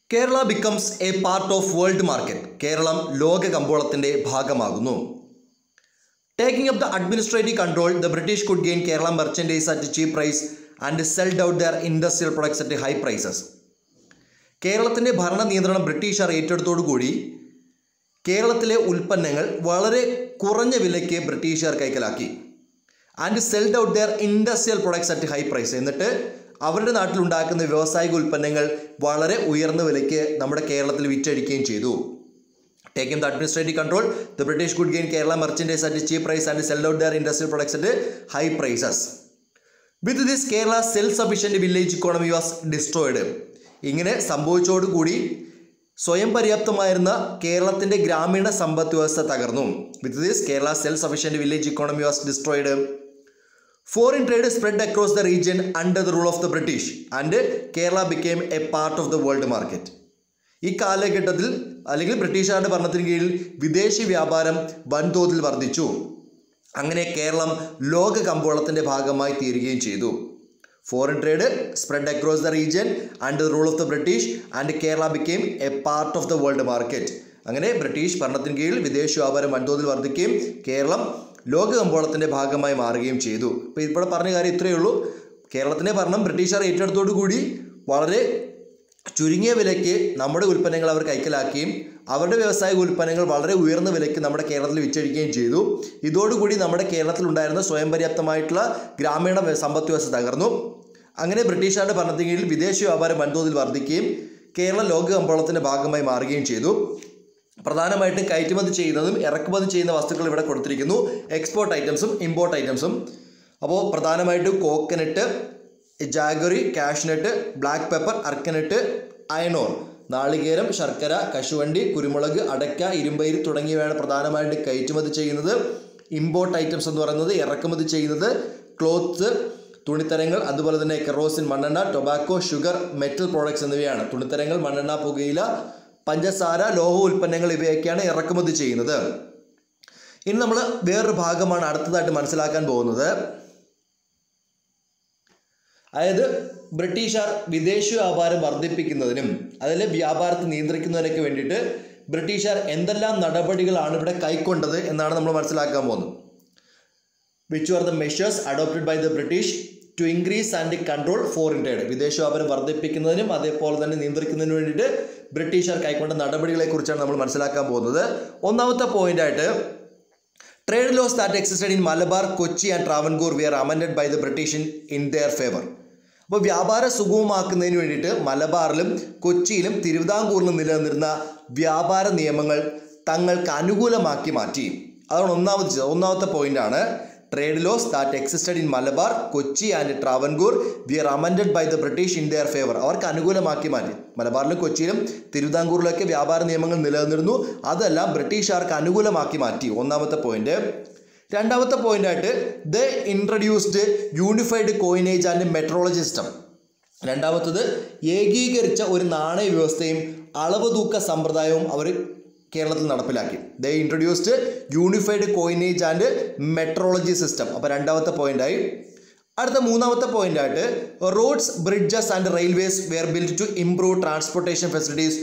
Kerala becomes a part of world market. Kerala ലോക കമ്പോളത്തിന്റെ ഭാഗമാകുന്നു. Taking up the administrative control, the British could gain Kerala merchandise at a cheap price and sell out their industrial products at high prices. കേരളത്തിന്റെ ഭരണ നിയന്ത്രണം ബ്രിട്ടീഷുകാർ ഏറ്റെടുത്തോടുകൂടി കേരളത്തിലെ ഉൽപ്പന്നങ്ങൾ വളരെ കുറഞ്ഞ വിലയ്ക്ക് ബ്രിട്ടീഷുകാർ കൈക്കലാക്കി. And sold out their industrial products at high price. എന്നിട്ട് അവരുടെ നാട്ടിലുണ്ടാക്കുന്ന വ്യാവസായിക ഉൽപ്പന്നങ്ങൾ വളരെ ഉയർന്ന വിലയ്ക്ക് നമ്മുടെ കേരളത്തിൽ വിറ്റഴിക്കുകയും ചെയ്തു. Taking the administrative control, the British could gain Kerala merchandise at a cheap price and sell out their industrial products at high prices. With this, Kerala's self-sufficient village economy was destroyed. ഇങ്ങനെ സംഭവിച്ചതോടുകൂടി സ്വയം പര്യാപ്തമായിരുന്ന കേരളത്തിൻ്റെ ഗ്രാമീണ സമ്പദ് വ്യവസ്ഥ തകർന്നു. With this, Kerala's self-sufficient village economy was destroyed. Foreign trade spread across the region under the rule of the British and Kerala became a part of the world market. ഈ കാലഘട്ടത്തിൽ അല്ലെങ്കിൽ ബ്രിട്ടീഷുകാരുടെ ഭരണത്തിന് കീഴിൽ വിദേശി വ്യാപാരം വൻതോതിൽ വർദ്ധിച്ചു. അങ്ങനെ കേരളം ലോക കമ്പോളത്തിൻ്റെ ഭാഗമായി തീരുകയും ചെയ്തു. Foreign trade spread across the region under the rule of the British and Kerala became a part of the world market. അങ്ങനെ ബ്രിട്ടീഷ് ഭരണത്തിന് കീഴിൽ വിദേശ വ്യാപാരം വൻതോതിൽ വർദ്ധിക്കുകയും കേരളം ലോക കമ്പോളത്തിൻ്റെ ഭാഗമായി മാറുകയും ചെയ്തു. ഇപ്പോൾ ഇവിടെ പറഞ്ഞ കാര്യം ഇത്രയേ ഉള്ളൂ. കേരളത്തിൻ്റെ ഭരണം ബ്രിട്ടീഷുകാർ ഏറ്റെടുത്തോടുകൂടി വളരെ ചുരുങ്ങിയ വിലയ്ക്ക് നമ്മുടെ ഉൽപ്പന്നങ്ങൾ അവർ കൈക്കലാക്കുകയും അവരുടെ വ്യാവസായിക ഉൽപ്പന്നങ്ങൾ വളരെ ഉയർന്ന വിലയ്ക്ക് നമ്മുടെ കേരളത്തിൽ വിറ്റഴിക്കുകയും ചെയ്തു. ഇതോടുകൂടി നമ്മുടെ കേരളത്തിൽ ഉണ്ടായിരുന്ന സ്വയം പര്യാപ്തമായിട്ടുള്ള ഗ്രാമീണ സമ്പദ് വ്യവസ്ഥ തകർന്നു. അങ്ങനെ ബ്രിട്ടീഷുകാരുടെ ഭരണത്തിന് കീഴിൽ വിദേശ വ്യാപാരം വൻതോതിൽ വർദ്ധിക്കുകയും കേരളം ലോക കമ്പോളത്തിൻ്റെ ഭാഗമായി മാറുകയും ചെയ്തു. പ്രധാനമായിട്ടും കയറ്റുമതി ചെയ്യുന്നതും ഇറക്കുമതി ചെയ്യുന്ന വസ്തുക്കൾ ഇവിടെ കൊടുത്തിരിക്കുന്നു. എക്സ്പോർട്ട് ഐറ്റംസും ഇമ്പോർട്ട് ഐറ്റംസും. അപ്പോൾ പ്രധാനമായിട്ടും coconut, jaggery, cashew nut, black pepper, areca nut, iron ore, നാളികേരം, ശർക്കര, കശുവണ്ടി, കുരുമുളക്, അടയ്ക്ക, ഇരുമ്പയിര് തുടങ്ങിയവയാണ് പ്രധാനമായിട്ട് കയറ്റുമതി ചെയ്യുന്നത്. ഇമ്പോർട്ട് ഐറ്റംസ് എന്ന് പറയുന്നത് ഇറക്കുമതി ചെയ്യുന്നത് ക്ലോത്ത്, തുണിത്തരങ്ങൾ, അതുപോലെ തന്നെ കെറോസിൻ, മണ്ണെണ്ണ, ടൊബാക്കോ, ഷുഗർ, മെറ്റൽ പ്രോഡക്ട്സ് എന്നിവയാണ്. തുണിത്തരങ്ങൾ, മണ്ണെണ്ണ, പുകയില, പഞ്ചസാര, ലോഹ ഉൽപ്പന്നങ്ങൾ ഇവയൊക്കെയാണ് ഇറക്കുമതി ചെയ്യുന്നത്. ഇനി നമ്മൾ വേറൊരു ഭാഗമാണ് അടുത്തതായിട്ട് മനസ്സിലാക്കാൻ പോകുന്നത്. അതായത് ബ്രിട്ടീഷുകാർ വിദേശ വ്യാപാരം വർദ്ധിപ്പിക്കുന്നതിനും അതിലെ വ്യാപാരത്തെ നിയന്ത്രിക്കുന്നതിനൊക്കെ വേണ്ടിയിട്ട് ബ്രിട്ടീഷുകാർ എന്തെല്ലാം നടപടികളാണ് ഇവിടെ കൈക്കൊണ്ടത് എന്നാണ് നമ്മൾ മനസ്സിലാക്കാൻ പോകുന്നത്. Which are the measures adopted by the British to increase and control foreign trade. വിദേശ വ്യാപാരം വർദ്ധിപ്പിക്കുന്നതിനും അതേപോലെ തന്നെ നിയന്ത്രിക്കുന്നതിനും വേണ്ടിയിട്ട് ബ്രിട്ടീഷുകാർ കൈക്കൊണ്ട നടപടികളെക്കുറിച്ചാണ് നമ്മൾ മനസ്സിലാക്കാൻ പോകുന്നത്. ഒന്നാമത്തെ പോയിന്റായിട്ട് trade laws that existed in Malabar, Kochi and Travancore were amended by the British in their favour. അപ്പോൾ വ്യാപാരം സുഗമമാക്കുന്നതിന് വേണ്ടിയിട്ട് മലബാറിലും കൊച്ചിയിലും തിരുവിതാംകൂറിലും നിലനിന്നിരുന്ന വ്യാപാര നിയമങ്ങൾ തങ്ങൾക്ക് അനുകൂലമാക്കി മാറ്റി. അതാണ് ഒന്നാമത്തെ പോയിന്റാണ്. Trade laws that existed in Malabar, Kochi and Travancore were amended by the British in their favour. അവർക്ക് അനുകൂലമാക്കി മാറ്റി. മലബാറിലും കൊച്ചിയിലും തിരുവിതാംകൂറിലൊക്കെ വ്യാപാര നിയമങ്ങൾ നിലനിന്നിരുന്നു. അതെല്ലാം ബ്രിട്ടീഷുകാർക്ക് അനുകൂലമാക്കി മാറ്റി. ഒന്നാമത്തെ പോയിന്റ്. രണ്ടാമത്തെ പോയിന്റായിട്ട് the introduced unified coinage and metrology system. രണ്ടാമത്തത് ഏകീകരിച്ച ഒരു നാണയ വ്യവസ്ഥയും അളവ് തൂക്ക സമ്പ്രദായവും അവർ കേരളത്തിൽ നടപ്പിലാക്കി. The introduced unified coinage and metrology system. അപ്പോൾ രണ്ടാമത്തെ പോയിന്റായി. അടുത്ത മൂന്നാമത്തെ പോയിന്റായിട്ട് roads, bridges and railways were build to improve transportation facilities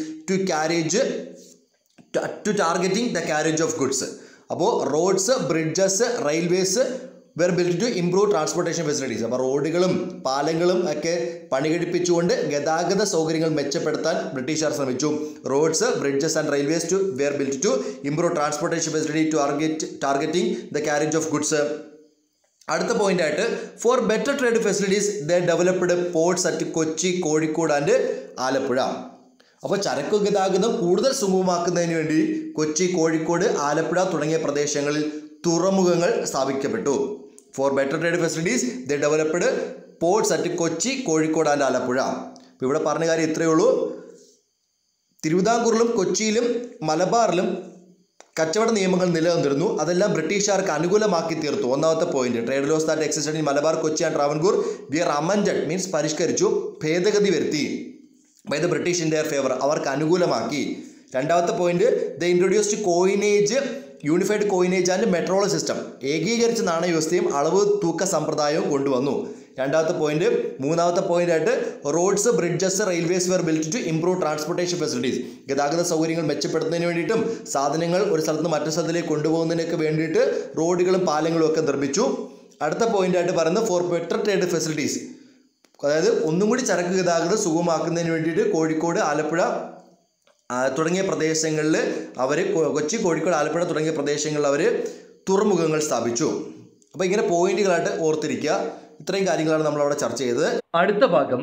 to targeting the carriage of goods. അപ്പോൾ roads, bridges, railways were build to improve transportation facilities. അപ്പോൾ റോഡുകളും പാലങ്ങളും ഒക്കെ പണികഴിപ്പിച്ചുകൊണ്ട് ഗതാഗത സൗകര്യങ്ങൾ മെച്ചപ്പെടുത്താൻ ബ്രിട്ടീഷുകാർ ശ്രമിച്ചു. Roads, bridges and railways were build to improve transportation facility targeting the carriage of goods. അടുത്ത പോയിന്റായിട്ട് for better trade facilities the developed ports at Kochi, Kozhikode and Alappuzha. അപ്പോൾ ചരക്കു ഗതാഗതം കൂടുതൽ സുഗമമാക്കുന്നതിന് വേണ്ടി കൊച്ചി, കോഴിക്കോട്, ആലപ്പുഴ തുടങ്ങിയ പ്രദേശങ്ങളിൽ തുറമുഖങ്ങൾ സ്ഥാപിക്കപ്പെട്ടു. For better trade facilities the developed ports at Kochi, Kozhikode and Alappuzha. അപ്പോൾ ഇവിടെ പറഞ്ഞ കാര്യം ഇത്രയേ ഉള്ളൂ. തിരുവിതാംകൂറിലും കൊച്ചിയിലും മലബാറിലും കച്ചവട നിയമങ്ങൾ നിലനിന്നിരുന്നു. അതെല്ലാം ബ്രിട്ടീഷുകാർക്ക് അനുകൂലമാക്കി തീർത്തു. ഒന്നാമത്തെ point trade laws that existed in Malabar, Kochi and Travancore were amended means പരിഷ്കരിച്ചു, ഭേദഗതി വരുത്തി by the British in their favour. അവർക്ക് അനുകൂലമാക്കി. രണ്ടാമത്തെ point the introduced coinage, unified coinage and metrology system. ഏകീകരിച്ച നാണയ വ്യവസ്ഥയും അളവ് തൂക്ക സമ്പ്രദായവും കൊണ്ടുവന്നു. രണ്ടാമത്തെ പോയിന്റ്. മൂന്നാമത്തെ പോയിന്റ് ആയിട്ട് roads, bridges, railways were built to improve transportation facilities. ഗതാഗത സൗകര്യങ്ങൾ മെച്ചപ്പെടുത്തുന്നതിന് വേണ്ടിയിട്ടും സാധനങ്ങൾ ഒരു സ്ഥലത്ത് നിന്ന് മറ്റു സ്ഥലത്തിലേക്ക് കൊണ്ടുപോകുന്നതിനൊക്കെ വേണ്ടിയിട്ട് റോഡുകളും പാലങ്ങളും ഒക്കെ നിർമ്മിച്ചു. അടുത്ത പോയിന്റ് ആയിട്ട് പറയുന്നത് ഫോർ ബെറ്റർ ട്രേഡ് ഫെസിലിറ്റീസ്, അതായത് ഒന്നും കൂടി ചരക്ക് ഗതാഗതം സുഗമമാക്കുന്നതിന് വേണ്ടിയിട്ട് കോഴിക്കോട്, ആലപ്പുഴ തുടങ്ങിയ പ്രദേശങ്ങളിൽ അവർ, കൊച്ചി, കോഴിക്കോട്, ആലപ്പുഴ തുടങ്ങിയ പ്രദേശങ്ങളിൽ അവർ തുറമുഖങ്ങൾ സ്ഥാപിച്ചു. അപ്പോൾ ഇങ്ങനെ പോയിന്റുകളായിട്ട് ഓർത്തിരിക്കുക. ഇത്രയും കാര്യങ്ങളാണ് നമ്മൾ അവിടെ ചർച്ച ചെയ്തത്. അടുത്ത ഭാഗം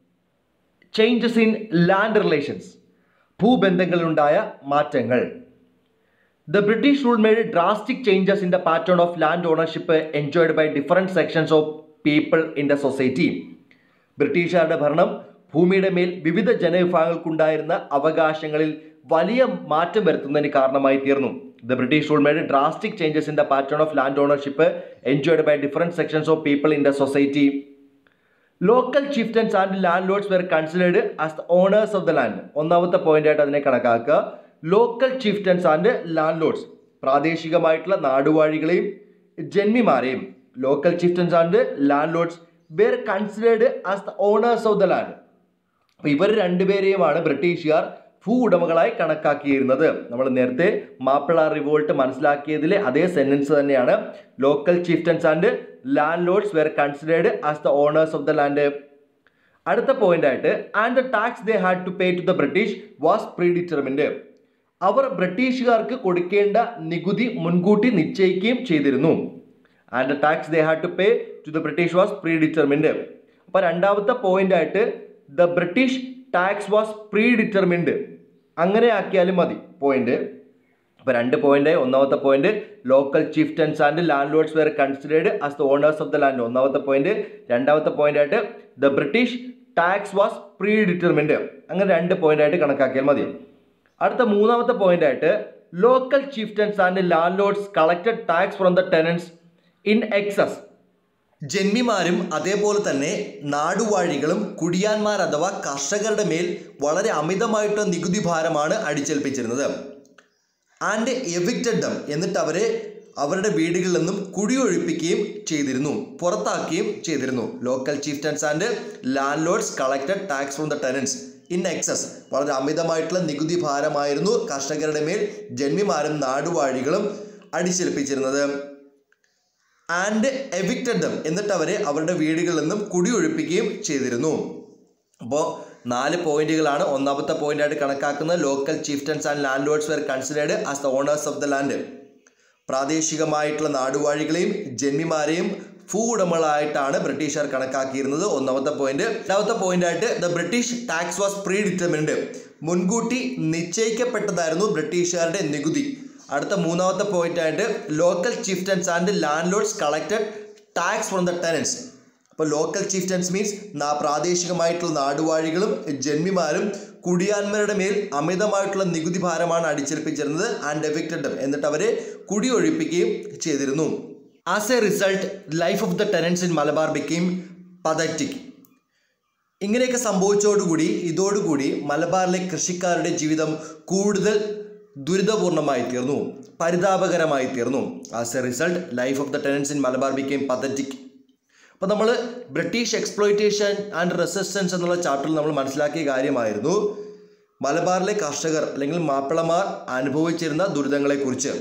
ചേഞ്ചസ് ഇൻ ലാൻഡ് റിലേഷൻസ്, ഭൂബന്ധങ്ങളിലുണ്ടായ മാറ്റങ്ങൾ. The British rule made drastic changes in the pattern of land ownership enjoyed by different sections of people in the society. ബ്രിട്ടീഷുകാരുടെ ഭരണം ഭൂമിയുടെ മേൽ വിവിധ ജനവിഭാഗങ്ങൾക്കുണ്ടായിരുന്ന അവകാശങ്ങളിൽ വലിയ മാറ്റം വരുത്തുന്നതിന് കാരണമായി തീർന്നു. The British rule made drastic changes in the pattern of land ownership enjoyed by different sections of people in the society. Local chieftains and landlords were considered as the owners of the land. ഒന്നാമത്തെ point ആയിട്ട് അതിനെ കണക്കാക്കുക. Local chieftains and landlords, പ്രാദേശികമായിട്ടുള്ള നാടുവാഴികളെയും ജന്മിമാരെയും, local chieftains and landlords were considered as the owners of the land. അപ്പോൾ ഇവർ രണ്ടുപേരെയുമാണ് ബ്രിട്ടീഷുകാർ ഭൂ ഉടമകളായി കണക്കാക്കിയിരുന്നത്. നമ്മൾ നേരത്തെ മാപ്പിള റിവോൾട്ട് മനസ്സിലാക്കിയതിലെ അതേ സെന്റൻസ് തന്നെയാണ്. Local chieftains and landlords were considered as the owners of the land. അടുത്ത പോയിന്റ് ആയിട്ട് and the tax they had to pay to the British was predetermined. അവർ ബ്രിട്ടീഷുകാർക്ക് കൊടുക്കേണ്ട നികുതി മുൻകൂട്ടി നിശ്ചയിക്കുകയും ചെയ്തിരുന്നു. And the tax they had to pay to the British was predetermined. അപ്പോൾ രണ്ടാമത്തെ പോയിന്റ് ആയിട്ട് the British tax was predetermined, അങ്ങനെ ആക്കിയാലും മതി പോയിന്റ്. അപ്പോൾ രണ്ട് പോയിന്റ്. ഒന്നാമത്തെ point local chieftains and landlords were considered as the owners of the land, ഒന്നാമത്തെ പോയിന്റ്. രണ്ടാമത്തെ പോയിന്റ് ആയിട്ട് the British tax was predetermined, അങ്ങനെ രണ്ട് പോയിന്റ് ആയിട്ട് കണക്കാക്കിയാൽ മതി. അടുത്ത മൂന്നാമത്തെ പോയിന്റ് ആയിട്ട് local chieftains and landlords collected tax from the tenants in excess. ജന്മിമാരും അതേപോലെ തന്നെ നാടുവാഴികളും കുടിയാന്മാർ അഥവാ കർഷകരുടെ മേൽ വളരെ അമിതമായിട്ടുള്ള നികുതി ഭാരമാണ് അടിച്ചേൽപ്പിച്ചിരുന്നത്. ആൻഡ് എവിക്റ്റഡ് ദം, എന്നിട്ട് അവരെ അവരുടെ വീടുകളിൽ നിന്നും കുടിയൊഴിപ്പിക്കുകയും ചെയ്തിരുന്നു, പുറത്താക്കുകയും ചെയ്തിരുന്നു. Local chieftains and landlords collected tax from the tenants in excess, വളരെ അമിതമായിട്ടുള്ള നികുതി ഭാരമായിരുന്നു കർഷകരുടെ മേൽ ജന്മിമാരും നാടുവാഴികളും അടിച്ചേൽപ്പിച്ചിരുന്നത്. ആൻഡ് എവിക്റ്റഡ് ദം, എന്നിട്ട് അവരെ അവരുടെ വീടുകളിൽ നിന്നും കുടിയൊഴിപ്പിക്കുകയും ചെയ്തിരുന്നു. അപ്പോൾ 4 പോയിന്റുകളാണ് ഒന്നാമത്തെ പോയിന്റ് ആയിട്ട് കണക്കാക്കുന്നത്. Local chieftains and landlords were considered as the owners of the land. പ്രാദേശികമായിട്ടുള്ള നാടുവാഴികളെയും ജന്മിമാരെയും ഭൂ ഉടമകളായിട്ടാണ് ബ്രിട്ടീഷുകാർ കണക്കാക്കിയിരുന്നത്, ഒന്നാമത്തെ പോയിന്റ്. രണ്ടാമത്തെ പോയിന്റ് ആയിട്ട് the British tax was predetermined, മുൻകൂട്ടി നിശ്ചയിക്കപ്പെട്ടതായിരുന്നു ബ്രിട്ടീഷുകാരുടെ നികുതി. അടുത്ത മൂന്നാമത്തെ പോയിന്റ് ആയിട്ട് local chieftains and landlords collected tax from the tenants. അപ്പോൾ ലോക്കൽ ചീഫ്റ്റൻസ് മീൻസ് പ്രാദേശികമായിട്ടുള്ള നാടുവാഴികളും ജന്മിമാരും കുടിയാന്മാരുടെ മേൽ അമിതമായിട്ടുള്ള നികുതി ഭാരമാണ് അടിച്ചേൽപ്പിച്ചിരുന്നത്. ആൻഡ് എവിക്റ്റഡ് ദം, എന്നിട്ട് അവരെ കുടിയൊഴിപ്പിക്കുകയും ചെയ്തിരുന്നു. As a result life of the tenants in Malabar became pathetic. ഇങ്ങനെയൊക്കെ സംഭവിച്ചതോടുകൂടി ഇതോടുകൂടി മലബാറിലെ കൃഷിക്കാരുടെ ജീവിതം കൂടുതൽ ദുരിതപൂർണമായി തീർന്നു, പരിതാപകരമായി തീർന്നു. As a result life of the tenants in Malabar became pathetic. അപ്പോൾ നമ്മൾ ബ്രിട്ടീഷ് എക്സ്പ്ലോയിറ്റേഷൻ ആൻഡ് റെസിസ്റ്റൻസ് എന്നുള്ള ചാപ്റ്ററിൽ നമ്മൾ മനസ്സിലാക്കിയ കാര്യമായിരുന്നു മലബാറിലെ കർഷകർ അല്ലെങ്കിൽ മാപ്പിളമാർ അനുഭവിച്ചിരുന്ന ദുരിതങ്ങളെക്കുറിച്ച്.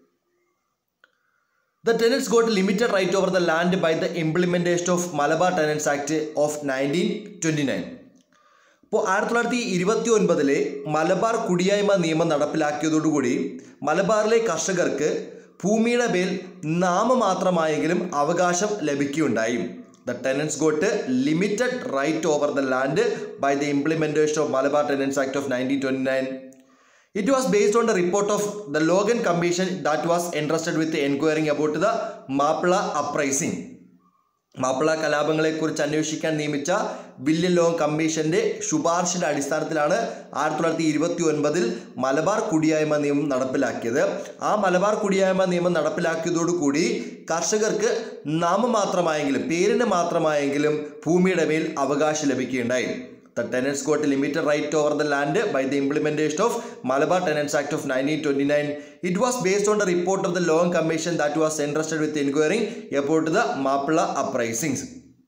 The tenants got limited right over the land by the implementation of Malabar Tenants Act of 1929. അപ്പോൾ 1929 മലബാർ കുടിയായ്മ നിയമം നടപ്പിലാക്കിയതോടുകൂടി മലബാറിലെ കർഷകർക്ക് ഭൂമിയുടെ മേൽ നാമമാത്രമായെങ്കിലും അവകാശം ലഭിക്കുകയുണ്ടായി. The tenants got limited right over the land by the implementation of Malabar Tenants Act of 1929. It was based on the report of the Logan Commission that was entrusted with inquiring about the Mappila uprising. Mappila കലാപങ്ങളെക്കുറിച്ച് അന്വേഷിക്കാൻ നിയമിച്ച William long കമ്മീഷന്റെ ശുപാർശയുടെ അടിസ്ഥാനത്തിലാണ് 1929 മലബാർ കുടിയായ്മ നിയമം നടപ്പിലാക്കിയത്. ആ മലബാർ കുടിയായ്മ നിയമം നടപ്പിലാക്കിയതോടുകൂടി കർഷകർക്ക് നാമമാത്രമായെങ്കിലും പേരിന് മാത്രമായെങ്കിലും ഭൂമിയുടെ മേൽ അവകാശം ലഭിക്കുകയുണ്ടായി. The tenants got a limited right over the land by the implementation of Malabar Tenants Act of 1929. It was based on the report of the Long Commission that was entrusted with inquiring about the Mappila uprisings.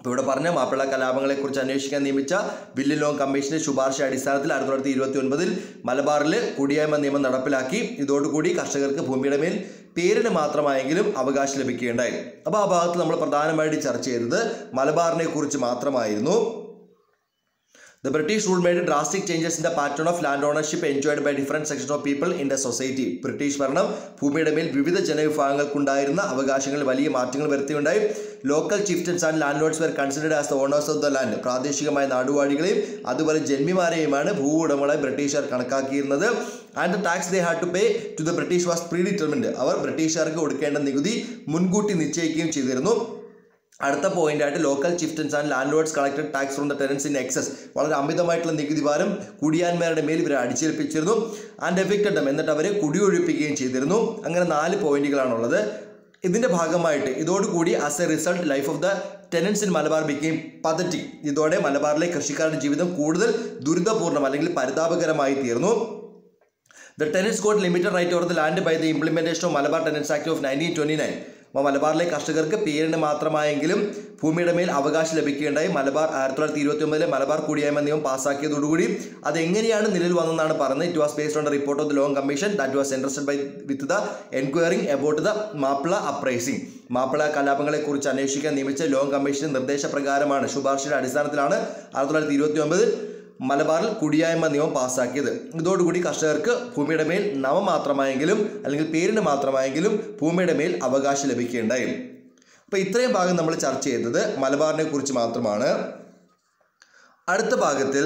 അപ്പോൾ ഇവിടെ പറഞ്ഞ മാപ്പിള കലാപങ്ങളെക്കുറിച്ച് അന്വേഷിക്കാൻ നിയമിച്ച William long കമ്മീഷന്റെ ശുപാർശ അടിസ്ഥാനത്തിൽ 1929 മലബാറിൽ കുടിയായ്മ നിയമം നടപ്പിലാക്കി. ഇതോടുകൂടി കർഷകർക്ക് ഭൂമിയുടെ മേൽ പേരിന് മാത്രമായെങ്കിലും അവകാശം ലഭിക്കുകയുണ്ടായി. അപ്പോൾ ആ ഭാഗത്ത് നമ്മൾ പ്രധാനമായിട്ട് ചർച്ച ചെയ്തത് മലബാറിനെ കുറിച്ച് മാത്രമായിരുന്നു. The British rule made drastic changes in the pattern of land ownership enjoyed by different sections of people in the society. British ഭരണം ഭൂമിയുടെ മേൽ വിവിധ ജനവിഭാഗങ്ങൾക്കുണ്ടായിരുന്ന അവകാശങ്ങളിൽ വലിയ മാറ്റങ്ങൾ വരുത്തിയുണ്ടായി. Local chieftains and landlords were considered as the owners of the land. പ്രാദേശികമായ നാടുവാഴികളെയും അതുപോലെ ജന്മിമാരെയുമാണ് ഭൂ ഉടമകളായി ബ്രിട്ടീഷുകാർ കണക്കാക്കിയിരുന്നത്. And the tax they had to pay to the British was predetermined. അവർ ബ്രിട്ടീഷുകാർക്ക് കൊടുക്കേണ്ട നികുതി മുൻകൂട്ടി നിശ്ചയിക്കുകയും ചെയ്തിരുന്നു. അടുത്ത പോയിന്റായിട്ട് local chieftains and landlords collected tax from the tenants in excess. വളരെ അമിതമായിട്ടുള്ള നികുതി ഭാരം കുടിയാന്മാരുടെ മേൽ ഇവരെ അടിച്ചേൽപ്പിച്ചിരുന്നു. ആൻഡ് എവിക്റ്റഡ് ദം, എന്നിട്ട് അവരെ കുടിയൊഴിപ്പിക്കുകയും ചെയ്തിരുന്നു. അങ്ങനെ 4 പോയിന്റുകളാണുള്ളത്. ഇതിന്റെ ഭാഗമായിട്ട് ഇതോടുകൂടി as a result life of the tenants in Malabar became pathetic. ഇതോടെ മലബാറിലെ കൃഷിക്കാരുടെ ജീവിതം കൂടുതൽ ദുരിതപൂർണ്ണം അല്ലെങ്കിൽ പരിതാപകരമായി തീർന്നു. The tenants got limited right over the land by the implementation of Malabar Tenants Act of 1929. അപ്പോൾ മലബാറിലെ കർഷകർക്ക് പേരിന് മാത്രമായെങ്കിലും ഭൂമിയുടെ മേൽ അവകാശം ലഭിക്കുകയുണ്ടായി. മലബാർ 1929 മലബാർ കുടിയായ്മ നിയമം പാസ്സാക്കിയതോടുകൂടി അതെങ്ങനെയാണ് നിലവിൽ വന്നതെന്നാണ് പറഞ്ഞത്. It was based on the report of the Logan commission that was interested by with the enquiring about the Mappila uprising. Mappila കലാപങ്ങളെക്കുറിച്ച് അന്വേഷിക്കാൻ നിയമിച്ച ലോങ് കമ്മീഷന്റെ നിർദ്ദേശപ്രകാരമാണ്, ശുപാർശയുടെ അടിസ്ഥാനത്തിലാണ് 1929 മലബാറിൽ കുടിയായ്മ നിയമം പാസ്സാക്കിയത്. ഇതോടുകൂടി കർഷകർക്ക് ഭൂമിയുടെ മേൽ നാമമാത്രമായെങ്കിലും അല്ലെങ്കിൽ പേരിന് മാത്രമായെങ്കിലും ഭൂമിയുടെ മേൽ അവകാശം ലഭിക്കുകയുണ്ടായി. അപ്പോൾ ഇത്രയും ഭാഗം നമ്മൾ ചർച്ച ചെയ്തത് മലബാറിനെ കുറിച്ച് മാത്രമാണ്. അടുത്ത ഭാഗത്തിൽ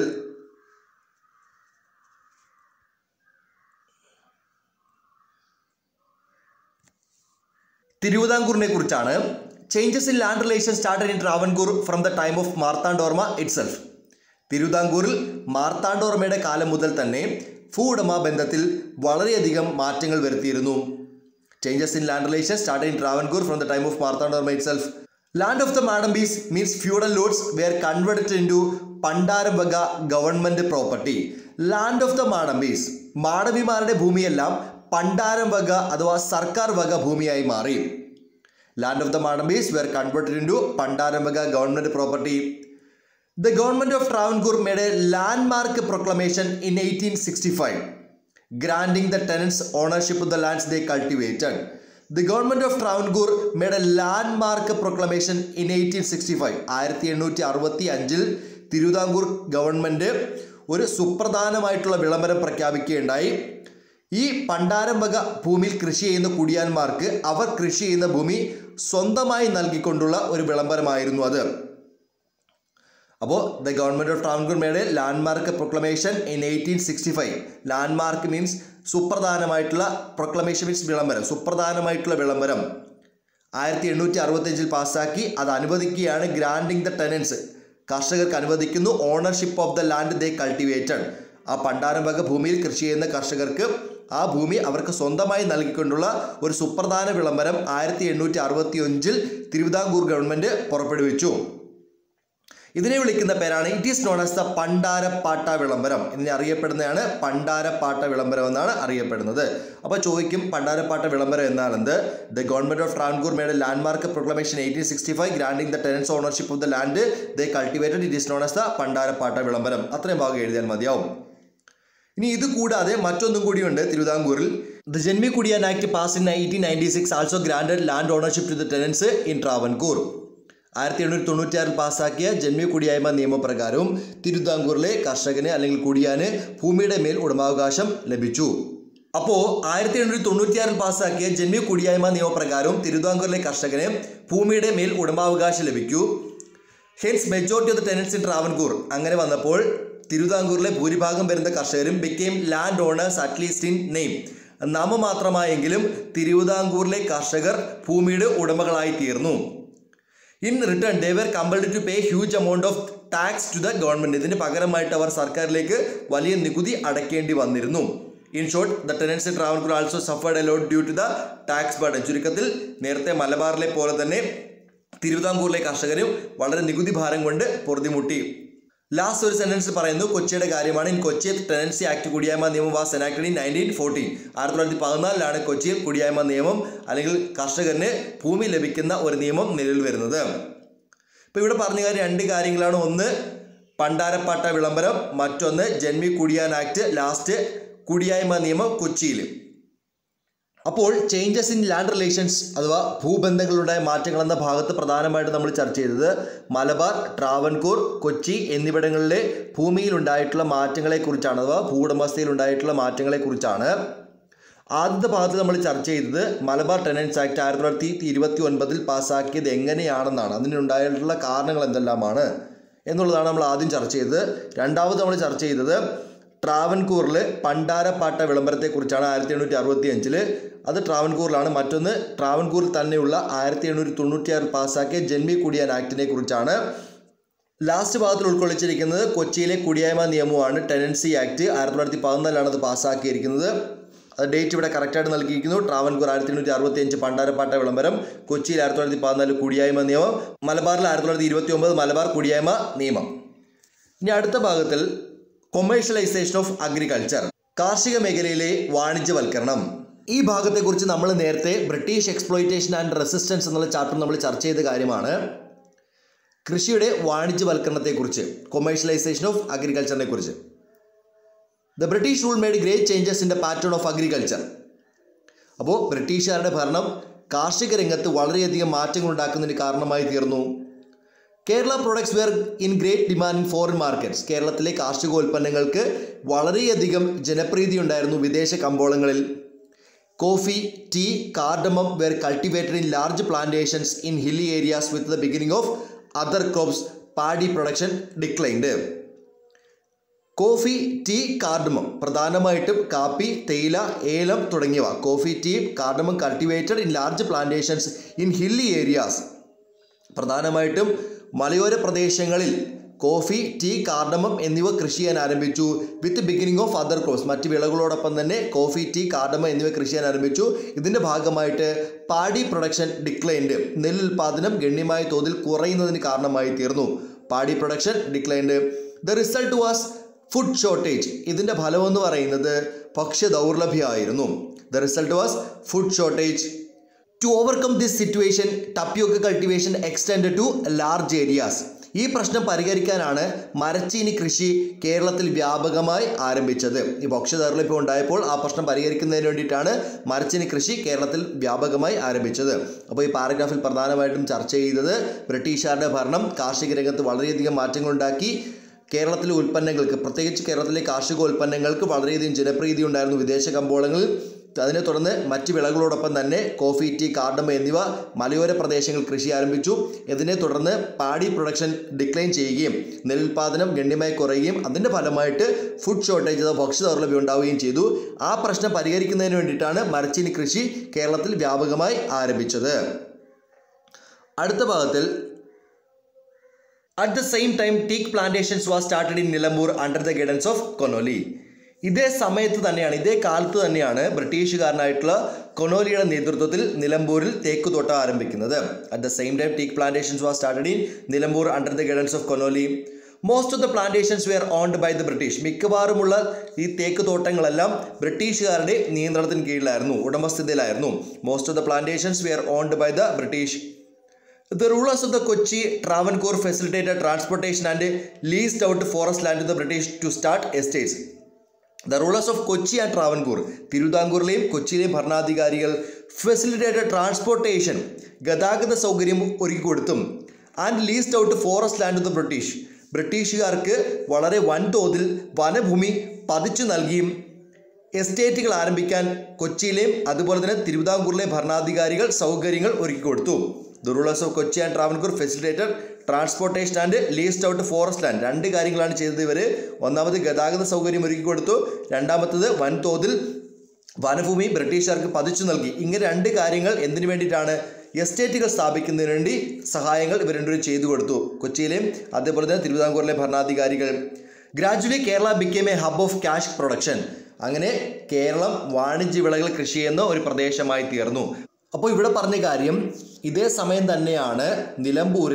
തിരുവിതാംകൂറിനെ കുറിച്ചാണ്. Changes in land relation started in Travancore from the time of Marthanda Varma itself. തിരുവിതാംകൂറിൽ മാർത്താണ്ഡോർമയുടെ കാലം മുതൽ തന്നെ ഭൂവുടമ ബന്ധത്തിൽ വളരെയധികം മാറ്റങ്ങൾ വരുത്തിയിരുന്നു. Changes in land relation started in Travancore from the time of Marthanda Varma itself. Land of the Madambis means feudal lords were converted into പണ്ടാരം വക government property. Land of the Madambis, മാഡവിമാരുടെ ഭൂമിയെല്ലാം പണ്ടാരം വക അഥവാ സർക്കാർ വക ഭൂമിയായി മാറി. Land of the Madambis were converted into പണ്ടാരം വക government property. The government of Travancore made a landmark proclamation in 1865, granting the tenants ownership of the lands they cultivated. The government of Travancore made a landmark proclamation in 1865. 1865 തിരുവിതാംകൂർ government ഒരു സുപ്രധാനമായിട്ടുള്ള വിളംബരം പ്രഖ്യാപിക്കുകയുണ്ടായി. ഈ പണ്ടാരം വക ഭൂമിയിൽ കൃഷി ചെയ്യുന്ന കുടിയാന്മാർക്ക് അവർ കൃഷി ചെയ്യുന്ന ഭൂമി സ്വന്തമായി നൽകിക്കൊണ്ടുള്ള ഒരു വിളംബരമായിരുന്നു അത്. അപ്പോൾ the government of Travancore made a landmark proclamation in 1865. Landmark means സുപ്രധാനമായിട്ടുള്ള, പ്രൊക്ലമേഷൻ മീൻസ് വിളംബരം, സുപ്രധാനമായിട്ടുള്ള വിളംബരം 1865 പാസ്സാക്കി. അത് അനുവദിക്കുകയാണ്. ഗ്രാൻഡിങ് ദ ടെനൻസ്, കർഷകർക്ക് അനുവദിക്കുന്നു. Ownership of the land they cultivated, ആ പണ്ടാരം വക ഭൂമിയിൽ കൃഷി ചെയ്യുന്ന കർഷകർക്ക് ആ ഭൂമി അവർക്ക് സ്വന്തമായി നൽകിക്കൊണ്ടുള്ള ഒരു സുപ്രധാന വിളംബരം 1865 തിരുവിതാംകൂർ ഗവൺമെൻറ് പുറപ്പെടുവിച്ചു. ഇതിനെ വിളിക്കുന്ന പേരാണ് it is known as the Pandarappatta Vilambaram. ഇതിനെ അറിയപ്പെടുന്നതാണ് പണ്ടാരപ്പാട്ട വിളംബരം എന്നാണ് അറിയപ്പെടുന്നത്. അപ്പോൾ ചോദിക്കും പണ്ടാരപ്പാട്ട വിളംബരം എന്നാണെന്ത്? The government of Travancore made a landmark proclamation 1865 granting the tenants ownership of the land they cultivated. It is known as the Pandarappatta Vilambaram. അത്രയും ഭാഗം എഴുതിയാൽ മതിയാവും. ഇനി ഇത് കൂടാതെ മറ്റൊന്നും കൂടിയുണ്ട് തിരുവിതാംകൂറിൽ. The Janmi Kudiyan act passed in 1896 also granted land ownership to the tenants in Travancore. 1896 പാസ്സാക്കിയ ജന്മി കുടിയായ്മ നിയമപ്രകാരവും തിരുവിതാംകൂറിലെ കർഷകന് അല്ലെങ്കിൽ കുടിയാന് ഭൂമിയുടെ മേൽ ഉടമാവകാശം ലഭിച്ചു. അപ്പോൾ 1896 പാസ്സാക്കിയ ജന്മി കുടിയായ്മ നിയമപ്രകാരവും തിരുവിതാംകൂറിലെ കർഷകന് ഭൂമിയുടെ മേൽ ഉടമാവകാശം ലഭിക്കൂ. Hence majority of the tenants in Travancore. അങ്ങനെ വന്നപ്പോൾ തിരുവിതാംകൂറിലെ ഭൂരിഭാഗം വരുന്ന കർഷകരും became land owners at least in name. നാമമാത്രമായെങ്കിലും തിരുവിതാംകൂറിലെ കർഷകർ ഭൂമിയുടെ ഉടമകളായി തീർന്നു. In return they were compelled to pay huge amount of tax to the government. ഇതിന് പകരമായിട്ട് അവർ സർക്കാരിലേക്ക് വലിയ നികുതി അടയ്ക്കേണ്ടി വന്നിരുന്നു. In short the tenants in Travancore also suffered a lot due to the tax burden. ചുരുക്കത്തിൽ നേരത്തെ മലബാറിലെ പോലെ തന്നെ തിരുവിതാംകൂറിലെ കർഷകരും വളരെ നികുതി ഭാരം കൊണ്ട് പൊറുതിമുട്ടി. ലാസ്റ്റ് ഒരു സെന്റൻസ് പറയുന്നു കൊച്ചിയുടെ കാര്യമാണ്. ഇൻ കൊച്ചി ടെനൻസി ആക്ട് കുടിയായ്മ നിയമം വാസ് എനാക്റ്റഡ് ഇൻ 1914. 1914 കൊച്ചിയിൽ കുടിയായ്മ നിയമം അല്ലെങ്കിൽ കർഷകന് ഭൂമി ലഭിക്കുന്ന ഒരു നിയമം നിലവിൽ വരുന്നത്. ഇപ്പോൾ ഇവിടെ പറഞ്ഞ കാര്യം രണ്ട് കാര്യങ്ങളാണ്. ഒന്ന് പണ്ടാരപ്പാട്ട വിളംബരം, മറ്റൊന്ന് ജന്മി കുടിയാൻ ആക്ട്, ലാസ്റ്റ് കുടിയായ്മ നിയമം കൊച്ചിയിൽ. അപ്പോൾ ചേഞ്ചസ് ഇൻ ലാൻഡ് റിലേഷൻസ് അഥവാ ഭൂബന്ധങ്ങളുണ്ടായ മാറ്റങ്ങൾ എന്ന ഭാഗത്ത് പ്രധാനമായിട്ട് നമ്മൾ ചർച്ച ചെയ്തത് മലബാർ, ട്രാവൻകൂർ, കൊച്ചി എന്നിവിടങ്ങളിലെ ഭൂമിയിലുണ്ടായിട്ടുള്ള മാറ്റങ്ങളെക്കുറിച്ചാണ്, അഥവാ ഭൂവുടമസ്ഥയിലുണ്ടായിട്ടുള്ള മാറ്റങ്ങളെക്കുറിച്ചാണ്. ആദ്യത്തെ ഭാഗത്ത് നമ്മൾ ചർച്ച ചെയ്തത് മലബാർ ടെനൻസ് ആക്ട് 1929 പാസ്സാക്കിയത് എങ്ങനെയാണെന്നാണ്, അതിനുണ്ടായിട്ടുള്ള കാരണങ്ങൾ എന്തെല്ലാമാണ് എന്നുള്ളതാണ് നമ്മൾ ആദ്യം ചർച്ച ചെയ്തത്. രണ്ടാമത് നമ്മൾ ചർച്ച ചെയ്തത് ട്രാവൻകൂറിൽ പണ്ടാരപ്പാട്ട വിളംബരത്തെക്കുറിച്ചാണ് 1865. അത് ട്രാവൻകൂറിലാണ്. മറ്റൊന്ന് ട്രാവൻകൂറിൽ തന്നെയുള്ള 1896 പാസ്സാക്കിയ ജന്മി കുടിയാൻ ആക്ടിനെ കുറിച്ചാണ്. ലാസ്റ്റ് ഭാഗത്തിൽ ഉൾക്കൊള്ളിച്ചിരിക്കുന്നത് കൊച്ചിയിലെ കുടിയായ്മ നിയമമാണ്, ടെനൻസി ആക്ട്. 1914 അത് പാസ്സാക്കിയിരിക്കുന്നത്. അത് ഡേറ്റ് ഇവിടെ കറക്റ്റായിട്ട് നൽകിയിരിക്കുന്നു. ട്രാവൻകൂർ 1865 പണ്ടാരപ്പാട്ട വിളംബരം, കൊച്ചിയിൽ 1914 കുടിയായ്മ നിയമം, മലബാറിൽ 1929 മലബാർ കുടിയായ്മ നിയമം. ഇനി അടുത്ത ഭാഗത്തിൽ കൊമേഴ്ഷ്യലൈസേഷൻ ഓഫ് അഗ്രികൾച്ചർ, കാർഷിക മേഖലയിലെ വാണിജ്യവൽക്കരണം. ഈ ഭാഗത്തെക്കുറിച്ച് നമ്മൾ നേരത്തെ ബ്രിട്ടീഷ് എക്സ്പ്ലോയിറ്റേഷൻ ആൻഡ് റെസിസ്റ്റൻസ് എന്നുള്ള ചാപ്റ്റർ നമ്മൾ ചർച്ച ചെയ്ത കാര്യമാണ്. കൃഷിയുടെ വാണിജ്യവൽക്കരണത്തെക്കുറിച്ച്, കൊമേഴ്ഷ്യലൈസേഷൻ ഓഫ് അഗ്രികൾച്ചറിനെ കുറിച്ച്. The British rule made great changes in the pattern of agriculture. അപ്പോൾ ബ്രിട്ടീഷുകാരുടെ ഭരണം കാർഷിക രംഗത്ത് വളരെയധികം മാറ്റങ്ങൾ ഉണ്ടാക്കുന്നതിന് കാരണമായി തീർന്നു. Kerala products were in great demand in foreign markets. കേരളത്തിലെ കാർഷികോൽപ്പന്നങ്ങൾക്ക് വളരെയധികം ജനപ്രീതി ഉണ്ടായിരുന്നു വിദേശ കമ്പോളങ്ങളിൽ. Coffee, tea, cardamom were cultivated in large plantations in hilly areas with the beginning of other crops. Paddy production declined. Coffee, tea, cardamom, പ്രധാനമായിട്ടും കാപ്പി, തേയില, ഏലം തുടങ്ങിയവ. Coffee, tea, cardamom cultivated in large plantations in hilly areas. പ്രധാനമായിട്ടും മലയോര പ്രദേശങ്ങളിൽ coffee, tea, cardamom എന്നിവ കൃഷി ചെയ്യാൻ ആരംഭിച്ചു. With beginning of other crops, മറ്റ് വിളകളോടൊപ്പം തന്നെ കോഫി, ടീ, കാർഡമം എന്നിവ കൃഷി ചെയ്യാൻ ആരംഭിച്ചു. ഇതിൻ്റെ ഭാഗമായിട്ട് പാഡി പ്രൊഡക്ഷൻ ഡിക്ലൈൻഡ്, നെല്ലുൽപാദനം ഗണ്യമായ തോതിൽ കുറയുന്നതിന് കാരണമായി തീർന്നു. Paddy production declined. The result was food shortage. ഇതിൻ്റെ ഫലമെന്ന് പറയുന്നത് ഭക്ഷ്യ ദൗർലഭ്യമായിരുന്നു. The result was food shortage. To overcome this situation tapioca cultivation extend to large areas. ഈ പ്രശ്നം പരിഹരിക്കാനാണ് മരച്ചീനി കൃഷി കേരളത്തിൽ വ്യാപകമായി ആരംഭിച്ചത്. ഈ ഭക്ഷ്യ ദൗർലഭ്യം ഉണ്ടായപ്പോൾ ആ പ്രശ്നം പരിഹരിക്കുന്നതിന് വേണ്ടിയിട്ടാണ് മരച്ചീനി കൃഷി കേരളത്തിൽ വ്യാപകമായി ആരംഭിച്ചത്. അപ്പോൾ ഈ പാരഗ്രാഫിൽ പ്രധാനമായിട്ടും ചർച്ച ചെയ്തത് ബ്രിട്ടീഷുകാരുടെ ഭരണം കാർഷിക രംഗത്ത് വളരെയധികം മാറ്റങ്ങളുണ്ടാക്കി. കേരളത്തിലെ ഉൽപ്പന്നങ്ങൾക്ക്, പ്രത്യേകിച്ച് കേരളത്തിലെ കാർഷികോൽപ്പന്നങ്ങൾക്ക് വളരെയധികം ജനപ്രീതി ഉണ്ടായിരുന്നു വിദേശ കമ്പോളങ്ങളിൽ. അതിനെ തുടർന്ന് മറ്റ് വിളകളോടൊപ്പം തന്നെ കോഫി, ടീ, കാർഡമം എന്നിവ മലയോര പ്രദേശങ്ങളിൽ കൃഷി ആരംഭിച്ചു. ഇതിനെ തുടർന്ന് പാഡി പ്രൊഡക്ഷൻ ഡിക്ലൈൻ ചെയ്യുകയും നെല്ലുൽപാദനം ഗണ്യമായി കുറയുകയും അതിൻ്റെ ഫലമായിട്ട് ഫുഡ് ഷോർട്ടേജ് അഥവാ ഭക്ഷ്യ ദൗർലഭ്യം ഉണ്ടാവുകയും ചെയ്തു. ആ പ്രശ്നം പരിഹരിക്കുന്നതിന് വേണ്ടിയിട്ടാണ് മരച്ചീനി കൃഷി കേരളത്തിൽ വ്യാപകമായി ആരംഭിച്ചത്. അടുത്ത ഭാഗത്തിൽ At the same time, teak plantations was started in Nilambur under the guidance of Connolly. ഇതേ സമയത്ത് തന്നെയാണ്, ഇതേ കാലത്ത് തന്നെയാണ് ബ്രിട്ടീഷുകാരനായിട്ടുള്ള കൊനോലിയുടെ നേതൃത്വത്തിൽ നിലമ്പൂരിൽ തേക്കുതോട്ടം ആരംഭിക്കുന്നത്. At the same time, teak plantations was started in Nilambur under the guidance of Connolly. Most of the plantations were owned by the British. മിക്കവാറുമുള്ള ഈ തേക്കുതോട്ടങ്ങളെല്ലാം ബ്രിട്ടീഷുകാരുടെ നിയന്ത്രണത്തിന് കീഴിലായിരുന്നു, ഉടമസ്ഥതയിലായിരുന്നു. Most of the plantations were owned by the British. The rulers of the Kochi Travancore facilitated transportation and leased out forest land to the British to start estates. The rulers of Kochi and Travancore, തിരുവിതാംകൂറിലെയും കൊച്ചിയിലെയും ഭരണാധികാരികൾ facilitated transportation, ഗതാഗത സൗകര്യം ഒരുക്കിക്കൊടുത്തും and leased out forest land to the British, ബ്രിട്ടീഷുകാർക്ക് വളരെ വൻതോതിൽ വനഭൂമി പതിച്ചു നൽകിയും എസ്റ്റേറ്റുകൾ ആരംഭിക്കാൻ കൊച്ചിയിലെയും അതുപോലെ തന്നെ തിരുവിതാംകൂറിലെയും ഭരണാധികാരികൾ സൗകര്യങ്ങൾ ഒരുക്കിക്കൊടുത്തു. The rulers of Kochi and Travancore facilitated transportation and leased out forest land. രണ്ട് കാര്യങ്ങളാണ് ചെയ്തത് ഇവർ. ഒന്നാമത് ഗതാഗത സൗകര്യം ഒരുക്കി കൊടുത്തു, രണ്ടാമത്തത് വൻതോതിൽ വനഭൂമി ബ്രിട്ടീഷുകാർക്ക് പതിച്ചു നൽകി. ഇങ്ങനെ രണ്ട് കാര്യങ്ങൾ എന്തിനു വേണ്ടിയിട്ടാണ്? എസ്റ്റേറ്റുകൾ സ്ഥാപിക്കുന്നതിന് വേണ്ടി സഹായങ്ങൾ ഇവർ രണ്ടുപേരും ചെയ്തു കൊടുത്തു, കൊച്ചിയിലെയും അതേപോലെ തന്നെ തിരുവിതാംകൂറിലെ ഭരണാധികാരികൾ. Gradually Kerala became a hub of cash production. അങ്ങനെ കേരളം വാണിജ്യ വിളകൾ കൃഷി ചെയ്യുന്ന ഒരു പ്രദേശമായി തീർന്നു. അപ്പോൾ ഇവിടെ പറഞ്ഞ കാര്യം, ഇതേ സമയം തന്നെയാണ് നിലമ്പൂരിൽ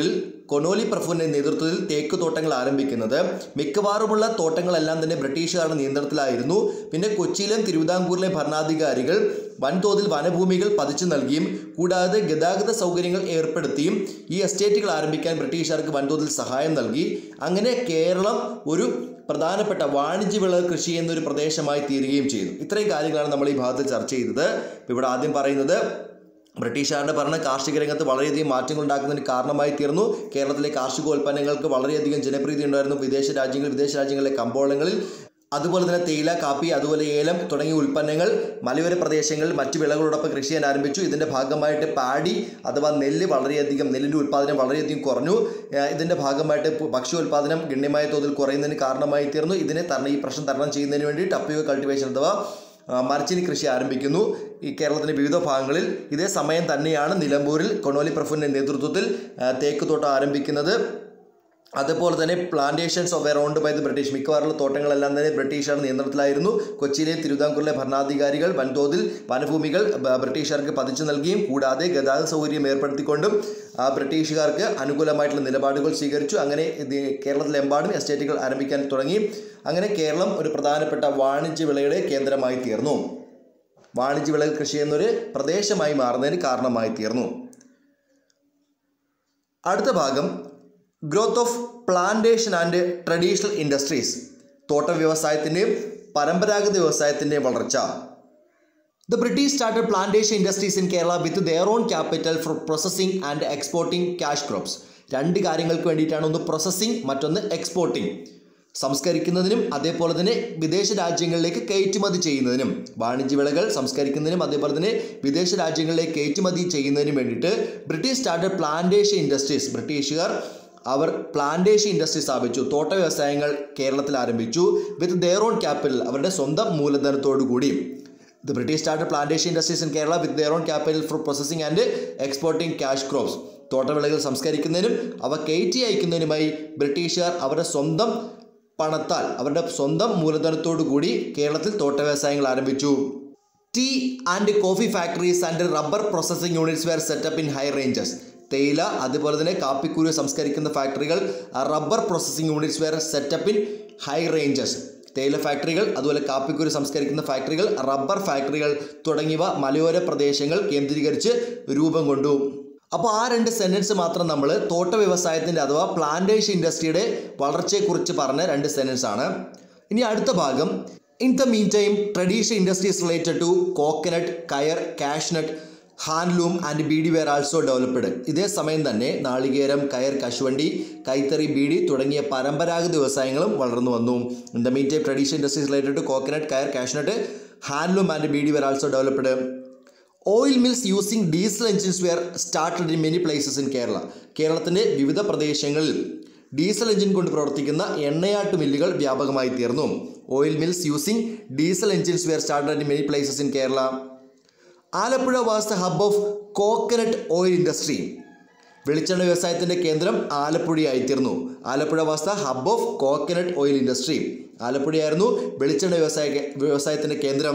കൊനോലി പ്രഭുവിൻ്റെ നേതൃത്വത്തിൽ തേക്ക് തോട്ടങ്ങൾ ആരംഭിക്കുന്നത്. മിക്കവാറുമുള്ള തോട്ടങ്ങളെല്ലാം തന്നെ ബ്രിട്ടീഷുകാരുടെ നിയന്ത്രണത്തിലായിരുന്നു. പിന്നെ കൊച്ചിയിലെയും തിരുവിതാംകൂറിലെയും ഭരണാധികാരികൾ വൻതോതിൽ വനഭൂമികൾ പതിച്ചു നൽകിയും കൂടാതെ ഗതാഗത സൗകര്യങ്ങൾ ഏർപ്പെടുത്തിയും ഈ എസ്റ്റേറ്റുകൾ ആരംഭിക്കാൻ ബ്രിട്ടീഷുകാർക്ക് വൻതോതിൽ സഹായം നൽകി. അങ്ങനെ കേരളം ഒരു പ്രധാനപ്പെട്ട വാണിജ്യ വിള കൃഷി എന്നൊരു പ്രദേശമായി തീരുകയും ചെയ്തു. ഇത്രയും കാര്യങ്ങളാണ് നമ്മൾ ഈ ഭാഗത്ത് ചർച്ച ചെയ്തത്. ഇവിടെ ആദ്യം പറയുന്നത് ബ്രിട്ടീഷുകാരുടെ ഭരണം കാർഷിക രംഗത്ത് വളരെയധികം മാറ്റങ്ങൾ ഉണ്ടാക്കുന്നതിന് കാരണമായി തീർന്നു. കേരളത്തിലെ കാർഷികോൽപ്പന്നങ്ങൾക്ക് വളരെയധികം ജനപ്രീതി ഉണ്ടായിരുന്നു വിദേശ രാജ്യങ്ങളിലെ കമ്പോളങ്ങളിൽ. അതുപോലെ തന്നെ തേയില, കാപ്പി, അതുപോലെ ഏലം തുടങ്ങിയ ഉൽപ്പന്നങ്ങൾ മലയോര പ്രദേശങ്ങളിൽ മറ്റ് വിളകളോടൊപ്പം കൃഷി ചെയ്യാൻ ആരംഭിച്ചു. ഇതിൻ്റെ ഭാഗമായിട്ട് പാടി അഥവാ നെല്ലിൻ്റെ ഉൽപ്പാദനം വളരെയധികം കുറഞ്ഞു. ഇതിൻ്റെ ഭാഗമായിട്ട് ഭക്ഷ്യോൽപാദനം ഗണ്യമായ തോതിൽ കുറയുന്നതിന് കാരണമായി തീർന്നു. ഈ പ്രശ്നം തരണം ചെയ്യുന്നതിന് വേണ്ടി ടപ്പിയോ കൾട്ടിവേഷൻ അഥവാ മരച്ചീനി കൃഷി ആരംഭിക്കുന്നു ഈ കേരളത്തിൻ്റെ വിവിധ ഭാഗങ്ങളിൽ. ഇതേ സമയം തന്നെയാണ് നിലമ്പൂരിൽ കൊനോലി പ്രഭുവിൻ്റെ നേതൃത്വത്തിൽ തേക്ക് തോട്ടം ആരംഭിക്കുന്നത്. അതുപോലെ തന്നെ plantations of around by the British, മിക്കവാറുള്ള തോട്ടങ്ങളെല്ലാം തന്നെ ബ്രിട്ടീഷുകാരുടെ നിയന്ത്രണത്തിലായിരുന്നു. കൊച്ചിയിലെ തിരുവിതാംകൂറിലെ ഭരണാധികാരികൾ വൻതോതിൽ വനഭൂമികൾ ബ്രിട്ടീഷുകാർക്ക് പതിച്ചു നൽകിയും കൂടാതെ ഗതാഗത സൗകര്യം ഏർപ്പെടുത്തിക്കൊണ്ടും ബ്രിട്ടീഷുകാർക്ക് അനുകൂലമായിട്ടുള്ള നിലപാടുകൾ സ്വീകരിച്ചു. അങ്ങനെ കേരളത്തിലെമ്പാടും എസ്റ്റേറ്റുകൾ ആരംഭിക്കാൻ തുടങ്ങി. അങ്ങനെ കേരളം ഒരു പ്രധാനപ്പെട്ട വാണിജ്യ വിളയുടെ കേന്ദ്രമായി തീർന്നു. വാണിജ്യ വിളകൾ കൃഷി എന്നൊരു പ്രദേശമായി മാറുന്നതിന് കാരണമായി തീർന്നു. അടുത്ത ഭാഗം growth of plantation and traditional industries, തോട്ട വ്യവസായത്തിൻ്റെയും പരമ്പരാഗത വ്യവസായത്തിൻ്റെയും വളർച്ച. The British started plantation industries in Kerala with their own capital for processing and exporting cash crops. രണ്ട് കാര്യങ്ങൾക്ക് വേണ്ടിയിട്ടാണ്, ഒന്ന് പ്രോസസ്സിംഗ്, മറ്റൊന്ന് എക്സ്പോർട്ടിംഗ്. സംസ്കരിക്കുന്നതിനും അതേപോലെ തന്നെ വിദേശ രാജ്യങ്ങളിലേക്ക് കയറ്റുമതി ചെയ്യുന്നതിനും, വാണിജ്യ വിളകൾ സംസ്കരിക്കുന്നതിനും അതേപോലെ തന്നെ വിദേശ രാജ്യങ്ങളിലേക്ക് കയറ്റുമതി ചെയ്യുന്നതിനും വേണ്ടിയിട്ട് ബ്രിട്ടീഷ് സ്റ്റാർട്ടഡ് പ്ലാന്റേഷൻ ഇൻഡസ്ട്രീസ്, ബ്രിട്ടീഷുകാർ അവർ പ്ലാന്റേഷൻ ഇൻഡസ്ട്രി സ്ഥാപിച്ചു, തോട്ട വ്യവസായങ്ങൾ കേരളത്തിൽ ആരംഭിച്ചു. വിത്ത് ദെയർ ഓൺ ക്യാപിറ്റൽ, അവരുടെ സ്വന്തം മൂലധനത്തോടു കൂടി. The British started plantation industries in Kerala with their own capital for processing and exporting cash crops. തോട്ടവിളകൾ സംസ്കരിക്കുന്നതിനും അവ കയറ്റി അയക്കുന്നതിനുമായി ബ്രിട്ടീഷുകാർ അവരുടെ സ്വന്തം പണത്താൽ, അവരുടെ സ്വന്തം മൂലധനത്തോടു കൂടി കേരളത്തിൽ തോട്ട വ്യവസായങ്ങൾ ആരംഭിച്ചു. Tea and coffee factories and rubber processing units were set up in high ranges. തേയില അതുപോലെ തന്നെ കാപ്പിക്കുരു സംസ്കരിക്കുന്ന ഫാക്ടറികൾ, rubber processing units were set up in high ranges. തേയില ഫാക്ടറികൾ, അതുപോലെ കാപ്പിക്കുരു സംസ്കരിക്കുന്ന ഫാക്ടറികൾ, റബ്ബർ ഫാക്ടറികൾ തുടങ്ങിയവ മലയോര പ്രദേശങ്ങൾ കേന്ദ്രീകരിച്ച് രൂപം കൊണ്ടു. അപ്പോൾ ആ രണ്ട് സെൻറ്റൻസ് മാത്രം നമ്മൾ തോട്ട വ്യവസായത്തിൻ്റെ അഥവാ പ്ലാന്റേഷൻ ഇൻഡസ്ട്രിയുടെ വളർച്ചയെക്കുറിച്ച് പറഞ്ഞ രണ്ട് സെൻറ്റൻസ് ആണ്. ഇനി അടുത്ത ഭാഗം, in the mean time traditional industries related to coconut, coir, cashew nut, handloom and beedi were also developed. ഇതേ സമയം തന്നെ നാളികേരം, കയർ, കശുവണ്ടി, കൈത്തറി, ബീഡി തുടങ്ങിയ പരമ്പരാഗത വ്യവസായങ്ങളും വളർന്നു വന്നു. In the mean time traditional industries related to coconut, coir, cashew nut, handloom and beedi were also developed. Oil mills using diesel engines were started in many places in Kerala. കേരളത്തിൻ്റെ വിവിധ പ്രദേശങ്ങളിൽ ഡീസൽ എഞ്ചിൻ കൊണ്ട് പ്രവർത്തിക്കുന്ന എണ്ണയാട്ട് മില്ലുകൾ വ്യാപകമായി തീർന്നു. Oil mills using diesel engines were started in many places in Kerala. Alappuzha was the hub of coconut oil industry. വെളിച്ചെണ്ണ വ്യവസായത്തിൻ്റെ കേന്ദ്രം ആലപ്പുഴയായിത്തീർന്നു. Alappuzha was the hub of coconut oil industry. ആലപ്പുഴയായിരുന്നു വെളിച്ചെണ്ണ വ്യവസായത്തിൻ്റെ കേന്ദ്രം.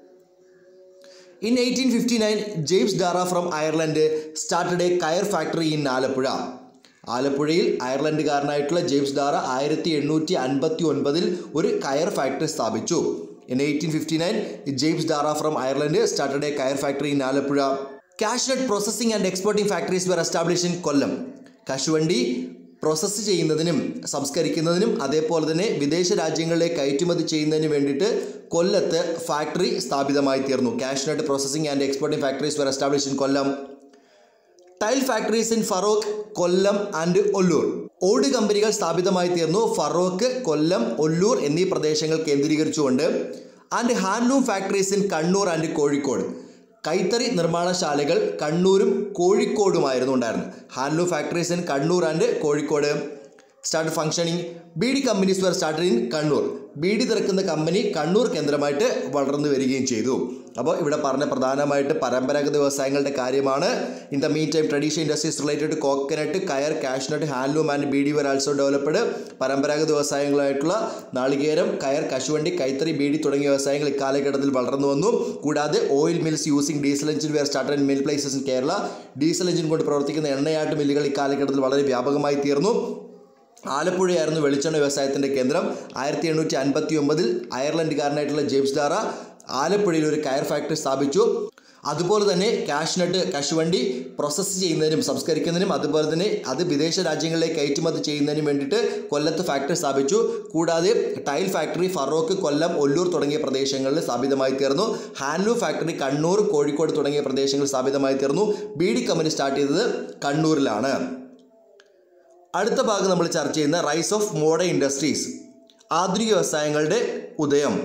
ഇൻ 1859 James Darragh from Ireland started a coir factory in Alappuzha. ആലപ്പുഴയിൽ അയർലൻഡുകാരനായിട്ടുള്ള ജെയിംസ് ഡാറ 1859 ഒരു കയർ ഫാക്ടറി സ്ഥാപിച്ചു. In 1859, James Dara from Ireland started a kayar factory in Alappuzha. Cashnut processing and exporting factories were established in Kollam. കശുവണ്ടി process ചെയ്യുന്നതിനും സംസ്കരിക്കുന്നതിനും അതേപോലെ തന്നെ വിദേശ രാജ്യങ്ങളിലേക്ക് കയറ്റുമതി ചെയ്യുന്നതിന് വേണ്ടിയിട്ട് കൊല്ലത്ത് ഫാക്ടറി സ്ഥാപിതമായി തീർന്നു. Cashew nut processing and exporting factories were established in Kollam. Tile factories in Feroke, Kollam and Ollur. ഓട് കമ്പനികൾ സ്ഥാപിതമായി തീർന്നു ഫറോക്ക്, കൊല്ലം, ഒല്ലൂർ എന്നീ പ്രദേശങ്ങൾ കേന്ദ്രീകരിച്ചുകൊണ്ട്. And handloom factories in Kannur and Kozhikode. കൈത്തറി നിർമ്മാണശാലകൾ കണ്ണൂരും കോഴിക്കോടുമായിരുന്നു ഉണ്ടായിരുന്നത്. Handloom factories in Kannur and Kozhikode. Started functioning. Beedi companies were started in Kannur. Beedi തിറക്കുന്ന കമ്പനി കണ്ണൂർ കേന്ദ്രമായിട്ട് വളർന്നു വരികയും ചെയ്തു. അപ്പോൾ ഇവിടെ പറഞ്ഞ പ്രധാനമായിട്ട് പരമ്പരാഗത വ്യവസായങ്ങളുടെ കാര്യമാണ്. In the mean time traditional industries related to coconut, coir, cashew nut, handloom and beedi were also developed. പരമ്പരാഗത വ്യവസായങ്ങളായിട്ടുള്ള നാളികേരം, കയർ, കശുവണ്ടി, കൈത്തറി, ബീഡി തുടങ്ങിയ വ്യവസായങ്ങൾ ഇക്കാലഘട്ടത്തിൽ വളർന്നു വന്നു. കൂടാതെ oil mills using diesel engine were started in many places in Kerala. Diesel engine കൊണ്ട് പ്രവർത്തിക്കുന്ന എണ്ണയാട്ട് മില്ലുകൾ ഇക്കാലഘട്ടത്തിൽ വളരെ വ്യാപകമായി തീർന്നു. ആലപ്പുഴയായിരുന്നു വെളിച്ചെണ്ണ വ്യവസായത്തിൻ്റെ കേന്ദ്രം. 1859 അയർലൻഡുകാരനായിട്ടുള്ള ജെയിംസ് ഡാറ ആലപ്പുഴയിൽ ഒരു കയർ ഫാക്ടറി സ്ഥാപിച്ചു. അതുപോലെ തന്നെ കാഷ്നട്ട്, കശുവണ്ടി പ്രോസസ്സ് ചെയ്യുന്നതിനും സംസ്കരിക്കുന്നതിനും അതുപോലെ തന്നെ അത് വിദേശ രാജ്യങ്ങളിലേക്ക് കയറ്റുമതി ചെയ്യുന്നതിനും വേണ്ടിയിട്ട് കൊല്ലത്ത് ഫാക്ടറി സ്ഥാപിച്ചു. കൂടാതെ ടൈൽ ഫാക്ടറി ഫറോക്ക്, കൊല്ലം, ഒല്ലൂർ തുടങ്ങിയ പ്രദേശങ്ങളിൽ സ്ഥാപിതമായി തീർന്നു. ഹാൻഡ്ലൂം ഫാക്ടറി കണ്ണൂർ, കോഴിക്കോട് തുടങ്ങിയ പ്രദേശങ്ങളിൽ സ്ഥാപിതമായി തീർന്നു. ബീഡി കമ്പനി സ്റ്റാർട്ട് ചെയ്തത് കണ്ണൂരിലാണ്. അടുത്ത ഭാഗം നമ്മൾ ചർച്ച ചെയ്യുന്ന റൈസ് ഓഫ് മോഡേൺ ഇൻഡസ്ട്രീസ്, ആധുനിക വ്യവസായങ്ങളുടെ ഉദയം.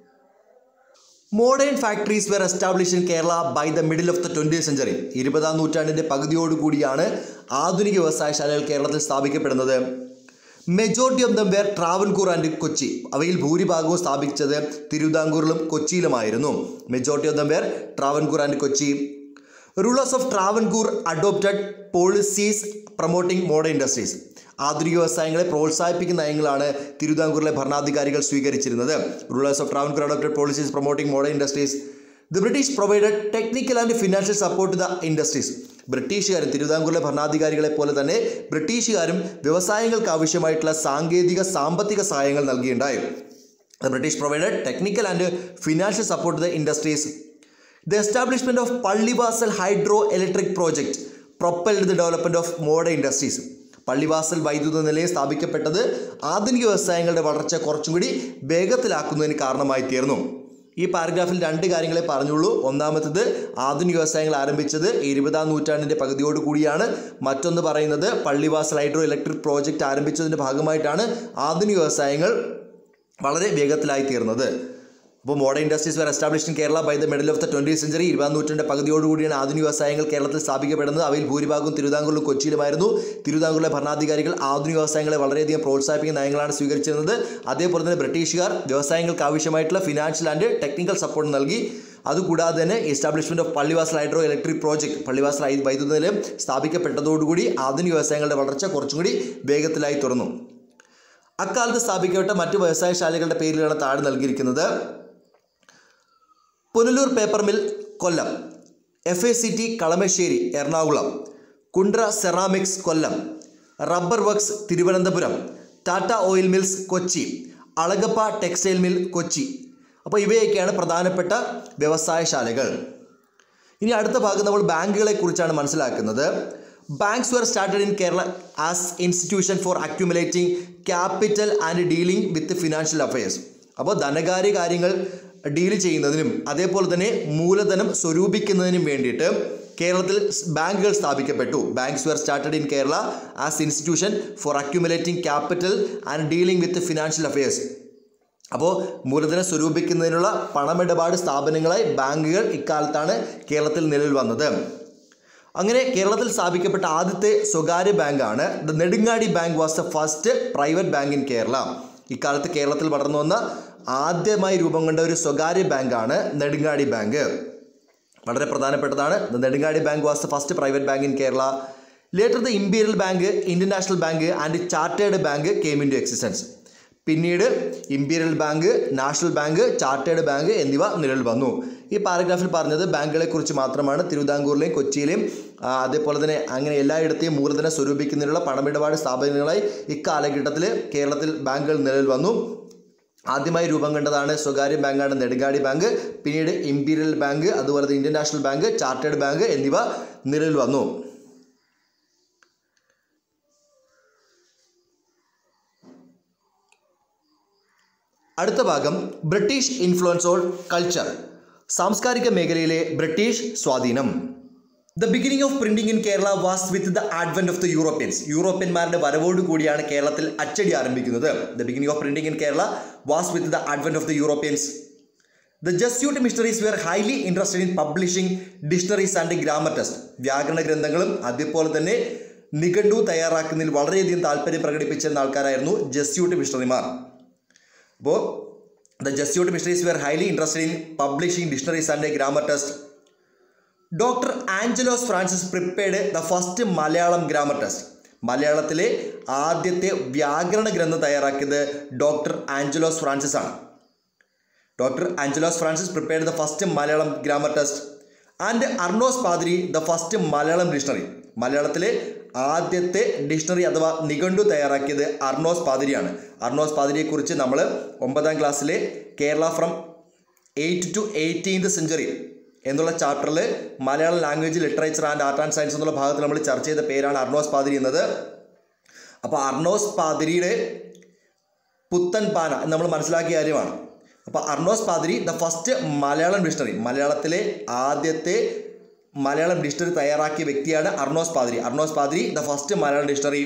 Modern factories were establish in Kerala by the middle of the 20th century. 20ാം നൂറ്റാണ്ടിൻ്റെ പകുതിയോടുകൂടിയാണ് ആധുനിക വ്യവസായശാലകൾ കേരളത്തിൽ സ്ഥാപിക്കപ്പെടുന്നത്. Majority of them were Travancore and Kochi. അവയിൽ ഭൂരിഭാഗവും സ്ഥാപിച്ചത് തിരുവിതാംകൂറിലും കൊച്ചിയിലുമായിരുന്നു. Majority of them were Travancore and Kochi. Rulers of Travancore adopted policies promoting modern industries. ആധുനിക വ്യവസായങ്ങളെ പ്രോത്സാഹിപ്പിക്കുന്ന നയങ്ങളാണ് തിരുവിതാംകൂറിലെ ഭരണാധികാരികൾ സ്വീകരിച്ചിരുന്നത്. Rulers of Travancore adopted policies promoting modern industries. The British provided technical and financial support to the industries. ബ്രിട്ടീഷുകാരും തിരുവിതാംകൂറിലെ ഭരണാധികാരികളെ പോലെ തന്നെ ബ്രിട്ടീഷുകാരും വ്യവസായങ്ങൾക്ക് ആവശ്യമായിട്ടുള്ള സാങ്കേതിക സാമ്പത്തിക സഹായങ്ങൾ നൽകിയിട്ടുണ്ടായി. The British provided technical and financial support to the industries. The establishment of Pallivasal hydroelectric project propelled the development of modern industries. Pallivasal വൈദ്യുത നിലയം സ്ഥാപിക്കപ്പെട്ടത് ആധുനിക വ്യവസായങ്ങളുടെ വളർച്ച കുറച്ചും കൂടി വേഗത്തിലാക്കുന്നതിന് കാരണമായി തീർന്നു. ഈ പാരഗ്രാഫിൽ 2 കാര്യങ്ങളെ പറഞ്ഞുള്ളൂ. ഒന്നാമത്തേത് ആധുനിക വ്യവസായങ്ങൾ ആരംഭിച്ചത് 20ാം നൂറ്റാണ്ടിൻ്റെ പകുതിയോട് കൂടിയാണ്. മറ്റൊന്ന് പറയുന്നത് പള്ളിവാസൽ ഹൈഡ്രോ ഇലക്ട്രിക് പ്രോജക്റ്റ് ആരംഭിച്ചതിൻ്റെ ഭാഗമായിട്ടാണ് ആധുനിക വ്യവസായങ്ങൾ വളരെ വേഗത്തിലായി തീർന്നത്. അപ്പോൾ modern industries were established in Kerala by the middle of the 20th century. 20ാം നൂറ്റാണ്ടിൻ്റെ പകുതിയോടുകൂടിയാണ് ആധുനിക വ്യവസായങ്ങൾ കേരളത്തിൽ സ്ഥാപിക്കപ്പെടുന്നത്. അവയിൽ ഭൂരിഭാഗവും തിരുവിതാംകൂറിലും കൊച്ചിയിലുമായിരുന്നു. തിരുവിതാംകൂറിലെ ഭരണാധികാരികൾ ആധുനിക വ്യവസായങ്ങളെ വളരെയധികം പ്രോത്സാഹിപ്പിക്കുന്ന നയങ്ങളാണ് സ്വീകരിച്ചിരുന്നത്. അതേപോലെ തന്നെ ബ്രിട്ടീഷുകാർ വ്യവസായങ്ങൾക്ക് ആവശ്യമായിട്ടുള്ള ഫിനാൻഷ്യൽ ആൻഡ് ടെക്നിക്കൽ സപ്പോർട്ട് നൽകി. അതുകൂടാതെ തന്നെ establishment of Pallivasal hydro electric project, Pallivasal വൈദ്യുത നിലയം സ്ഥാപിക്കപ്പെട്ടതോടുകൂടി ആധുനിക വ്യവസായങ്ങളുടെ വളർച്ച കുറച്ചും കൂടി വേഗത്തിലായി തുറന്നു. അക്കാലത്ത് സ്ഥാപിക്കപ്പെട്ട മറ്റ് വ്യവസായശാലകളുടെ പേരിലാണ് താഴെ നൽകിയിരിക്കുന്നത്. Punalur paper mill Kollam, FACT Kalamassery Ernakulam, Kundara ceramics Kollam, rubber works Thiruvananthapuram, Tata oil mills Kochi, Alagappa textile mill Kochi. അപ്പോൾ ഇവയൊക്കെയാണ് പ്രധാനപ്പെട്ട വ്യവസായശാലകൾ. ഇനി അടുത്ത ഭാഗം നമ്മൾ ബാങ്കുകളെ കുറിച്ചാണ് മനസ്സിലാക്കുന്നത്. Banks were started in Kerala as institution for accumulating capital and dealing with financial affairs. അപ്പോൾ ധനകാര്യ കാര്യങ്ങൾ ഡീൽ ചെയ്യുന്നതിനും അതേപോലെ തന്നെ മൂലധനം സ്വരൂപിക്കുന്നതിനും വേണ്ടിയിട്ട് കേരളത്തിൽ ബാങ്കുകൾ സ്ഥാപിക്കപ്പെട്ടു. Banks were started in Kerala as institution for accumulating capital and dealing with financial affairs. അപ്പോൾ മൂലധനം സ്വരൂപിക്കുന്നതിനുള്ള പണമിടപാട് സ്ഥാപനങ്ങളായി ബാങ്കുകൾ ഇക്കാലത്താണ് കേരളത്തിൽ നിലവിൽ വന്നത്. അങ്ങനെ കേരളത്തിൽ സ്ഥാപിക്കപ്പെട്ട ആദ്യത്തെ സ്വകാര്യ ബാങ്കാണ് the Nedungadi bank was the first private bank in Kerala. ഇക്കാലത്ത് കേരളത്തിൽ വളർന്നു വന്ന ആദ്യമായി രൂപം കൊണ്ട ഒരു സ്വകാര്യ ബാങ്കാണ് നെടുങ്ങാടി ബാങ്ക്. വളരെ പ്രധാനപ്പെട്ടതാണ്. The Nedungadi bank was the first private bank in Kerala. Later the imperial bank, Indian national bank and chartered bank came in to existence. പിന്നീട് imperial bank, national bank, chartered bank എന്നിവ നിലവിൽ വന്നു. ഈ പാരഗ്രാഫിൽ പറഞ്ഞത് ബാങ്കുകളെക്കുറിച്ച് മാത്രമാണ്. തിരുവിതാംകൂറിലെയും കൊച്ചിയിലെയും അതേപോലെ തന്നെ അങ്ങനെ എല്ലായിടത്തെയും മൂലധനം സ്വരൂപിക്കുന്നതിനുള്ള പണമിടപാട് സ്ഥാപനങ്ങളായി ഇക്കാലഘട്ടത്തിൽ കേരളത്തിൽ ബാങ്കുകൾ നിലവിൽ വന്നു. ആദ്യമായി രൂപം കൊണ്ടതാണ് സ്വകാര്യ ബാങ്കാണ് നെടുങ്ങാടി ബാങ്ക്. പിന്നീട് ഇമ്പീരിയൽ ബാങ്ക്, അതുപോലെ തന്നെ Indian national bank, chartered bank എന്നിവ നിലവിൽ വന്നു. അടുത്ത ഭാഗം ബ്രിട്ടീഷ് ഇൻഫ്ലുവൻസ് ഓൺ കൾച്ചർ, സാംസ്കാരിക മേഖലയിലെ ബ്രിട്ടീഷ് സ്വാധീനം. The beginning of printing in Kerala was with the advent of the Europeans. യൂറോപ്യന്മാരുടെ വരവോട് കൂടിയാണ് കേരളത്തിൽ അച്ചടി ആരംഭിക്കുന്നത്. The beginning of printing in Kerala was with the advent of the Europeans. The Jesuit missionaries were highly interested in publishing dictionaries and grammar test. വ്യാകരണ ഗ്രന്ഥങ്ങളും അതേപോലെ തന്നെ നിഘണ്ടു തയ്യാറാക്കുന്നതിൽ വളരെയധികം താല്പര്യം പ്രകടിപ്പിച്ചിരുന്ന ആൾക്കാരായിരുന്നു ജസ്യൂട്ട് മിഷണറിമാർ. അപ്പോൾ the Jesuit missionaries were highly interested in publishing dictionaries and grammar test. Doctor Angelos Francis prepared the first Malayalam grammar test. മലയാളത്തിലെ ആദ്യത്തെ വ്യാകരണ ഗ്രന്ഥം തയ്യാറാക്കിയത് ഡോക്ടർ ആഞ്ചലോസ് ഫ്രാൻസിസ് ആണ്. Doctor Angelos Francis prepared the first Malayalam grammar test and Arnos Pathiri the first Malayalam dictionary. മലയാളത്തിലെ ആദ്യത്തെ dictionary അഥവാ നിഘണ്ടു തയ്യാറാക്കിയത് അർണോസ് പാതിരിയാണ്. അർണോസ് പാതിരിയെക്കുറിച്ച് നമ്മൾ 9ാം ക്ലാസ്സിലെ Kerala from 8th to 18th century എന്നുള്ള ചാപ്റ്ററിൽ Malayalam language literature and art and science എന്നുള്ള ഭാഗത്ത് നമ്മൾ ചർച്ച ചെയ്ത പേരാണ് അർണോസ് പാതിരി എന്നത്. അപ്പോൾ അർണോസ് പാതിരിയുടെ പുത്തൻ പാന എന്ന് നമ്മൾ മനസ്സിലാക്കിയ കാര്യമാണ്. അപ്പോൾ Arnos Pathiri the first Malayalam dictionary, മലയാളത്തിലെ ആദ്യത്തെ മലയാളം ഡിക്ഷണറി തയ്യാറാക്കിയ വ്യക്തിയാണ് അർണോസ് പാതിരി. Arnos Pathiri the first Malayalam dictionary.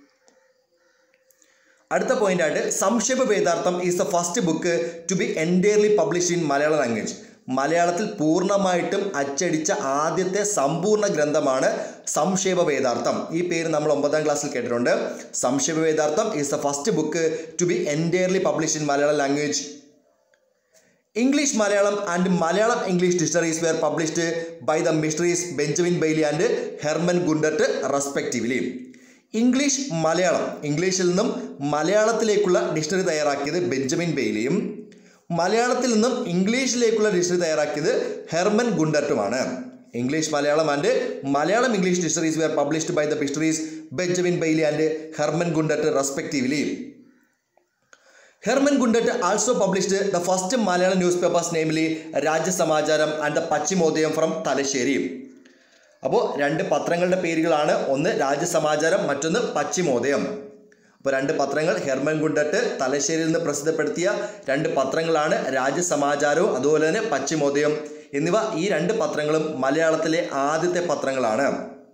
അടുത്ത പോയിന്റായിട്ട് Samkshepa Vedartham is the first book to be entirely published in Malayalam language. മലയാളത്തിൽ പൂർണ്ണമായിട്ടും അച്ചടിച്ച ആദ്യത്തെ സമ്പൂർണ്ണ ഗ്രന്ഥമാണ് സംക്ഷേപ വേദാർത്ഥം. ഈ പേര് നമ്മൾ 9ാം ക്ലാസ്സിൽ കേട്ടിട്ടുണ്ട്. Samkshepa Vedartham is the first book to be entirely published in Malayalam language. English Malayalam and Malayalam English dictionaries were published by the missionaries Benjamin Bailey and Herman Gundert respectively. English Malayalam, ഇംഗ്ലീഷിൽ നിന്നും മലയാളത്തിലേക്കുള്ള ഡിക്ഷണറി തയ്യാറാക്കിയത് ബെഞ്ചമിൻ ബെയ്ലിയും മലയാളത്തിൽ നിന്നും ഇംഗ്ലീഷിലേക്കുള്ള ഡിക്ഷണറി തയ്യാറാക്കിയത് ഹെർമൻ ഗുണ്ടർട്ടുമാണ്. English Malayalam and Malayalam English dictionaries were published by the missionaries Benjamin Bailey and Herman Gundert respectively. Herman Gundert also published the first Malayalam newspapers, namely Rajasamacharam and the Paschimodayam from Thalassery. അപ്പോൾ രണ്ട് പത്രങ്ങളുടെ പേരുകളാണ്, ഒന്ന് രാജസമാചാരം, മറ്റൊന്ന് പശ്ചിമോദയം. അപ്പോൾ രണ്ട് പത്രങ്ങൾ ഹെർമൻ ഗുണ്ടർട്ട് തലശ്ശേരിയിൽ നിന്ന് പ്രസിദ്ധപ്പെടുത്തിയ രണ്ട് പത്രങ്ങളാണ് രാജസമാചാരവും അതുപോലെ തന്നെ പശ്ചിമോദയം എന്നിവ. ഈ രണ്ട് പത്രങ്ങളും മലയാളത്തിലെ ആദ്യത്തെ പത്രങ്ങളാണ്.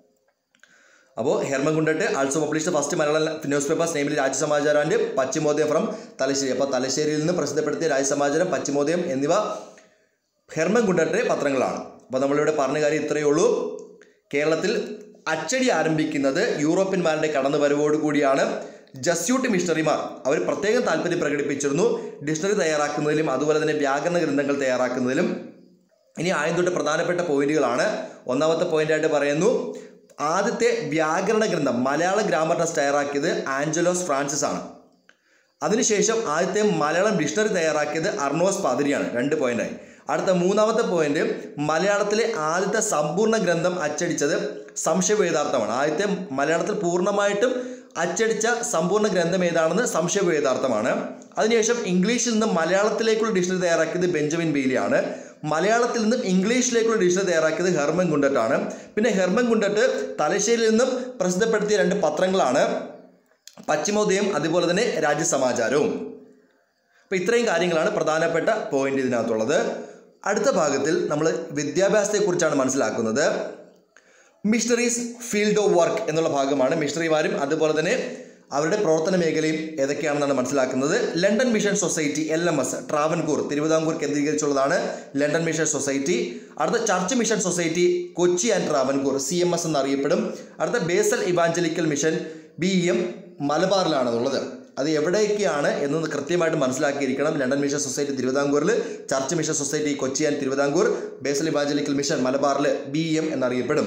അപ്പോൾ Herman Gundert also published first Malayalam newspapers നെയിമിൽ രാജസമാചാരം ആൻഡ് പശ്ചിമോദയം ഫ്രം തലശ്ശേരി. അപ്പോൾ തലശ്ശേരിയിൽ നിന്ന് പ്രസിദ്ധപ്പെടുത്തിയ രാജസമാചാരം, പശ്ചിമോദയം എന്നിവ ഹെർമൻ ഗുണ്ടർട്ടിൻ്റെ പത്രങ്ങളാണ്. അപ്പോൾ നമ്മളിവിടെ പറഞ്ഞ കാര്യം ഇത്രയേ ഉള്ളൂ. കേരളത്തിൽ അച്ചടി ആരംഭിക്കുന്നത് യൂറോപ്യന്മാരുടെ കടന്നുവരവോട് കൂടിയാണ്. ജസ്യൂട്ട് മിഷണറിമാർ അവർ പ്രത്യേകം താല്പര്യം പ്രകടിപ്പിച്ചിരുന്നു ഡിക്ഷണറി തയ്യാറാക്കുന്നതിലും അതുപോലെ തന്നെ വ്യാകരണ ഗ്രന്ഥങ്ങൾ തയ്യാറാക്കുന്നതിലും. ഇനി ആദ്യം തൊട്ട് പ്രധാനപ്പെട്ട പോയിന്റുകളാണ്. ഒന്നാമത്തെ പോയിന്റായിട്ട് പറയുന്നു, ആദ്യത്തെ വ്യാകരണ ഗ്രന്ഥം മലയാളം ഗ്രാമർ ടെസ്റ്റ് തയ്യാറാക്കിയത് ആഞ്ചലോസ് ഫ്രാൻസിസ് ആണ്. അതിനുശേഷം ആദ്യത്തെ മലയാളം ഡിക്ഷണറി തയ്യാറാക്കിയത് അർണോസ് പാതിരിയാണ്. 2 പോയിന്റായി. അടുത്ത മൂന്നാമത്തെ പോയിന്റ്, മലയാളത്തിലെ ആദ്യത്തെ സമ്പൂർണ്ണ ഗ്രന്ഥം അച്ചടിച്ചത് സംക്ഷേപവേദാർത്ഥമാണ്. ആദ്യത്തെ മലയാളത്തിൽ പൂർണ്ണമായിട്ടും അച്ചടിച്ച സമ്പൂർണ്ണ ഗ്രന്ഥം ഏതാണെന്ന് സംക്ഷേപവേദാർത്ഥമാണ്. അതിനുശേഷം ഇംഗ്ലീഷിൽ നിന്ന് മലയാളത്തിലേക്കുള്ള ഡിക്ഷണറി തയ്യാറാക്കിയത് ബെഞ്ചമിൻ ബെയ്ലിയാണ്. മലയാളത്തിൽ നിന്നും ഇംഗ്ലീഷിലേക്കുള്ള ഡിക്ഷണറി തയ്യാറാക്കിയത് ഹെർമൻ ഗുണ്ടർട്ടാണ്. പിന്നെ ഹെർമൻ ഗുണ്ടർട്ട് തലശ്ശേരിയിൽ നിന്നും പ്രസിദ്ധപ്പെടുത്തിയ 2 പത്രങ്ങളാണ് പശ്ചിമോദയം അതുപോലെ തന്നെ രാജ്യസമാചാരവും. അപ്പോൾ ഇത്രയും കാര്യങ്ങളാണ് പ്രധാനപ്പെട്ട പോയിന്റ് ഇതിനകത്തുള്ളത്. അടുത്ത ഭാഗത്തിൽ നമ്മൾ വിദ്യാഭ്യാസത്തെക്കുറിച്ചാണ് മനസ്സിലാക്കുന്നത്. മിഷണറീസ് ഫീൽഡ് ഓഫ് വർക്ക് എന്നുള്ള ഭാഗമാണ്. മിഷണറിമാരും അതുപോലെ തന്നെ അവരുടെ പ്രവർത്തന മേഖലയും ഏതൊക്കെയാണെന്നാണ് മനസ്സിലാക്കുന്നത്. London Mission Society LMS Travancore Thiruvithamkoor കേന്ദ്രീകരിച്ചുള്ളതാണ് ലണ്ടൻ മിഷൻ സൊസൈറ്റി. അടുത്ത Church Mission Society Kochi and Travancore CMS എന്നറിയപ്പെടും. അടുത്ത ബേസൽ ഇവാഞ്ചലിക്കൽ മിഷൻ BEM മലബാറിലാണെന്നുള്ളത്. അത് എവിടെയൊക്കെയാണ് എന്ന് കൃത്യമായിട്ട് മനസ്സിലാക്കിയിരിക്കണം. ലണ്ടൻ മിഷൻ സൊസൈറ്റി തിരുവിതാംകൂറിൽ, Church Mission Society Kochi and Thiruvithamkoor, Basel Evangelical Mission മലബാറിൽ BEM എന്നറിയപ്പെടും.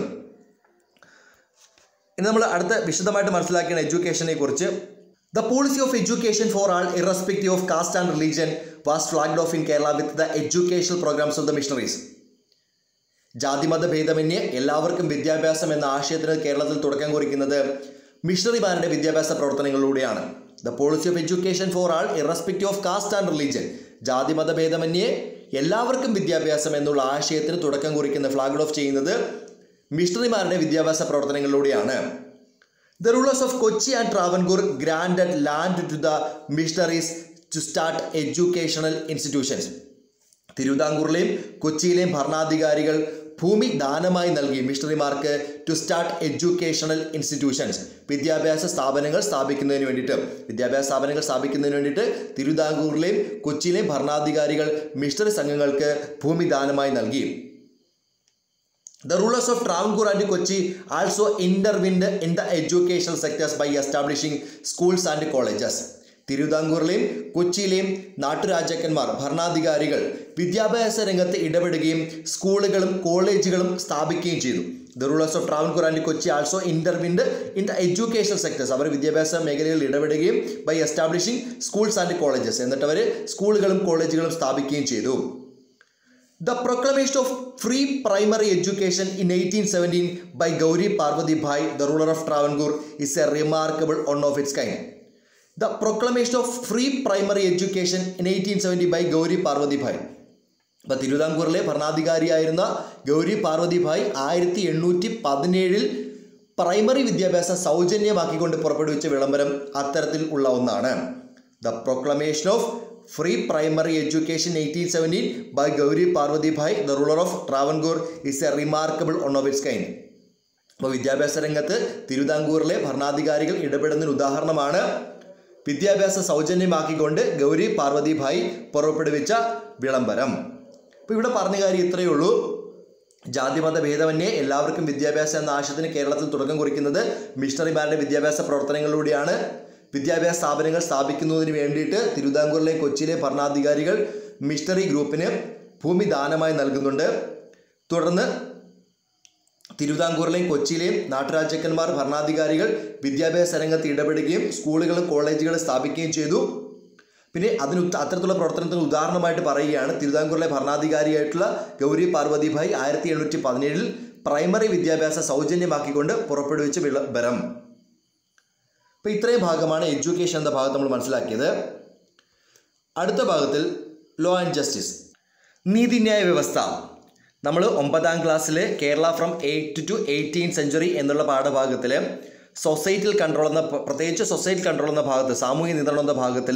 ഇനി നമ്മൾ അടുത്ത വിശദമായിട്ട് മനസ്സിലാക്കിയ എഡ്യൂക്കേഷനെ കുറിച്ച്. The policy of education for all irrespective of caste and religion was flagged of in Kerala with the educational programmes of the missionaries. ജാതിമത ഭേദമന്യേ എല്ലാവർക്കും വിദ്യാഭ്യാസം എന്ന ആശയത്തിന് കേരളത്തിൽ തുടക്കം കുറിക്കുന്നത് മിഷണറിമാരുടെ വിദ്യാഭ്യാസ പ്രവർത്തനങ്ങളിലൂടെയാണ്. The policy of education for all irrespective of caste and religion, ജാതിമത ഭേദമന്യേ എല്ലാവർക്കും വിദ്യാഭ്യാസം എന്നുള്ള ആശയത്തിന് തുടക്കം കുറിക്കുന്ന ഫ്ലാഗ്ഡ് ഓഫ് ചെയ്യുന്നത് മിഷണറിമാരുടെ വിദ്യാഭ്യാസ പ്രവർത്തനങ്ങളിലൂടെയാണ്. The rulers of Kochi and Travancore granted land to the missionaries to start educational institutions. തിരുവിതാംകൂറിലെയും കൊച്ചിയിലെയും ഭരണാധികാരികൾ ഭൂമി ദാനമായി നൽകി മിഷണറിമാർക്ക് ടു സ്റ്റാർട്ട് എഡ്യൂക്കേഷണൽ ഇൻസ്റ്റിറ്റ്യൂഷൻസ്, വിദ്യാഭ്യാസ സ്ഥാപനങ്ങൾ സ്ഥാപിക്കുന്നതിന് വേണ്ടിയിട്ട് തിരുവിതാംകൂറിലെയും കൊച്ചിയിലെയും ഭരണാധികാരികൾ മിഷണറി സംഘങ്ങൾക്ക് ഭൂമി ദാനമായി നൽകി. The rulers of Travancore and Kochi also intervened in the educational sectors by establishing schools and colleges. തിരുവിതാംകൂറിലെയും കൊച്ചിയിലെയും നാട്ടുരാജാക്കന്മാർ ഭരണാധികാരികൾ വിദ്യാഭ്യാസ രംഗത്ത് ഇടപെടുകയും സ്കൂളുകളും കോളേജുകളും സ്ഥാപിക്കുകയും ചെയ്തു. The rulers of Travancore and Kochi also intervened in the educational sectors. അവർ വിദ്യാഭ്യാസ മേഖലകളിൽ ഇടപെടുകയും by establishing schools and colleges. എന്നിട്ട് അവർ സ്കൂളുകളും കോളേജുകളും സ്ഥാപിക്കുകയും ചെയ്തു. The proclamation of free primary education in 1817 by Gauri Parvati Bhai, the ruler of Travancore, is a remarkable one of its kind. The proclamation of free primary education in 1870 by Gauri Parvati Bhai. അപ്പോൾ തിരുവിതാംകൂറിലെ ഭരണാധികാരിയായിരുന്ന Gauri Parvati Bai 1817 primary വിദ്യാഭ്യാസം സൗജന്യമാക്കിക്കൊണ്ട് പുറപ്പെടുവിച്ച വിളംബരം അത്തരത്തിൽ ഉള്ള ഒന്നാണ്. The proclamation of free primary education 1817 by Gauri Parvati Bhai, the ruler of Travancore, is a remarkable one of its kind. അപ്പോൾ വിദ്യാഭ്യാസ രംഗത്ത് തിരുവിതാംകൂറിലെ ഭരണാധികാരികൾ ഇടപെടുന്നതിന് ഉദാഹരണമാണ് വിദ്യാഭ്യാസം സൗജന്യമാക്കിക്കൊണ്ട് ഗൗരി പാർവതി ഭായ് പുറപ്പെടുവിച്ച വിളംബരം. അപ്പോൾ ഇവിടെ പറഞ്ഞ കാര്യം ഇത്രയേ ഉള്ളൂ. ജാതിമത ഭേദമന്യേ എല്ലാവർക്കും വിദ്യാഭ്യാസം എന്ന ആശയത്തിന് കേരളത്തിൽ തുടക്കം കുറിക്കുന്നത് മിഷണറിമാരുടെ വിദ്യാഭ്യാസ പ്രവർത്തനങ്ങളിലൂടെയാണ്. വിദ്യാഭ്യാസ സ്ഥാപനങ്ങൾ സ്ഥാപിക്കുന്നതിന് വേണ്ടിയിട്ട് തിരുവിതാംകൂറിലെ കൊച്ചിയിലെ ഭരണാധികാരികൾ മിഷണറി ഗ്രൂപ്പിന് ഭൂമി ദാനമായി നൽകുന്നുണ്ട്. തുടർന്ന് തിരുവിതാംകൂറിലെയും കൊച്ചിയിലെയും നാട്ടുരാജാക്കന്മാർ ഭരണാധികാരികൾ വിദ്യാഭ്യാസ രംഗത്ത് ഇടപെടുകയും സ്കൂളുകളും കോളേജുകളും സ്ഥാപിക്കുകയും ചെയ്തു. പിന്നെ അത്തരത്തിലുള്ള പ്രവർത്തനത്തിന് ഉദാഹരണമായിട്ട് പറയുകയാണ് തിരുവിതാംകൂറിലെ ഭരണാധികാരിയായിട്ടുള്ള ഗൗരി പാർവതി ഭായ് 1817 പ്രൈമറി വിദ്യാഭ്യാസം സൗജന്യമാക്കിക്കൊണ്ട് പുറപ്പെടുവിച്ച വിളംബരം. അപ്പോൾ ഇത്രയും ഭാഗമാണ് എഡ്യൂക്കേഷൻ എന്ന ഭാഗത്ത് നമ്മൾ മനസ്സിലാക്കിയത്. അടുത്ത ഭാഗത്തിൽ ലോ ആൻഡ് ജസ്റ്റിസ്, നീതിന്യായ വ്യവസ്ഥ. നമ്മൾ 9ാം ക്ലാസ്സിൽ Kerala from 8th to 18th century എന്നുള്ള പാഠഭാഗത്തിൽ സൊസൈറ്റിയിൽ കൺട്രോൾ എന്ന, പ്രത്യേകിച്ച് സൊസൈറ്റി കൺട്രോൾ എന്ന ഭാഗത്ത്, സാമൂഹിക നിയന്ത്രണം എന്ന ഭാഗത്തിൽ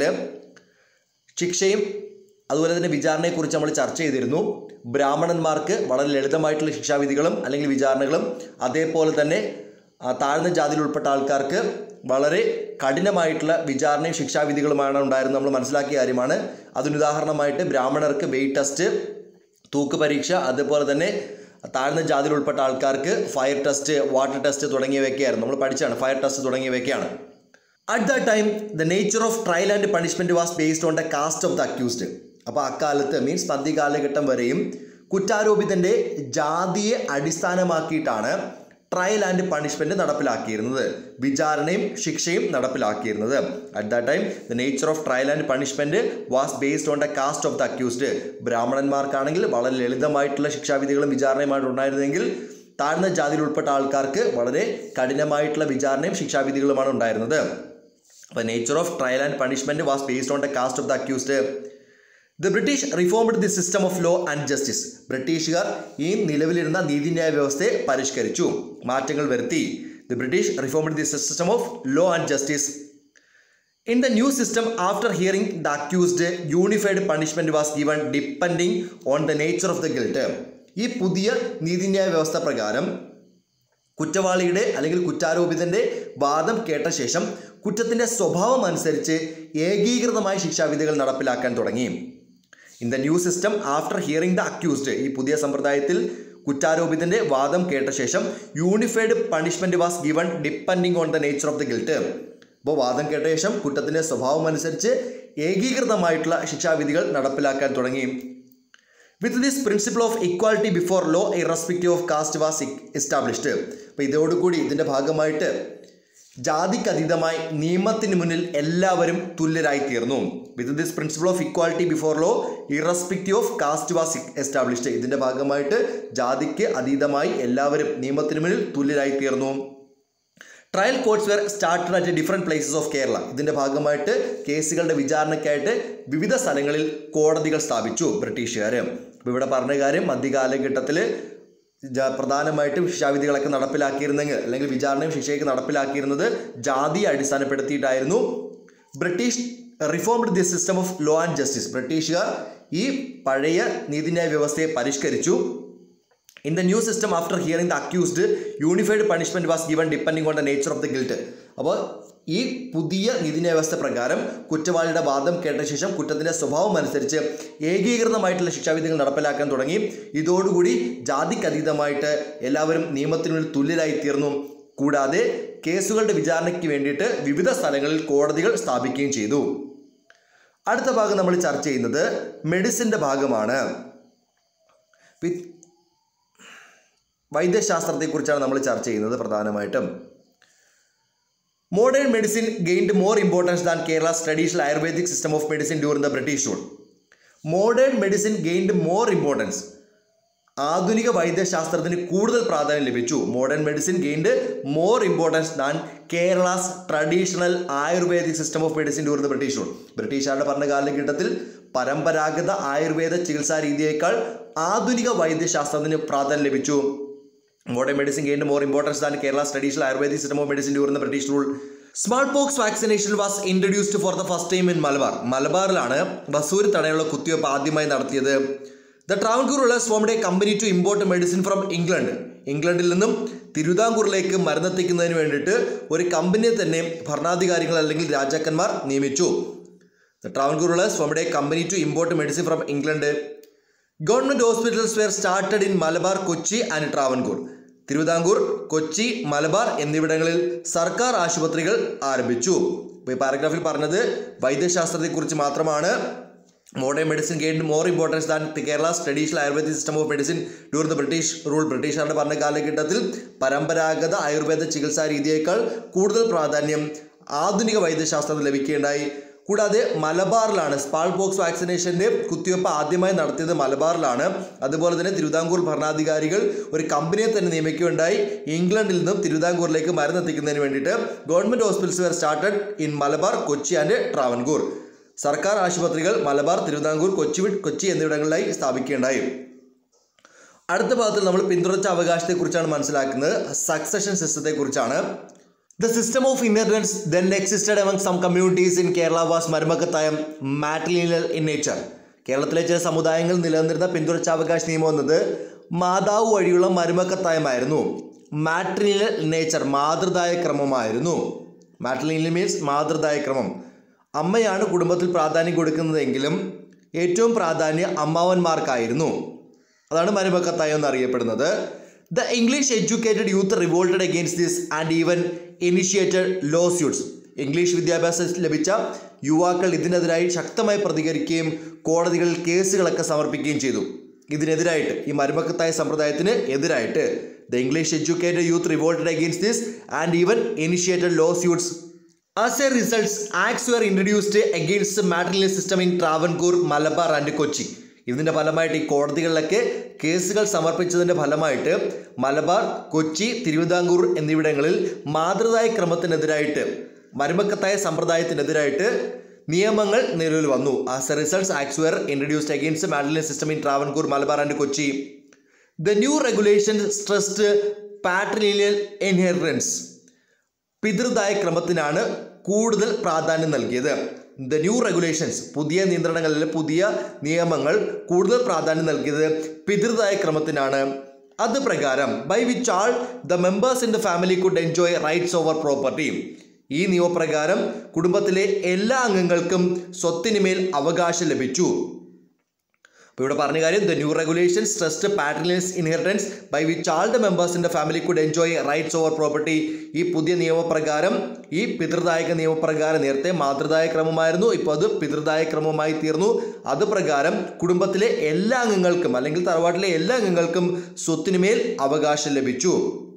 ശിക്ഷയും അതുപോലെ തന്നെ വിചാരണയെക്കുറിച്ച് നമ്മൾ ചർച്ച ചെയ്തിരുന്നു. ബ്രാഹ്മണന്മാർക്ക് വളരെ ലളിതമായിട്ടുള്ള ശിക്ഷാവിധികളും അല്ലെങ്കിൽ വിചാരണകളും, അതേപോലെ തന്നെ താഴ്ന്ന ജാതിയിൽ ഉൾപ്പെട്ട ആൾക്കാർക്ക് വളരെ കഠിനമായിട്ടുള്ള വിചാരണയും ശിക്ഷാവിധികളുമാണ് ഉണ്ടായിരുന്നത്. നമ്മൾ മനസ്സിലാക്കിയ കാര്യമാണ്. അതിനുദാഹരണമായിട്ട് ബ്രാഹ്മണർക്ക് വെയ്റ്റ് ടെസ്റ്റ്, തൂക്ക് പരീക്ഷ, അതുപോലെ തന്നെ താഴ്ന്ന ജാതിയിൽ ഉൾപ്പെട്ട ആൾക്കാർക്ക് ഫയർ ടെസ്റ്റ്, വാട്ടർ ടെസ്റ്റ് തുടങ്ങിയവയൊക്കെയായിരുന്നു നമ്മൾ പഠിച്ചാണ്. ഫയർ ടെസ്റ്റ് തുടങ്ങിയവയൊക്കെയാണ്. At that time, the nature of trial and punishment was based on the caste of the accused. അപ്പോൾ അക്കാലത്ത് മീൻസ് മധ്യകാലഘട്ടം വരെയും കുറ്റാരോപിതൻ്റെ ജാതിയെ അടിസ്ഥാനമാക്കിയിട്ടാണ് ട്രയൽ ആൻഡ് പണിഷ്മെൻറ്റ് നടപ്പിലാക്കിയിരുന്നത്, വിചാരണയും ശിക്ഷയും നടപ്പിലാക്കിയിരുന്നത്. At that time the nature of trial and punishment was based on the caste of the accused. ബ്രാഹ്മണന്മാർക്കാണെങ്കിൽ വളരെ ലളിതമായിട്ടുള്ള ശിക്ഷാവിധികളും വിചാരണയുമായിട്ട് ഉണ്ടായിരുന്നെങ്കിൽ താഴ്ന്ന ജാതിയിൽ ഉൾപ്പെട്ട ആൾക്കാർക്ക് വളരെ കഠിനമായിട്ടുള്ള വിചാരണയും ശിക്ഷാവിധികളുമാണ് ഉണ്ടായിരുന്നത്. അപ്പോൾ nature of trial and punishment was based on the caste of the accused. The British reformed the system of law and justice. ബ്രിട്ടീഷുകാർ ഈ നിലവിലിരുന്ന നീതിന്യായ വ്യവസ്ഥയെ പരിഷ്കരിച്ചു, മാറ്റങ്ങൾ വരുത്തി. The British reformed the system of law and justice. In the new system, after hearing the accused, unified punishment was given depending on the nature of the guilt. ഈ പുതിയ നീതിന്യായ വ്യവസ്ഥ പ്രകാരം കുറ്റവാളിയുടെ അല്ലെങ്കിൽ കുറ്റാരോപിതൻ്റെ വാദം കേട്ട ശേഷം കുറ്റത്തിൻ്റെ സ്വഭാവം അനുസരിച്ച് ഏകീകൃതമായ ശിക്ഷാവിധികൾ നടപ്പിലാക്കാൻ തുടങ്ങി. In the new system, after hearing the accused, ഈ പുതിയ സമ്പ്രദായത്തിൽ കുറ്റാരോപിതൻ്റെ വാദം കേട്ട ശേഷം unified punishment was given depending on the nature of the guilt. അപ്പോൾ വാദം കേട്ട ശേഷം കുറ്റത്തിൻ്റെ സ്വഭാവം അനുസരിച്ച് ഏകീകൃതമായിട്ടുള്ള ശിക്ഷാവിധികൾ നടപ്പിലാക്കാൻ തുടങ്ങി. With this principle of equality before law irrespective of caste was established. അപ്പോൾ ഇതോടുകൂടി ഇതിൻ്റെ ഭാഗമായിട്ട് ജാതിക്കതീതമായി നിയമത്തിന് മുന്നിൽ എല്ലാവരും തുല്യരായി തീർന്നു. With this principle of equality before law irrespective of caste was established. ഇതിൻ്റെ ഭാഗമായിട്ട് ജാതിക്ക് അതീതമായി എല്ലാവരും നിയമത്തിന് മുന്നിൽ തുല്യരായി തീർന്നു. Trial courts were started at different places of Kerala. ഇതിൻ്റെ ഭാഗമായിട്ട് കേസുകളുടെ വിചാരണയ്ക്കായിട്ട് വിവിധ സ്ഥലങ്ങളിൽ കോടതികൾ സ്ഥാപിച്ചു ബ്രിട്ടീഷുകാർ. അപ്പോൾ ഇവിടെ പറഞ്ഞ കാര്യം, മധ്യകാലഘട്ടത്തിൽ പ്രധാനമായിട്ടും ശിക്ഷാവിധികളൊക്കെ നടപ്പിലാക്കിയിരുന്നെങ്കിൽ അല്ലെങ്കിൽ വിചാരണയും ശിക്ഷയൊക്കെ നടപ്പിലാക്കിയിരുന്നത് ജാതിയെ അടിസ്ഥാനപ്പെടുത്തിയിട്ടായിരുന്നു. British reformed the system of law and justice. ബ്രിട്ടീഷുകാർ ഈ പഴയ നീതിന്യായ വ്യവസ്ഥയെ പരിഷ്കരിച്ചു. In the new system, after hearing the accused, unified punishment was given depending on the nature of the guilt. അപ്പോൾ ഈ പുതിയ നീതിന്യായ വ്യവസ്ഥ പ്രകാരം കുറ്റവാളിയുടെ വാദം കേട്ട ശേഷം കുറ്റത്തിൻ്റെ സ്വഭാവം അനുസരിച്ച് ഏകീകൃതമായിട്ടുള്ള ശിക്ഷാവിധികൾ നടപ്പിലാക്കാൻ തുടങ്ങി. ഇതോടുകൂടി ജാതിക്കതീതമായിട്ട് എല്ലാവരും നിയമത്തിനുള്ളിൽ തുല്യരായി തീർന്നു. കൂടാതെ കേസുകളുടെ വിചാരണയ്ക്ക് വേണ്ടിയിട്ട് വിവിധ സ്ഥലങ്ങളിൽ കോടതികൾ സ്ഥാപിക്കുകയും ചെയ്തു. അടുത്ത ഭാഗം നമ്മൾ ചർച്ച ചെയ്യുന്നത് മെഡിസിൻ്റെ ഭാഗമാണ്. വൈദ്യശാസ്ത്രത്തെക്കുറിച്ചാണ് നമ്മൾ ചർച്ച ചെയ്യുന്നത് പ്രധാനമായിട്ടും. Modern medicine gained more importance than Kerala's traditional Ayurvedic system of medicine during the British rule. Modern medicine gained more importance. ആധുനിക വൈദ്യശാസ്ത്രത്തിന് കൂടുതൽ പ്രാധാന്യം ലഭിച്ചു. Modern medicine gained more importance than Kerala's traditional Ayurvedic system of medicine during the British rule. ബ്രിട്ടീഷുകാരുടെ ഭരണകാലഘട്ടത്തിൽ പരമ്പരാഗത ആയുർവേദ ചികിത്സാ രീതിയേക്കാൾ ആധുനിക വൈദ്യശാസ്ത്രത്തിന് പ്രാധാന്യം ലഭിച്ചു. Modern medicine gained more importance than Kerala's traditional Ayurvedic system of medicine during the British rule. Smallpox vaccination was introduced for the first time in Malabar. മലബാറിലാണ് വസൂരി തടയുള്ള കുത്തിവയ്പ്പ് ആദ്യമായി നടത്തിയത്. The Travancore rulers formed a company to import medicine from England. ഇംഗ്ലണ്ടിൽ നിന്നും തിരുവിതാംകൂറിലേക്ക് മരുന്നെത്തിക്കുന്നതിന് വേണ്ടിയിട്ട് ഒരു കമ്പനിയെ തന്നെ ഭരണാധികാരികൾ അല്ലെങ്കിൽ രാജാക്കന്മാർ നിയമിച്ചു. The Travancore rulers formed a company to import medicine from England. Government hospitals were started in Malabar, Kochi and Travancore. Thiruvithamkoor, Kochi, Malabar എന്നിവിടങ്ങളിൽ സർക്കാർ ആശുപത്രികൾ ആരംഭിച്ചു. ഇപ്പോൾ ഈ പാരഗ്രാഫിൽ പറഞ്ഞത് വൈദ്യശാസ്ത്രത്തെക്കുറിച്ച് മാത്രമാണ്. Modern medicine gained more importance than Kerala's traditional Ayurvedic system of medicine during the British rule. ബ്രിട്ടീഷുകാരുടെ ഭരണ കാലഘട്ടത്തിൽ പരമ്പരാഗത ആയുർവേദ ചികിത്സാ രീതിയേക്കാൾ കൂടുതൽ പ്രാധാന്യം ആധുനിക വൈദ്യശാസ്ത്രത്തിന് ലഭിക്കുകയുണ്ടായി. കൂടാതെ മലബാറിലാണ് സ്മാൾ പോക്സ് വാക്സിനേഷൻ്റെ കുത്തിവയ്പ്പ് ആദ്യമായി നടത്തിയത് മലബാറിലാണ്. അതുപോലെ തന്നെ തിരുവിതാംകൂർ ഭരണാധികാരികൾ ഒരു കമ്പനിയെ തന്നെ നിയമിക്കുകയുണ്ടായി. ഇംഗ്ലണ്ടിൽ നിന്നും തിരുവിതാംകൂറിലേക്ക് മരുന്നെത്തിക്കുന്നതിന് വേണ്ടിയിട്ട് government hospitals were started in Malabar, Kochi and Travancore. സർക്കാർ ആശുപത്രികൾ മലബാർ, തിരുവിതാംകൂർ, കൊച്ചി എന്നിവിടങ്ങളിലായി സ്ഥാപിക്കുകയുണ്ടായി. അടുത്ത ഭാഗത്തിൽ നമ്മൾ പിന്തുടർച്ച അവകാശത്തെക്കുറിച്ചാണ് മനസ്സിലാക്കുന്നത്. സക്സഷൻ സിസ്റ്റത്തെക്കുറിച്ചാണ്. The system of inheritance then existed among some communities in Kerala was Marumakkathayam matrilineal in nature. കേരളത്തിലെ ചില സമുദായങ്ങൾ നിലനിന്നിരുന്ന പിന്തുടർച്ചാവകാശ നിയമം എന്നത് മാതാവ് വഴിയുള്ള മരുമക്കത്തായമായിരുന്നു. മാട്രിലിനിയൽ നേച്ചർ മാതൃദായ ക്രമമായിരുന്നു. മാട്രിലിനിയൽ മീൻസ് മാതൃദായ ക്രമം. അമ്മയാണ് കുടുംബത്തിൽ പ്രാധാന്യം കൊടുക്കുന്നതെങ്കിലും ഏറ്റവും പ്രാധാന്യം അമ്മാവന്മാർക്കായിരുന്നു. അതാണ് മരുമക്കത്തായം എന്നറിയപ്പെടുന്നത്. The English educated youth revolted against this and even initiated lawsuits. English വിദ്യാഭ്യാസം ലഭിച്ച യുവാക്കൾ ഇതിനെതിരായി ശക്തമായി പ്രതികരിക്കുകയും കോടതികളിൽ കേസുകളൊക്കെ സമർപ്പിക്കുകയും ചെയ്തു. ഇതിനെതിരായിട്ട്, ഈ മരുമക്കത്തായ സമ്പ്രദായത്തിന് എതിരായിട്ട് the English educated youth revolted against this and even initiated lawsuits. As a result, acts were introduced against the matrilineal system in Travancore, Malabar and Kochi. ഇതിൻ്റെ ഫലമായിട്ട് ഈ കോടതികളിലൊക്കെ കേസുകൾ സമർപ്പിച്ചതിൻ്റെ ഫലമായിട്ട് മലബാർ, കൊച്ചി, തിരുവിതാംകൂർ എന്നിവിടങ്ങളിൽ മാതൃദായ ക്രമത്തിനെതിരായിട്ട്, മരുമക്കത്തായ സമ്പ്രദായത്തിനെതിരായിട്ട് നിയമങ്ങൾ നിലവിൽ വന്നു. As a result, acts were introduced against matrilineal system in Travancore, Malabar and Kochi. The new regulation stressed patrilineal inheritance. പിതൃദായ ക്രമത്തിനാണ് കൂടുതൽ പ്രാധാന്യം നൽകിയത്. ദ ന്യൂ റെഗുലേഷൻസ്, പുതിയ നിയന്ത്രണങ്ങളിൽ പുതിയ നിയമങ്ങൾ കൂടുതൽ പ്രാധാന്യം നൽകിയത് പിതൃദായ ക്രമത്തിനാണ്. അത് പ്രകാരം by which all the members in the family could enjoy rights over property. ഈ നിയമപ്രകാരം കുടുംബത്തിലെ എല്ലാ അംഗങ്ങൾക്കും സ്വത്തിനുമേൽ അവകാശം ലഭിച്ചു. അപ്പോൾ ഇവിടെ പറഞ്ഞ കാര്യം, the new regulation stressed patrilineal inheritance by which all the members in the family could enjoy rights over property. ഈ പുതിയ നിയമപ്രകാരം, ഈ പിതൃദായക നിയമപ്രകാരം, നേരത്തെ മാതൃദായ ക്രമമായിരുന്നു, ഇപ്പോൾ അത് പിതൃദായ ക്രമമായി തീർന്നു. അത് പ്രകാരം കുടുംബത്തിലെ എല്ലാ അംഗങ്ങൾക്കും അല്ലെങ്കിൽ തറവാട്ടിലെ എല്ലാ അംഗങ്ങൾക്കും സ്വത്തിനുമേൽ അവകാശം ലഭിച്ചു.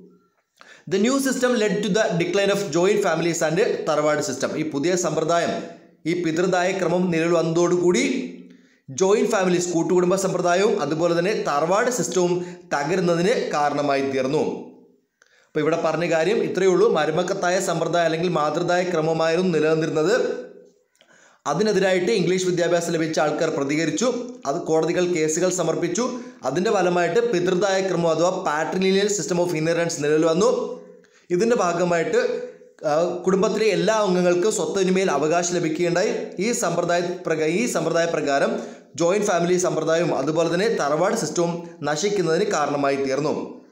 The new system led to the decline of joint families and tharavad system. ഈ പുതിയ സമ്പ്രദായം, ഈ പിതൃദായ ക്രമം നിലവിൽ വന്നതോടുകൂടി ജോയിന്റ് ഫാമിലീസ്, കൂട്ടുകുടുംബ സമ്പ്രദായവും അതുപോലെ തന്നെ തറവാട് സിസ്റ്റവും തകരുന്നതിന് കാരണമായി തീർന്നു. അപ്പോൾ ഇവിടെ പറഞ്ഞ കാര്യം ഇത്രയേ ഉള്ളൂ. മരുമക്കത്തായ സമ്പ്രദായം അല്ലെങ്കിൽ മാതൃദായ ക്രമമായിരുന്നു നിലനിന്നിരുന്നത്. അതിനെതിരായിട്ട് ഇംഗ്ലീഷ് വിദ്യാഭ്യാസം ലഭിച്ച ആൾക്കാർ പ്രതികരിച്ചു. അത് കോടതികൾ കേസുകൾ സമർപ്പിച്ചു. അതിൻ്റെ ഫലമായിട്ട് പിതൃദായ ക്രമം അഥവാ പാട്രിലിനിയൽ സിസ്റ്റം ഓഫ് ഇൻഹെറിറ്റൻസ് നിലവിൽ വന്നു. ഇതിൻ്റെ ഭാഗമായിട്ട് കുടുംബത്തിലെ എല്ലാ അംഗങ്ങൾക്കും സ്വത്തിനുമേൽ അവകാശം ലഭിക്കുകയുണ്ടായി. ഈ സമ്പ്രദായ പ്രകാരം ജോയിന്റ് ഫാമിലി സമ്പ്രദായവും അതുപോലെ തന്നെ തറവാട് സിസ്റ്റവും നശിക്കുന്നതിന് കാരണമായി തീർന്നു.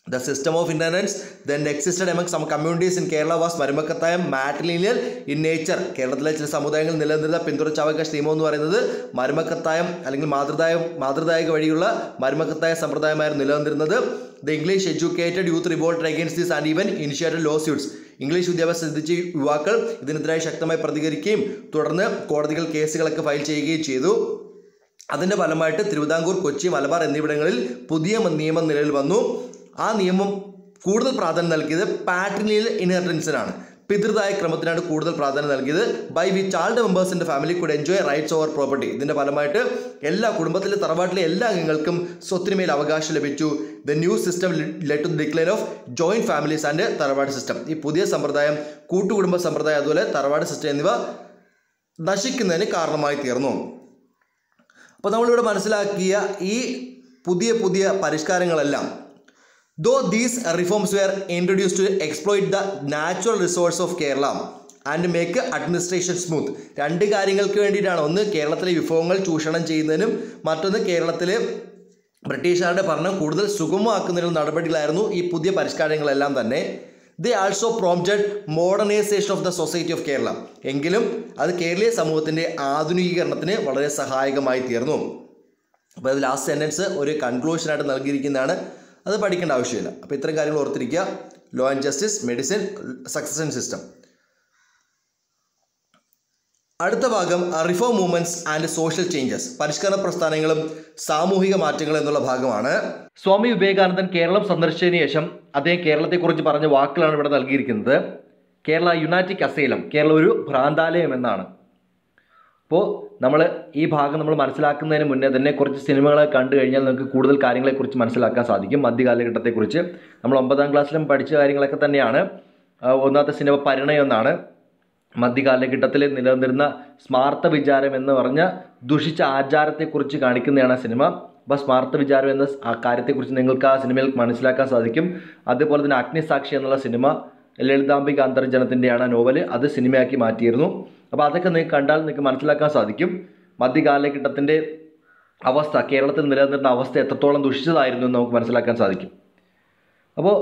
The system of inheritance then existed among some communities in Kerala was Marumakkathayam matrilineal in nature. കേരളത്തിലെ ചില സമുദായങ്ങൾ നിലനിന്നിരുന്ന പിന്തുടർച്ചാവകാശ നിയമം എന്ന് പറയുന്നത് മരുമക്കത്തായം അല്ലെങ്കിൽ മാതൃദായക വഴിയുള്ള മരുമക്കത്തായ സമ്പ്രദായമായിരുന്നു നിലനിന്നിരുന്നത്. The English educated youth revolted against this and even initiated lawsuits. English വിദ്യാഭ്യാസം സിദ്ധിച്ച യുവാക്കൾ ഇതിനെതിരായി ശക്തമായി പ്രതികരിക്കുകയും തുടർന്ന് കോടതികൾ കേസുകളൊക്കെ ഫയൽ ചെയ്യുകയും ചെയ്തു. അതിൻ്റെ ഫലമായിട്ട് തിരുവിതാംകൂർ, കൊച്ചി, മലബാർ എന്നിവിടങ്ങളിൽ പുതിയ നിയമം നിലവിൽ വന്നു. ആ നിയമം കൂടുതൽ പ്രാധാന്യം നൽകിയത് പാട്രിലിയൽ ഇൻഹെറിറ്റൻസിനാണ്, പിതൃദായ ക്രമത്തിനാണ് കൂടുതൽ പ്രാധാന്യം നൽകിയത്. By which all the members in the family could enjoy rights over property. ഇതിൻ്റെ ഫലമായിട്ട് എല്ലാ കുടുംബത്തിലെ തറവാട്ടിലെ എല്ലാ അംഗങ്ങൾക്കും സ്വത്തിനുമേൽ അവകാശം ലഭിച്ചു. The new system led to the decline of joint families and tharavad system. ഈ പുതിയ സമ്പ്രദായം, കൂട്ടുകുടുംബ സമ്പ്രദായം, അതുപോലെ തറവാട് സിസ്റ്റം എന്നിവ നശിക്കുന്നതിന് കാരണമായി തീർന്നു. അപ്പോൾ നമ്മളിവിടെ മനസ്സിലാക്കിയ ഈ പുതിയ പരിഷ്കാരങ്ങളെല്ലാം, though these reforms were introduced to exploit the natural resource of Kerala and make administration smooth. രണ്ട് കാര്യങ്ങൾക്ക് വേണ്ടിയിട്ടാണ്. ഒന്ന്, കേരളത്തിലെ വിഭവങ്ങൾ ചൂഷണം ചെയ്യുന്നതിനും മറ്റൊന്ന് കേരളത്തിലെ ബ്രിട്ടീഷുകാരുടെ ഭരണം കൂടുതൽ സുഗമമാക്കുന്നതിനുള്ള നടപടികളായിരുന്നു ഈ പുതിയ പരിഷ്കാരങ്ങളെല്ലാം തന്നെ. They also prompted modernization of the society of Kerala. എങ്കിലും അത് കേരളീയ സമൂഹത്തിൻ്റെ ആധുനികീകരണത്തിന് വളരെ സഹായകമായി തീർന്നു. അപ്പോൾ അത് ലാസ്റ്റ് സെൻറ്റൻസ് ഒരു കൺക്ലൂഷനായിട്ട് നൽകിയിരിക്കുന്നതാണ്, അത് പഠിക്കേണ്ട ആവശ്യമില്ല. അപ്പോൾ ഇത്തരം കാര്യങ്ങൾ ഓർത്തിരിക്കുക. Law and justice, medicine, succession system. അടുത്ത ഭാഗം reform movements and social changes, പരിഷ്കരണ പ്രസ്ഥാനങ്ങളും സാമൂഹിക മാറ്റങ്ങളും എന്നുള്ള ഭാഗമാണ്. സ്വാമി വിവേകാനന്ദൻ കേരളം സന്ദർശിച്ചതിന് ശേഷം അദ്ദേഹം കേരളത്തെക്കുറിച്ച് പറഞ്ഞ വാക്കുകളാണ് ഇവിടെ നൽകിയിരിക്കുന്നത്. കേരള യുണാറ്റിക് അസൈലം, കേരളം ഒരു ഭ്രാന്താലയം എന്നാണ്. അപ്പോൾ നമ്മൾ ഈ ഭാഗം നമ്മൾ മനസ്സിലാക്കുന്നതിന് മുന്നേ തന്നെ കുറച്ച് സിനിമകളെ കണ്ടു കഴിഞ്ഞാൽ നമുക്ക് കൂടുതൽ കാര്യങ്ങളെക്കുറിച്ച് മനസ്സിലാക്കാൻ സാധിക്കും. മധ്യകാലഘട്ടത്തെക്കുറിച്ച് നമ്മൾ 9ാം ക്ലാസ്സിലും പഠിച്ച കാര്യങ്ങളൊക്കെ തന്നെയാണ്. ഒന്നാമത്തെ സിനിമ പരിണയം എന്നാണ്. മധ്യകാലഘട്ടത്തിൽ നിലനിന്നിരുന്ന സ്മാർത്ത വിചാരം എന്ന് പറഞ്ഞ ദുഷിച്ച ആചാരത്തെക്കുറിച്ച് കാണിക്കുന്നതാണ് ആ സിനിമ. അപ്പോൾ സ്മാർത്ത വിചാരം എന്ന ആ കാര്യത്തെക്കുറിച്ച് നിങ്ങൾക്ക് ആ സിനിമയിൽ മനസ്സിലാക്കാൻ സാധിക്കും. അതുപോലെ തന്നെ അഗ്നിസാക്ഷി എന്നുള്ള സിനിമ ലളിതാംബിക അന്തർജനത്തിൻ്റെയാണ് നോവൽ, അത് സിനിമയാക്കി മാറ്റിയിരുന്നു. അപ്പോൾ അതൊക്കെ നിങ്ങൾക്ക് കണ്ടാൽ നിങ്ങൾക്ക് മനസ്സിലാക്കാൻ സാധിക്കും മധ്യകാലഘട്ടത്തിൻ്റെ അവസ്ഥ, കേരളത്തിൽ നിലനിന്നിരുന്ന അവസ്ഥ എത്രത്തോളം ദുഷിച്ചതായിരുന്നു എന്ന് നമുക്ക് മനസ്സിലാക്കാൻ സാധിക്കും. അപ്പോൾ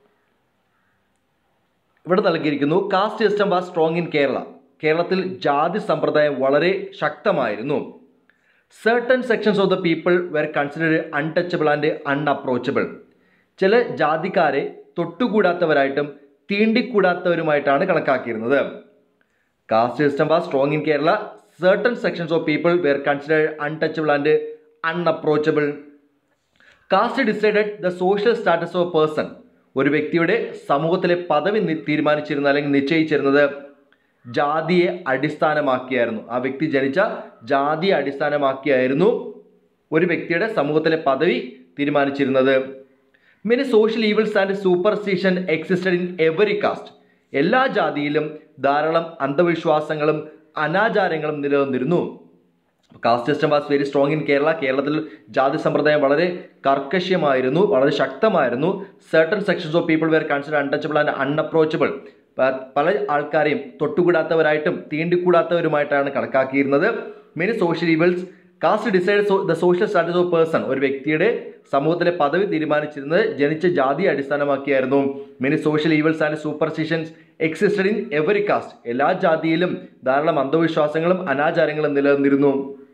ഇവിടെ നൽകിയിരിക്കുന്നു, caste system was strong in Kerala. കേരളത്തിൽ ജാതി സമ്പ്രദായം വളരെ ശക്തമായിരുന്നു. Certain sections of the people were considered untouchable and unapproachable. ചില ജാതിക്കാരെ തൊട്ടുകൂടാത്തവരായിട്ടും തീണ്ടിക്കൂടാത്തവരുമായിട്ടാണ് കണക്കാക്കിയിരുന്നത്. Caste system was strong in Kerala. Certain sections of people were considered untouchable and unapproachable. Caste decided the social status of person. ഒരു വ്യക്തിയുടെ സമൂഹത്തിലെ പദവി തീരുമാനിച്ചിരുന്നത് അല്ലെങ്കിൽ നിശ്ചയിച്ചിരുന്നത് ജാതിയെ അടിസ്ഥാനമാക്കിയായിരുന്നു. ആ വ്യക്തി ജനിച്ച ജാതിയെ അടിസ്ഥാനമാക്കിയായിരുന്നു ഒരു വ്യക്തിയുടെ സമൂഹത്തിലെ പദവി തീരുമാനിച്ചിരുന്നത്. Many social evils and superstition existed in every caste. എല്ലാ ജാതിയിലും ധാരാളം അന്ധവിശ്വാസങ്ങളും അനാചാരങ്ങളും നിലനിന്നിരുന്നു. Caste system was very strong in Kerala. കേരളത്തിൽ ജാതി സമ്പ്രദായം വളരെ കർക്കശ്യമായിരുന്നു, വളരെ ശക്തമായിരുന്നു. Certain sections of people were considered untouchable and unapproachable. പല ആൾക്കാരെയും തൊട്ടുകൂടാത്തവരായിട്ടും തീണ്ടിക്കൂടാത്തവരുമായിട്ടാണ് കണക്കാക്കിയിരുന്നത്. Many social evils. Caste decide the social status of person. ഒരു വ്യക്തിയുടെ സമൂഹത്തിലെ പദവി തീരുമാനിച്ചിരുന്നത് ജനിച്ച ജാതിയെ അടിസ്ഥാനമാക്കിയായിരുന്നു. Many social evils and superstitions existed in every caste. എല്ലാ ജാതിയിലും ധാരാളം അന്ധവിശ്വാസങ്ങളും അനാചാരങ്ങളും നിലനിന്നിരുന്നു.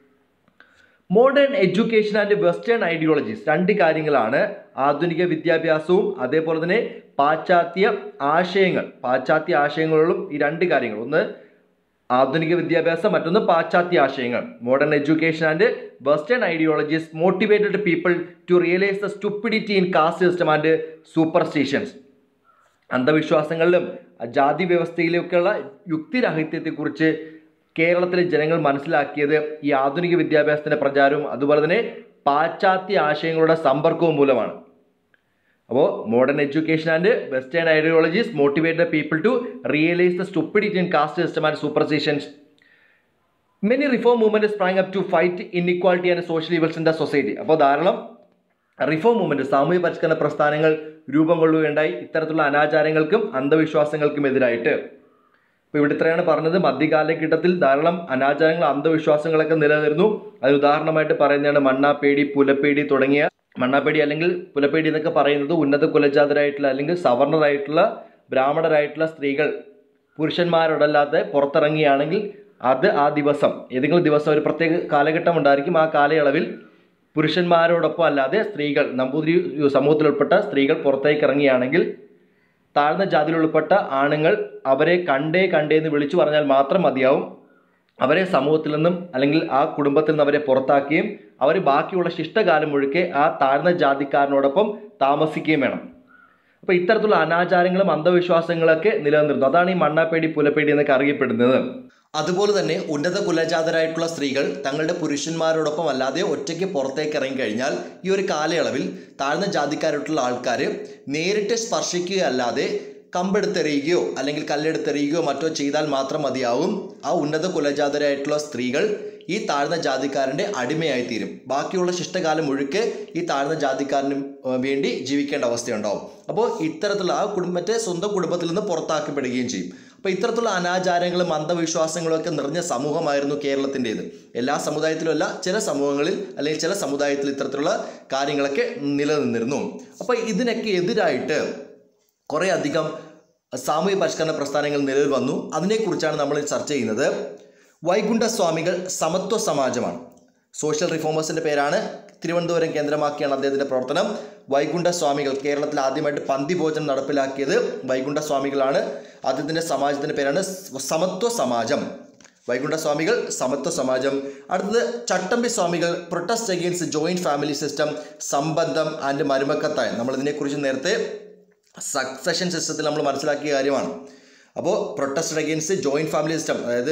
Modern education and western ideologies, രണ്ട് കാര്യങ്ങളാണ്. ആധുനിക വിദ്യാഭ്യാസവും അതേപോലെ തന്നെ പാശ്ചാത്യ ആശയങ്ങളും ഈ രണ്ട് കാര്യങ്ങൾ. ഒന്ന് ആധുനിക വിദ്യാഭ്യാസം, മറ്റൊന്ന് പാശ്ചാത്യ ആശയങ്ങൾ. Modern education and western ideologies motivated people to realise the stupidity in caste system and superstitions. അന്ധവിശ്വാസങ്ങളിലും ജാതി വ്യവസ്ഥയിലേക്കുള്ള യുക്തിരാഹിത്യത്തെക്കുറിച്ച് കേരളത്തിലെ ജനങ്ങൾ മനസ്സിലാക്കിയത് ഈ ആധുനിക വിദ്യാഭ്യാസത്തിൻ്റെ പ്രചാരവും അതുപോലെ തന്നെ പാശ്ചാത്യ ആശയങ്ങളുടെ സമ്പർക്കവും മൂലമാണ്. അപ്പോൾ modern education and western ideologies motivate the people to realise the stupidity in caste system and superstitions. Many reform movement sprang up to fight inequality and social evils in the society. അപ്പോൾ ധാരാളം reform movement, സാമൂഹ്യ പരിഷ്കരണ പ്രസ്ഥാനങ്ങൾ രൂപം കൊള്ളുകയുണ്ടായി ഇത്തരത്തിലുള്ള അനാചാരങ്ങൾക്കും അന്ധവിശ്വാസങ്ങൾക്കും എതിരായിട്ട്. അപ്പോൾ ഇവിടെ ഇത്രയാണ് പറഞ്ഞത്. മധ്യകാലഘട്ടത്തിൽ ധാരാളം അനാചാരങ്ങൾ, അന്ധവിശ്വാസങ്ങളൊക്കെ നിലനിന്നിരുന്നു. അതിന് ഉദാഹരണമായിട്ട് പറയുന്നതാണ് മണ്ണാപ്പേടി, പുലപ്പേടി തുടങ്ങിയ മണ്ണാപ്പേടി അല്ലെങ്കിൽ പുലപ്പേടി എന്നൊക്കെ പറയുന്നത് ഉന്നത കുലജാതരായിട്ടുള്ള അല്ലെങ്കിൽ സവർണരായിട്ടുള്ള ബ്രാഹ്മണരായിട്ടുള്ള സ്ത്രീകൾ പുരുഷന്മാരോടല്ലാതെ പുറത്തിറങ്ങിയാണെങ്കിൽ അത് ആ ദിവസം ഏതെങ്കിലും ദിവസം ഒരു പ്രത്യേക കാലഘട്ടം ഉണ്ടായിരിക്കും. ആ കാലയളവിൽ പുരുഷന്മാരോടൊപ്പം അല്ലാതെ സ്ത്രീകൾ, നമ്പൂതിരി സമൂഹത്തിൽ സ്ത്രീകൾ പുറത്തേക്ക് ഇറങ്ങിയാണെങ്കിൽ താഴ്ന്ന ജാതിയിൽ ഉൾപ്പെട്ട ആണുങ്ങൾ അവരെ കണ്ടേന്ന് വിളിച്ചു പറഞ്ഞാൽ മാത്രം മതിയാവും. അവരെ സമൂഹത്തിൽ നിന്നും അല്ലെങ്കിൽ ആ കുടുംബത്തിൽ നിന്ന് അവരെ പുറത്താക്കുകയും അവർ ബാക്കിയുള്ള ശിഷ്ടകാലം മുഴുക്കെ ആ താഴ്ന്ന ജാതിക്കാരനോടൊപ്പം താമസിക്കുകയും വേണം. അപ്പോൾ ഇത്തരത്തിലുള്ള അനാചാരങ്ങളും അന്ധവിശ്വാസങ്ങളൊക്കെ നിലനിന്നിരുന്നു. അതാണ് ഈ മണ്ണാപ്പേടി പുലപ്പേടി എന്നൊക്കെ അറിയപ്പെടുന്നത്. അതുപോലെ തന്നെ ഉന്നത കുലജാതരായിട്ടുള്ള സ്ത്രീകൾ തങ്ങളുടെ പുരുഷന്മാരോടൊപ്പം അല്ലാതെ ഒറ്റയ്ക്ക് പുറത്തേക്ക് ഇറങ്ങിക്കഴിഞ്ഞാൽ ഈ ഒരു കാലയളവിൽ താഴ്ന്ന ജാതിക്കാരായിട്ടുള്ള ആൾക്കാർ നേരിട്ട് സ്പർശിക്കുകയല്ലാതെ കമ്പെടുത്തെറിയുകയോ അല്ലെങ്കിൽ കല്ലെടുത്തെറിയുകയോ മറ്റോ ചെയ്താൽ മാത്രം മതിയാവും. ആ ഉന്നത കുലജാതരായിട്ടുള്ള സ്ത്രീകൾ ഈ താഴ്ന്ന ജാതിക്കാരൻ്റെ അടിമയായിത്തീരും. ബാക്കിയുള്ള ശിഷ്ടകാലം മുഴുക്കെ ഈ താഴ്ന്ന ജാതിക്കാരന് വേണ്ടി ജീവിക്കേണ്ട അവസ്ഥയുണ്ടാവും. അപ്പോൾ ഇത്തരത്തിലുള്ള ആ കുടുംബത്തെ സ്വന്തം കുടുംബത്തിൽ നിന്ന് പുറത്താക്കപ്പെടുകയും ചെയ്യും. അപ്പോൾ ഇത്തരത്തിലുള്ള അനാചാരങ്ങളും അന്ധവിശ്വാസങ്ങളും ഒക്കെ നിറഞ്ഞ സമൂഹമായിരുന്നു കേരളത്തിൻ്റേത്. എല്ലാ സമുദായത്തിലും അല്ല, ചില സമൂഹങ്ങളിൽ അല്ലെങ്കിൽ ചില സമുദായത്തിൽ ഇത്തരത്തിലുള്ള കാര്യങ്ങളൊക്കെ നിലനിന്നിരുന്നു. അപ്പോൾ ഇതിനൊക്കെ എതിരായിട്ട് കുറേ അധികം സാമൂഹ്യ പരിഷ്കരണ പ്രസ്ഥാനങ്ങൾ നിലവിൽ വന്നു. അതിനെക്കുറിച്ചാണ് നമ്മൾ ചർച്ച ചെയ്യുന്നത്. വൈകുണ്ഠ സ്വാമികൾ സമത്വ സമാജമാണ്. സോഷ്യൽ റിഫോമേഴ്സിൻ്റെ പേരാണ്. തിരുവനന്തപുരം കേന്ദ്രമാക്കിയാണ് അദ്ദേഹത്തിൻ്റെ പ്രവർത്തനം. വൈകുണ്ഠ സ്വാമികൾ കേരളത്തിൽ ആദ്യമായിട്ട് പന്തിഭോജനം നടപ്പിലാക്കിയത് വൈകുണ്ഠ സ്വാമികളാണ്. അദ്ദേഹത്തിൻ്റെ സമാജത്തിൻ്റെ പേരാണ് സമത്വ സമാജം. വൈകുണ്ഠ സ്വാമികൾ സമത്വ സമാജം. അടുത്തത് Chattampi Swamikal protest against joint family system, Sambandham and Marumakkathayam. നമ്മളിതിനെക്കുറിച്ച് നേരത്തെ സക്സഷൻ സിസ്റ്റത്തിൽ നമ്മൾ മനസ്സിലാക്കിയ കാര്യമാണ്. അപ്പോൾ protest against joint family system, അതായത്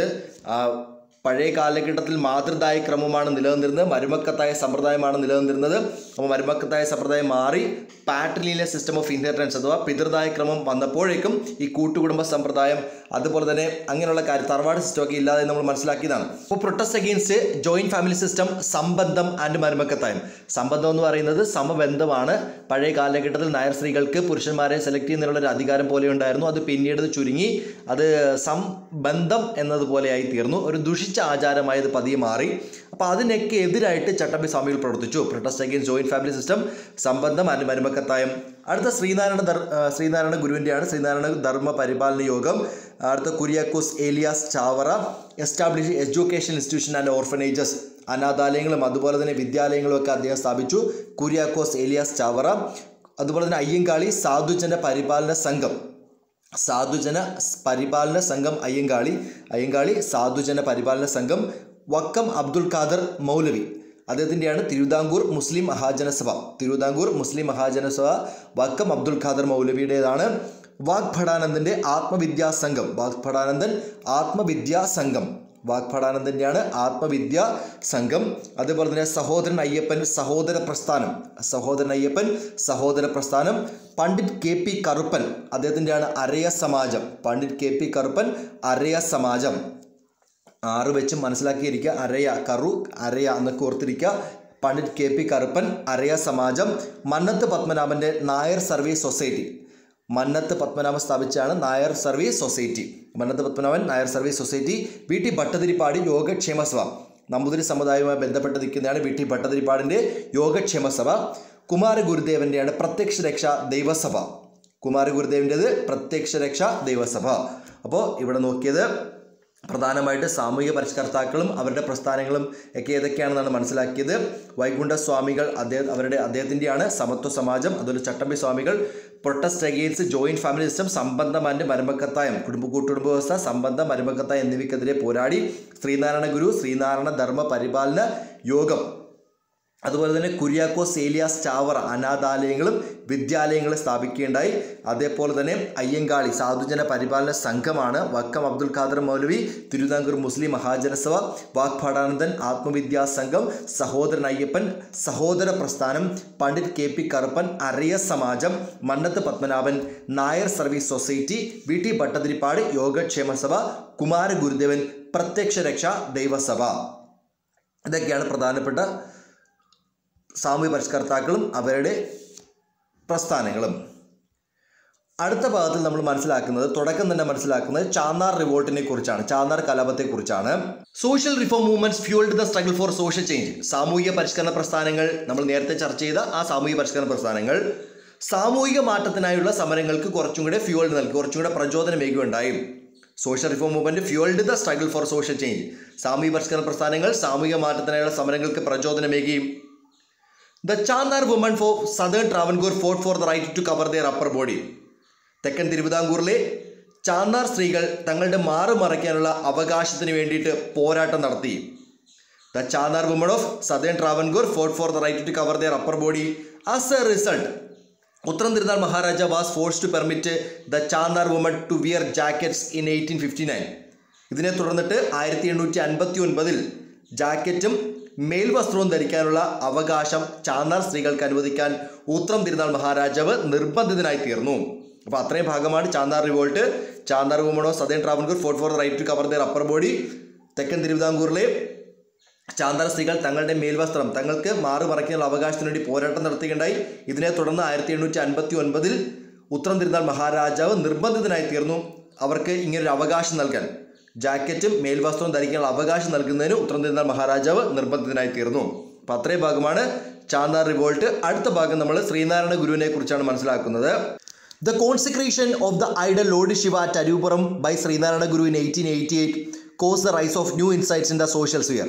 പഴയ കാലഘട്ടത്തിൽ മാതൃദായ ക്രമമാണ് നിലനിന്നിരുന്നത്, മരുമക്കത്തായ സമ്പ്രദായമാണ് നിലനിന്നിരുന്നത്. അപ്പോൾ മരുമക്കത്തായ സമ്പ്രദായം മാറി പാട്രിലിനിയൽ സിസ്റ്റം ഓഫ് ഇൻഹെറിറ്റൻസ് അഥവാ പിതൃദായ ക്രമം വന്നപ്പോഴേക്കും ഈ കൂട്ടുകുടുംബ സമ്പ്രദായം അതുപോലെ തന്നെ അങ്ങനെയുള്ള കാര്യം തറവാട് സിസ്റ്റമൊക്കെ ഇല്ലാതെ നമ്മൾ മനസ്സിലാക്കിയതാണ്. അപ്പോൾ protest against joint family system, Sambandham and Marumakkathayam. സംബന്ധം എന്ന് പറയുന്നത് സമബന്ധമാണ്. പഴയ കാലഘട്ടത്തിൽ നായർ സ്ത്രീകൾക്ക് പുരുഷന്മാരെ സെലക്ട് ചെയ്യുന്നതിനുള്ളൊരു അധികാരം പോലെ ഉണ്ടായിരുന്നു. അത് പിന്നീട് ചുരുങ്ങി അത് സംബന്ധം എന്നതുപോലെയായി തീർന്നു. ഒരു ദുഷിച്ച ആചാരമായത് പതിയെ മാറി. അപ്പോൾ അതിനൊക്കെ എതിരായിട്ട് ചട്ടമ്പി സ്വാമികൾ പ്രവർത്തിച്ചു. Protest against joint family system, Sambandham and Marumakkathayam. അടുത്ത ശ്രീനാരായണ ഗുരുവിൻ്റെയാണ്. ശ്രീനാരായണ ധർമ്മ പരിപാലന യോഗം. അടുത്ത Kuriakose Elias Chavara establish education institution and orphanages. അനാഥാലയങ്ങളും അതുപോലെ തന്നെ വിദ്യാലയങ്ങളും ഒക്കെ അദ്ദേഹം സ്ഥാപിച്ചു. കുര്യാക്കോസ് ഏലിയാസ് ചാവറ. അതുപോലെ തന്നെ അയ്യങ്കാളി സാധുജന പരിപാലന സംഘം. സാധുജന പരിപാലന സംഘം അയ്യങ്കാളി സാധുജന പരിപാലന സംഘം. വക്കം അബ്ദുൽ ഖാദർ മൗലവി, അദ്ദേഹത്തിൻ്റെയാണ് തിരുവിതാംകൂർ മുസ്ലിം മഹാജനസഭ. വക്കം അബ്ദുൽ ഖാദർ മൗലവിയുടേതാണ്. വാഗ്ഭടാനന്ദൻ്റെ ആത്മവിദ്യാസംഘം. വാഗ്ഭടാനന്ദൻ്റെയാണ് ആത്മവിദ്യാ സംഘം. അതുപോലെ തന്നെ സഹോദരൻ അയ്യപ്പൻ സഹോദര പ്രസ്ഥാനം. പണ്ഡിറ്റ് കെ പി കറുപ്പൻ, അദ്ദേഹത്തിൻ്റെയാണ് അരയ സമാജം. ആറ് വെച്ച് മനസ്സിലാക്കിയിരിക്കുക. അരയ എന്നൊക്കെ ഓർത്തിരിക്കുക. Pandit K P Karuppan, Araya Samajam. മന്നത്ത് പത്മനാഭൻ്റെ നായർ സർവീസ് സൊസൈറ്റി. മന്നത്ത് പത്മനാഭൻ സ്ഥാപിച്ചാണ് Nair service Society. V T Bhattathiripad Yogakshema Sabha. Namboothiri സമുദായവുമായി ബന്ധപ്പെട്ട് നിൽക്കുന്നതാണ് വി ടി ഭട്ടതിരിപ്പാടിൻ്റെ യോഗക്ഷേമ സഭ. കുമാരഗുരുദേവൻ്റെയാണ് പ്രത്യക്ഷ രക്ഷാ ദൈവസഭ. അപ്പോൾ ഇവിടെ നോക്കിയത് പ്രധാനമായിട്ട് സാമൂഹിക പരിഷ്കർത്താക്കളും അവരുടെ പ്രസ്ഥാനങ്ങളും ഒക്കെ ഏതൊക്കെയാണെന്നാണ് മനസ്സിലാക്കിയത്. വൈകുണ്ഠ സ്വാമികൾ അദ്ദേഹത്തിൻ്റെയാണ് സമത്വ സമാജം. അതുപോലെ Chattampi Swamikal protest against joint family system, Sambandham and Marumakkathayam, കൂട്ടുകുടുംബ വ്യവസ്ഥ, സംബന്ധം, മരുമക്കത്തായം എന്നിവയ്ക്കെതിരെ പോരാടി. ശ്രീനാരായണ ഗുരു ശ്രീനാരായണ ധർമ്മ പരിപാലന യോഗം. അതുപോലെ തന്നെ കുര്യാക്കോസ് ഏലിയാസ് ചാവറ അനാഥാലയങ്ങളും വിദ്യാലയങ്ങളും സ്ഥാപിക്കുകയുണ്ടായി. അതേപോലെ തന്നെ അയ്യങ്കാളി സാധുജന പരിപാലന സംഘമാണ്. വക്കം അബ്ദുൽ ഖാദർ മൗലവി തിരുവിതാംകൂർ മുസ്ലിം മഹാജനസഭ. വാഗ്ഭടാനന്ദൻ ആത്മവിദ്യാ സംഘം. സഹോദരൻ Ayyappan Sahodara Prasthanam. Pandit K P Karuppan Araya Samajam. Mannathu Padmanabhan Nair service Society. V T Bhattathiripad Yogakshema Sabha. Kumaragurudevan പ്രത്യക്ഷ രക്ഷാ ദൈവസഭ. ഇതൊക്കെയാണ് പ്രധാനപ്പെട്ട സാമൂഹ്യ പരിഷ്കർത്താക്കളും അവരുടെ പ്രസ്ഥാനങ്ങളും. അടുത്ത ഭാഗത്തിൽ നമ്മൾ തുടക്കം തന്നെ മനസ്സിലാക്കുന്നത് ചാന്നാർ റിവോൾട്ടിനെ കുറിച്ചാണ്, ചാന്നാർ കലാപത്തെക്കുറിച്ചാണ്. Social reform movements fuelled the struggle for social change. സാമൂഹിക പരിഷ്കരണ പ്രസ്ഥാനങ്ങൾ, നമ്മൾ നേരത്തെ ചർച്ച ചെയ്ത ആ സാമൂഹിക പരിഷ്കരണ പ്രസ്ഥാനങ്ങൾ സാമൂഹിക മാറ്റത്തിനായുള്ള സമരങ്ങൾക്ക് കുറച്ചും കൂടെ ഫ്യൂൾഡ് നൽകി, കുറച്ചും കൂടെ പ്രചോദനമേകുകയുണ്ടായി. Social reform movement fuelled the struggle for social change. സാമൂഹിക പരിഷ്കരണ പ്രസ്ഥാനങ്ങൾ സാമൂഹിക മാറ്റത്തിനായുള്ള സമരങ്ങൾക്ക് പ്രചോദനമേകി. The Channar woman for southern Travancore fought for the right to cover their upper body. തെക്കൻ തിരുവിതാംകൂറിലെ ചാന്നാർ സ്ത്രീകൾ തങ്ങളുടെ മാറ് മറയ്ക്കാനുള്ള അവകാശത്തിന് വേണ്ടിയിട്ട് പോരാട്ടം നടത്തി. The Channar woman of southern Travancore fought for the right to cover their upper body. As a result Uthram Thirunal Maharaja was forced to permit the Channar woman to wear jackets in 1859. ഇതിനെ തുടർന്നിട്ട് 1859 ജാക്കറ്റും മേൽവസ്ത്രവും ധരിക്കാനുള്ള അവകാശം ചാന്നാർ സ്ത്രീകൾക്ക് അനുവദിക്കാൻ ഉത്തരം തിരുനാൾ മഹാരാജാവ് നിർബന്ധിതനായി തീർന്നു. അപ്പോൾ അത്രയും ഭാഗമാണ് Channar revolt. Channar woman of southern Travancore fought for the right to cover their upper body. തെക്കൻ തിരുവിതാംകൂറിലെ ചാന്നാർ സ്ത്രീകൾ തങ്ങളുടെ മേൽവസ്ത്രം, തങ്ങൾക്ക് മാറ് മറയ്ക്കാനുള്ള അവകാശത്തിന് വേണ്ടി പോരാട്ടം നടത്തുകയുണ്ടായി. ഇതിനെ തുടർന്ന് 1859 ഉത്തരം തിരുനാൾ മഹാരാജാവ് നിർബന്ധിതനായി തീർന്നു അവർക്ക് ഇങ്ങനൊരു അവകാശം നൽകാൻ, ജാക്കറ്റും മേൽവസ്ത്രവും ധരിക്കാനുള്ള അവകാശം നൽകുന്നതിന് ഉത്തരം തിരുനാൾ മഹാരാജാവ് നിർബന്ധിതനായി തീർന്നു. അപ്പോൾ അത്രയും ഭാഗമാണ് ചാന്നാർ റിവോൾട്ട്. അടുത്ത ഭാഗം നമ്മൾ ശ്രീനാരായണ ഗുരുവിനെ കുറിച്ചാണ് മനസ്സിലാക്കുന്നത്. The consecration of the idol Lord Shiva at Arupuram by Srinarayana Guru in 1888 caused the rise of new insights in the social sphere.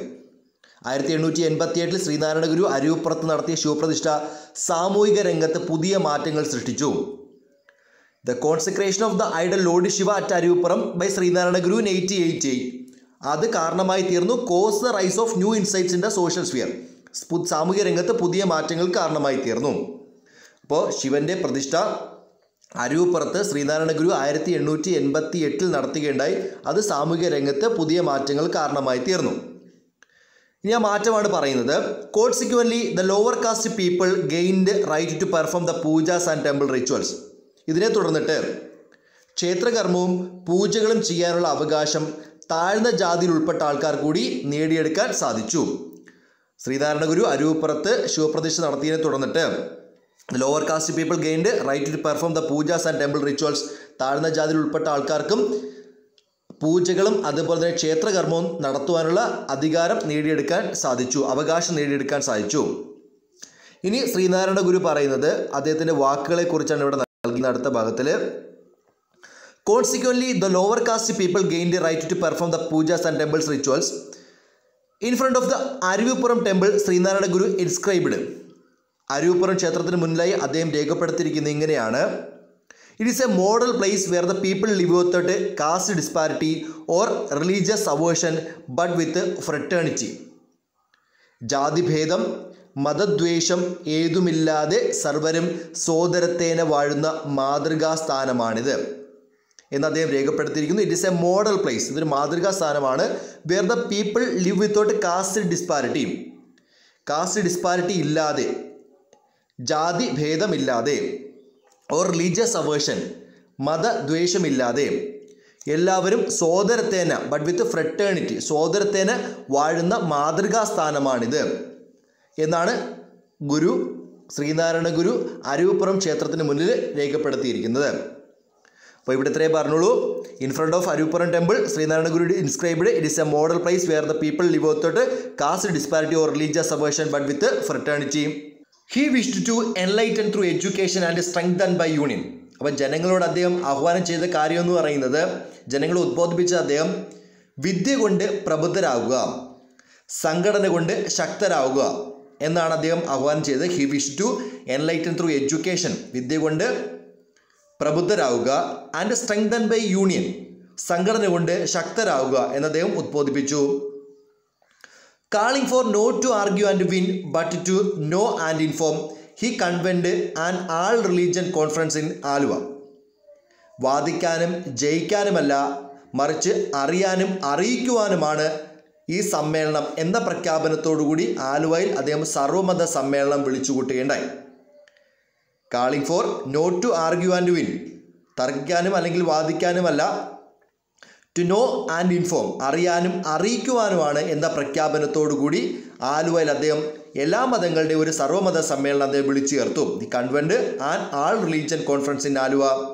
1888 Sreenarayana Guru അരൂപ്പുറത്ത് നടത്തിയ ശിവപ്രതിഷ്ഠ സാമൂഹിക രംഗത്ത് പുതിയ മാറ്റങ്ങൾ സൃഷ്ടിച്ചു. The consecration of the idol Lord Shiva at Arupuram by Srinarayana Guru in 1888 അത് കാരണമായി തീർന്നു. Cause the rise of new insights in the social sphere. സാമൂഹിക രംഗത്ത് പുതിയ മാറ്റങ്ങൾ കാരണമായി തീർന്നു. അപ്പോൾ ശിവന്റെ പ്രതിഷ്ഠ അരൂപ്പുറത്ത് ശ്രീനാരായണ ഗുരു 1888 നടത്തുകയുണ്ടായി. അത് സാമൂഹിക രംഗത്ത് പുതിയ മാറ്റങ്ങൾ കാരണമായി തീർന്നു. ഇനി ആ മാറ്റമാണ് പറയുന്നത്. Consequently the lower caste people gained right to perform the pujas and temple rituals. ഇതിനെ തുടർന്നിട്ട് ക്ഷേത്രകർമ്മവും പൂജകളും ചെയ്യാനുള്ള അവകാശം താഴ്ന്ന ജാതിയിൽ ഉൾപ്പെട്ട ആൾക്കാർ കൂടി നേടിയെടുക്കാൻ സാധിച്ചു. ശ്രീനാരായണ ഗുരു അരൂപ്പുറത്ത് ശിവപ്രതിഷ്ഠ നടത്തിയതിനെ തുടർന്നിട്ട് lower caste people gained right to perform the pujas and temple rituals. താഴ്ന്ന ജാതിയിൽ ഉൾപ്പെട്ട ആൾക്കാർക്കും പൂജകളും അതുപോലെ തന്നെ ക്ഷേത്രകർമ്മവും നടത്തുവാനുള്ള അധികാരം നേടിയെടുക്കാൻ സാധിച്ചു, അവകാശം നേടിയെടുക്കാൻ സാധിച്ചു. ഇനി ശ്രീനാരായണ ഗുരു പറയുന്നത് അദ്ദേഹത്തിൻ്റെ വാക്കുകളെ കുറിച്ചാണ് ഇവിടെ നൽകുന്ന അടുത്ത ഭാഗത്തിൽ. Consequently the lower caste people gained right to perform the pujas and temples rituals in front of the Aruvippuram temple. Sree Narayana Guru inscribed. Aruvippuram ക്ഷേത്രത്തിന് മുന്നിലായി അദ്ദേഹം രേഖപ്പെടുത്തിയിരിക്കുന്നത് ഇങ്ങനെയാണ്: it is a model place where the people live without caste disparity or religious aversion but with fraternity. ജാതിഭേദം മതദ്വേഷം ഏതുമില്ലാതെ സർവരും സോദരത്തേന വാഴുന്ന മാതൃകാ സ്ഥാനമാണിത് എന്ന് അദ്ദേഹം രേഖപ്പെടുത്തിയിരിക്കുന്നു. It is a model place, ഇതൊരു മാതൃകാ സ്ഥാനമാണ്. Wear the people live without caste disparity, caste disparity ഇല്ലാതെ, ജാതി ഭേദമില്ലാതെ, ഓർ റിലീജിയസ് അവേർഷൻ മതദ്വേഷമില്ലാതെ, എല്ലാവരും സോദരത്തേന ബട്ട് വിത്ത് ഫ്രറ്റേണിറ്റി, സോദരത്തേന വാഴുന്ന മാതൃകാ സ്ഥാനമാണിത് എന്നാണ് ഗുരു ശ്രീനാരായണ ഗുരു അരൂപ്പുറം ക്ഷേത്രത്തിന് മുന്നിൽ രേഖപ്പെടുത്തിയിരിക്കുന്നത്. അപ്പോൾ ഇവിടെ ഇത്രേ പറഞ്ഞോളൂ. In front of Aruvippuram temple Sree Narayana Guru inscribed it is a model place where the people live without caste disparity or religious aversion but with fraternity. He wished to enlighten through education and strengthen by union. അപ്പം ജനങ്ങളോട് അദ്ദേഹം ആഹ്വാനം ചെയ്ത കാര്യം എന്ന് പറയുന്നത്, ജനങ്ങളെ ഉദ്ബോധിപ്പിച്ച അദ്ദേഹം വിദ്യ കൊണ്ട് പ്രബുദ്ധരാകുക, സംഘടന കൊണ്ട് ശക്തരാകുക എന്നാണ് അദ്ദേഹം ആഹ്വാനം ചെയ്തത്. He wish to enlighten through education, വിദ്യ കൊണ്ട് പ്രബുദ്ധരാകുക, ആൻഡ് സ്ട്രെങ്തൻ ബൈ യൂണിയൻ, സംഘടന കൊണ്ട് ശക്തരാകുക എന്ന് അദ്ദേഹം ഉദ്ബോധിപ്പിച്ചു. Calling for not to argue and win but to know and inform, he convened an all religion conference in Aluva. വാദിക്കാനും ജയിക്കാനുമല്ല, മറിച്ച് അറിയാനും അറിയിക്കുവാനുമാണ് ഈ സമ്മേളനം എന്ന പ്രഖ്യാപനത്തോടുകൂടി ആലുവയിൽ അദ്ദേഹം സർവമത സമ്മേളനം വിളിച്ചുകൂട്ടുകയുണ്ടായി. Calling for not to argue and win, തർക്കിക്കാനും അല്ലെങ്കിൽ വാദിക്കാനുമല്ല, ടു നോ ആൻഡ് ഇൻഫോം, അറിയാനും അറിയിക്കുവാനുമാണ് എന്ന പ്രഖ്യാപനത്തോടുകൂടി ആലുവയിൽ അദ്ദേഹം എല്ലാ മതങ്ങളുടെയും ഒരു സർവ്വമത സമ്മേളനം അദ്ദേഹം വിളിച്ചു ചേർത്തു. The convened and all religion conference in Aluva.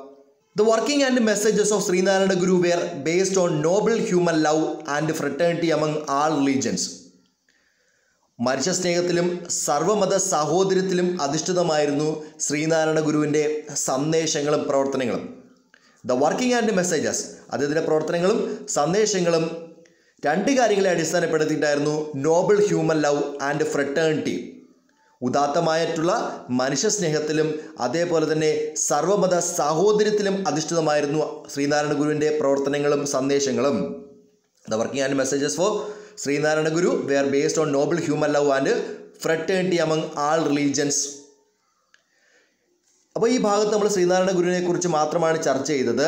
The working and messages of Srinarayana Guru were based on noble human love and fraternity among all religions. മനുഷ്യസ്നേഹത്തിലും സർവമത സാഹോദര്യത്തിലും അധിഷ്ഠിതമായിരുന്നു ശ്രീനാരായണ ഗുരുവിൻ്റെ സന്ദേശങ്ങളും പ്രവർത്തനങ്ങളും. ദ വർക്കിംഗ് ആൻഡ് മെസ്സേജസ്, അദ്ദേഹത്തിൻ്റെ പ്രവർത്തനങ്ങളും സന്ദേശങ്ങളും രണ്ട് കാര്യങ്ങളെ അടിസ്ഥാനപ്പെടുത്തിയിട്ടായിരുന്നു. Noble human love and fraternity, ഉദാത്തമായിട്ടുള്ള മനുഷ്യസ്നേഹത്തിലും അതേപോലെ തന്നെ സർവമത സാഹോദര്യത്തിലും അധിഷ്ഠിതമായിരുന്നു ശ്രീനാരായണ ഗുരുവിൻ്റെ പ്രവർത്തനങ്ങളും സന്ദേശങ്ങളും. The working and messages for Sree Narayana Guru were based on noble human love and fraternity among all religions. അപ്പോൾ ഈ ഭാഗത്ത് നമ്മൾ ശ്രീനാരായണ ഗുരുവിനെ കുറിച്ച് മാത്രമാണ് ചർച്ച ചെയ്തത്.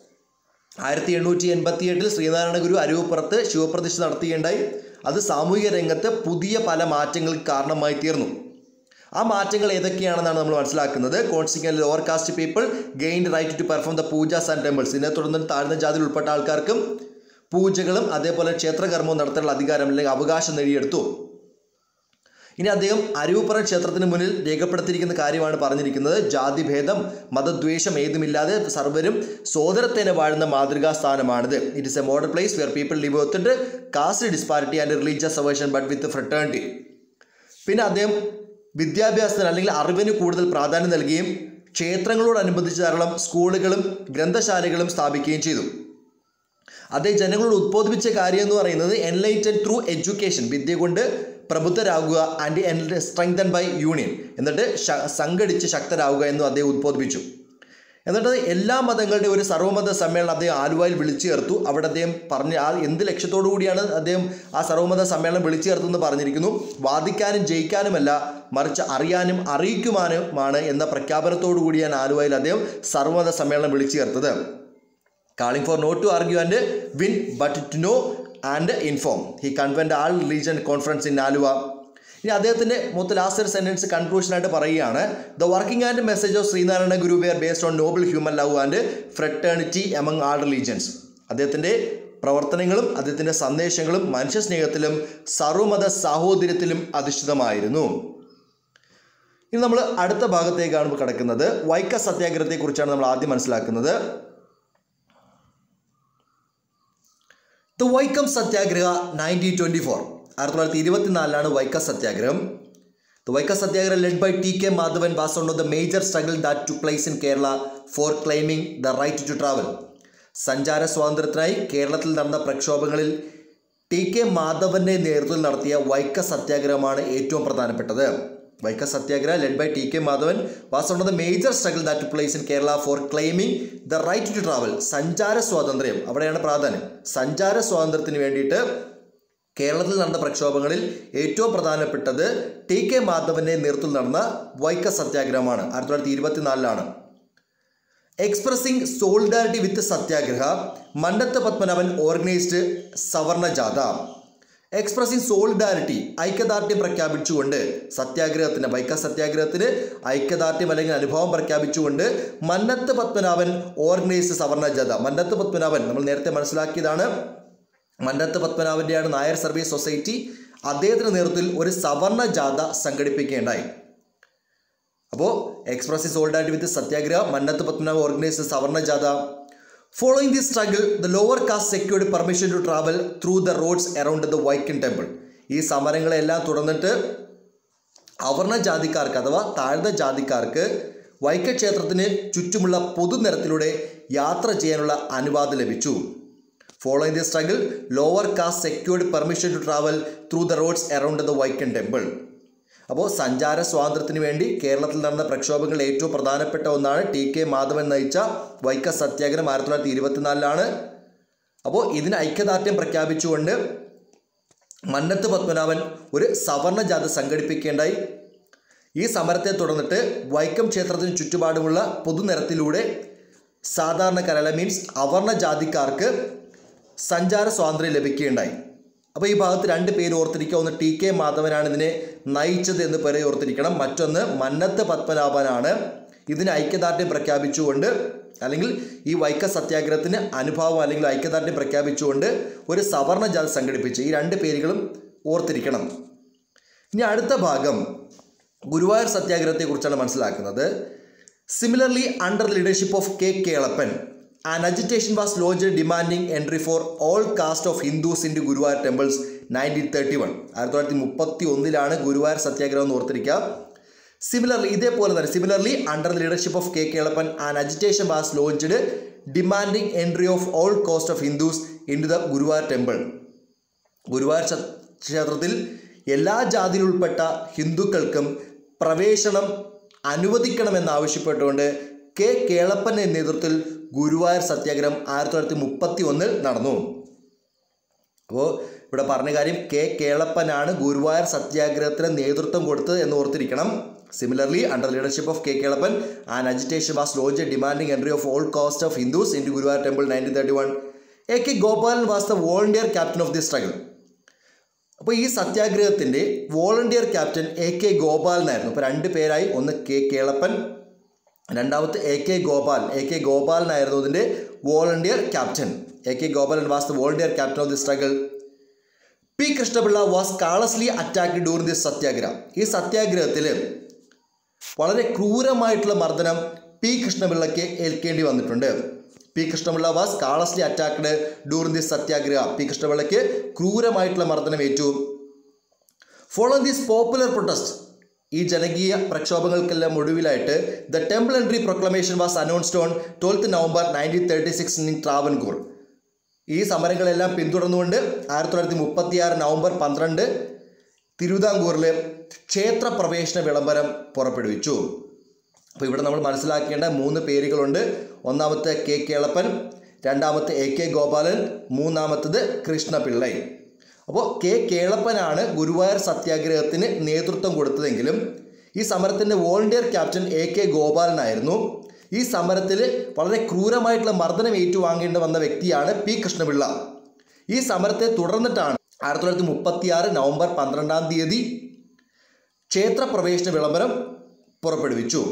1888 ശ്രീനാരായണ ഗുരു അരുവിപ്പുറത്ത് ശിവപ്രതിഷ്ഠ നടത്തുകയുണ്ടായി. അത് സാമൂഹിക രംഗത്ത് പുതിയ പല മാറ്റങ്ങൾക്ക് കാരണമായി തീർന്നു. ആ മാറ്റങ്ങൾ ഏതൊക്കെയാണെന്നാണ് നമ്മൾ മനസ്സിലാക്കുന്നത്. Consequently lower caste people gained right to perform the pujas and temples. ഇതിനെ തുടർന്ന് താഴ്ന്ന ജാതിയിൽ ഉൾപ്പെട്ട ആൾക്കാർക്കും പൂജകളും അതേപോലെ ക്ഷേത്രകർമ്മവും നടത്താനുള്ള അധികാരം അല്ലെങ്കിൽ അവകാശം നേടിയെടുത്തു. ഇനി അദ്ദേഹം അരുവിപ്പുറം ക്ഷേത്രത്തിന് മുന്നിൽ രേഖപ്പെടുത്തിയിരിക്കുന്ന കാര്യമാണ് പറഞ്ഞിരിക്കുന്നത്. ജാതിഭേദം മതദ്വേഷം ഏതുമില്ലാതെ സർവരും സോദരത്തേനെ വാഴുന്ന മാതൃകാ സ്ഥാനമാണിത്. It is a model place where people live with caste disparity and religious aversion but with fraternity. പിന്നെ അദ്ദേഹം വിദ്യാഭ്യാസത്തിന് അല്ലെങ്കിൽ അറിവിന് കൂടുതൽ പ്രാധാന്യം നൽകുകയും ക്ഷേത്രങ്ങളോടനുബന്ധിച്ച് ധാരാളം സ്കൂളുകളും ഗ്രന്ഥശാലകളും സ്ഥാപിക്കുകയും ചെയ്തു. അദ്ദേഹം ജനങ്ങളോട് ഉദ്ബോധിപ്പിച്ച കാര്യം എന്ന് പറയുന്നത് എൻലൈറ്റൻ ത്രൂ എഡ്യൂക്കേഷൻ, വിദ്യ കൊണ്ട് പ്രബുദ്ധരാകുക, ആൻഡ് സ്ട്രെങ്തൻ ബൈ യൂണിയൻ, എന്നിട്ട് സംഘടിച്ച് ശക്തരാകുക എന്നും അദ്ദേഹം ഉദ്ബോധിപ്പിച്ചു. എന്നിട്ട് എല്ലാ മതങ്ങളുടെ ഒരു സർവ്വമത സമ്മേളനം അദ്ദേഹം ആലുവയിൽ വിളിച്ചു ചേർത്തു. അവിടെ അദ്ദേഹം പറഞ്ഞ എന്ത് ലക്ഷ്യത്തോടു കൂടിയാണ് അദ്ദേഹം ആ സർവ്വമത സമ്മേളനം വിളിച്ചു ചേർത്തെന്ന് പറഞ്ഞിരിക്കുന്നു. വാദിക്കാനും ജയിക്കാനുമല്ല, മറിച്ച് അറിയാനും അറിയിക്കുവാനുമാണ് എന്ന പ്രഖ്യാപനത്തോടു കൂടിയാണ് ആലുവയിൽ അദ്ദേഹം സർവ്വമത സമ്മേളനം വിളിച്ചു ചേർത്തത്. calling for not to argue and win but to know and inform. He convened all religion conference in Aluva. ഇനി അദ്ദേഹത്തിൻ്റെ മൊത്തം ലാസ്റ്റ് സെൻറ്റൻസ് കൺക്ലൂഷനായിട്ട് പറയുകയാണ്. The working and message of Sree Narayana Guru were based on noble human love and fraternity among all religions. അദ്ദേഹത്തിൻ്റെ പ്രവർത്തനങ്ങളും അദ്ദേഹത്തിൻ്റെ സന്ദേശങ്ങളും മനുഷ്യസ്നേഹത്തിലും സർവ്വമത സാഹോദര്യത്തിലും അധിഷ്ഠിതമായിരുന്നു. ഇനി നമ്മൾ അടുത്ത ഭാഗത്തേക്കാണ് കിടക്കുന്നത്. വൈക്കം സത്യാഗ്രഹത്തെക്കുറിച്ചാണ് നമ്മൾ ആദ്യം മനസ്സിലാക്കുന്നത്. The Vaikam Satyagraha 1924. 1924 വൈക്കം സത്യാഗ്രഹം. The Vaikam Satyagraha led by T.K. Madhavan was one of the major struggle that took place in Kerala for claiming the right to travel. സഞ്ചാര സ്വാതന്ത്ര്യത്തിനായി കേരളത്തിൽ നടന്ന പ്രക്ഷോഭങ്ങളിൽ T.K. മാധവന്റെ നേതൃത്വത്തിൽ നടത്തിയ വൈക്കം സത്യാഗ്രഹമാണ് ഏറ്റവും പ്രധാനപ്പെട്ടത്. Vaikam Satyagraha led by T.K. Madhavan was one of the major struggle that took place in Kerala for claiming the right to travel. സഞ്ചാര സ്വാതന്ത്ര്യം അവിടെയാണ് പ്രാധാന്യം. സഞ്ചാര സ്വാതന്ത്ര്യത്തിന് വേണ്ടിയിട്ട് കേരളത്തിൽ നടന്ന പ്രക്ഷോഭങ്ങളിൽ ഏറ്റവും പ്രധാനപ്പെട്ടത് T.K. മാധവന്റെ നേതൃത്വത്തിൽ നടന്ന വൈക്കം സത്യാഗ്രഹമാണ്. 1924 expressing solidarity with satyagraha, Mannath Padmanabhan organised savarna jatha. Expressing solidarity, ഐക്യദാർഢ്യം പ്രഖ്യാപിച്ചുകൊണ്ട് സത്യാഗ്രഹത്തിന്, വൈക്കം സത്യാഗ്രഹത്തിന് ഐക്യദാർഢ്യം അല്ലെങ്കിൽ അനുഭവം പ്രഖ്യാപിച്ചുകൊണ്ട് മന്നത്ത് പത്മനാഭൻ ഓർഗനൈസ്ഡ് സവർണ ജാഥ. മന്നത്ത് പത്മനാഭൻ നമ്മൾ നേരത്തെ മനസ്സിലാക്കിയതാണ്. മന്നത്ത് പത്മനാഭൻ്റെയാണ് നായർ സർവീസ് സൊസൈറ്റി. അദ്ദേഹത്തിൻ്റെ നേതൃത്വത്തിൽ ഒരു സവർണ ജാഥ സംഘടിപ്പിക്കുകയുണ്ടായി. അപ്പോൾ expressing solidarity with satyagraha, Mannath Padmanabhan organised savarna jatha. Following this struggle, the lower caste secured permission to travel through the roads around the Vaikam temple. ഈ സമരങ്ങളെല്ലാം തുടർന്നിട്ട് അവർണ ജാതിക്കാർക്ക് അഥവാ താഴ്ന്ന ജാതിക്കാർക്ക് വൈക്കം ക്ഷേത്രത്തിന് ചുറ്റുമുള്ള പൊതുനിരത്തിലൂടെ യാത്ര ചെയ്യാനുള്ള അനുവാദം ലഭിച്ചു. Following this struggle, lower caste secured permission to travel through the roads around the Vaikam temple. അപ്പോൾ സഞ്ചാര സ്വാതന്ത്ര്യത്തിന് വേണ്ടി കേരളത്തിൽ നടന്ന പ്രക്ഷോഭങ്ങളിൽ ഏറ്റവും പ്രധാനപ്പെട്ട ഒന്നാണ് T.K. മാധവൻ നയിച്ച വൈക്കം സത്യാഗ്രഹം 1924. അപ്പോൾ ഇതിന് ഐക്യദാർഢ്യം പ്രഖ്യാപിച്ചുകൊണ്ട് മന്നത്ത് പത്മനാഭൻ ഒരു സവർണ ജാഥ സംഘടിപ്പിക്കേണ്ടായി. ഈ സമരത്തെ തുടർന്നിട്ട് വൈക്കം ക്ഷേത്രത്തിന് ചുറ്റുപാടുമുള്ള പൊതുനിരത്തിലൂടെ സാധാരണക്കാരല്ല, മീൻസ് അവർണ ജാതിക്കാർക്ക് സഞ്ചാര സ്വാതന്ത്ര്യം ലഭിക്കുകയുണ്ടായി. അപ്പോൾ ഈ ഭാഗത്ത് രണ്ട് പേര് ഓർത്തിരിക്കുക. ഒന്ന് T.K. മാധവനാണ് ഇതിനെ നയിച്ചത് എന്ന് പേരെ ഓർത്തിരിക്കണം. മറ്റൊന്ന് മന്നത്ത് പത്മനാഭനാണ് ഇതിന് ഐക്യദാർഢ്യം പ്രഖ്യാപിച്ചുകൊണ്ട് അല്ലെങ്കിൽ ഈ വൈക്കം സത്യാഗ്രഹത്തിന് അനുഭാവം അല്ലെങ്കിൽ ഐക്യദാർഢ്യം പ്രഖ്യാപിച്ചുകൊണ്ട് ഒരു സവർണ ജാഥ സംഘടിപ്പിച്ച്. ഈ രണ്ട് പേരുകളും ഓർത്തിരിക്കണം. ഇനി അടുത്ത ഭാഗം ഗുരുവായൂർ സത്യാഗ്രഹത്തെക്കുറിച്ചാണ് മനസ്സിലാക്കുന്നത്. Similarly, under the leadership of K. Kelappan, an agitation was launched demanding entry for all caste of Hindus into Guruvayur temples 1931. 1931 Guruvayur സത്യാഗ്രഹം എന്ന് ഓർത്തിരിക്കുക. Similarly, under the leadership of K. Kelappan, an agitation was launched demanding entry of all caste of Hindus into the Guruvayur temple. Guruvayur ക്ഷേത്രത്തിൽ എല്ലാ ജാതിയിൽ ഉൾപ്പെട്ട ഹിന്ദുക്കൾക്കും പ്രവേശനം അനുവദിക്കണമെന്നാവശ്യപ്പെട്ടുകൊണ്ട് K കേളപ്പൻ്റെ നേതൃത്വത്തിൽ ഗുരുവായൂർ സത്യാഗ്രഹം 1931 നടന്നു. അപ്പോൾ ഇവിടെ പറഞ്ഞ കാര്യം കെ കേളപ്പനാണ് ഗുരുവായൂർ സത്യാഗ്രഹത്തിന് നേതൃത്വം കൊടുത്തത് എന്ന് ഓർത്തിരിക്കണം. Similarly, under the leadership of K. Kelappan, an agitation was launched demanding entry of all caste of Hindus into Guruvayur temple 1931. A. K. Gopalan was the volunteer captain of this struggle. അപ്പോൾ ഈ സത്യാഗ്രഹത്തിൻ്റെ volunteer captain A K ഗോപാലനായിരുന്നു. അപ്പോൾ രണ്ട് പേരായി, ഒന്ന് K Kelappan, രണ്ടാമത്തെ A K Gopal. A K ഗോപാലനായിരുന്നു ഇതിൻ്റെ volunteer captain. A K Gopalan was the volunteer captain of the struggle. P Krishna Pillai was callously attacked during this satyagraha. ഈ സത്യാഗ്രഹത്തിൽ വളരെ ക്രൂരമായിട്ടുള്ള മർദ്ദനം പി കൃഷ്ണപിള്ളയ്ക്ക് ഏൽക്കേണ്ടി വന്നിട്ടുണ്ട്. P Krishna Pillai was callously attacked during this satyagraha. P കൃഷ്ണപിള്ളയ്ക്ക് ക്രൂരമായിട്ടുള്ള മർദ്ദനം ഏറ്റു. ഫോളോയിങ് ദിസ് പോപ്പുലർ പ്രൊട്ടസ്റ്റ്, ഈ ജനകീയ പ്രക്ഷോഭങ്ങൾക്കെല്ലാം ഒടുവിലായിട്ട് the temple entry proclamation was announced on 12 November 1936 in Travancore. ഈ സമരങ്ങളെല്ലാം പിന്തുടർന്നുകൊണ്ട് 1936 നവംബർ 12 തിരുവിതാംകൂറിൽ ക്ഷേത്രപ്രവേശന വിളംബരം പുറപ്പെടുവിച്ചു. അപ്പോൾ ഇവിടെ നമ്മൾ മനസ്സിലാക്കേണ്ട 3 പേരുകളുണ്ട്. ഒന്നാമത്തെ കെ കേളപ്പൻ, രണ്ടാമത്തെ എ കെ ഗോപാലൻ, മൂന്നാമത്തത് കൃഷ്ണപിള്ളൈ. അപ്പോൾ കെ കേളപ്പനാണ് ഗുരുവായൂർ സത്യാഗ്രഹത്തിന് നേതൃത്വം കൊടുത്തതെങ്കിലും ഈ സമരത്തിൻ്റെ വോളണ്ടിയർ ക്യാപ്റ്റൻ എ കെ ഗോപാലനായിരുന്നു. ഈ സമരത്തിൽ വളരെ ക്രൂരമായിട്ടുള്ള മർദ്ദനം ഏറ്റുവാങ്ങേണ്ടി വന്ന വ്യക്തിയാണ് പി കൃഷ്ണപിള്ള. ഈ സമരത്തെ തുടർന്നിട്ടാണ് 1936 നവംബർ 12 ക്ഷേത്രപ്രവേശന വിളംബരം പുറപ്പെടുവിച്ചു.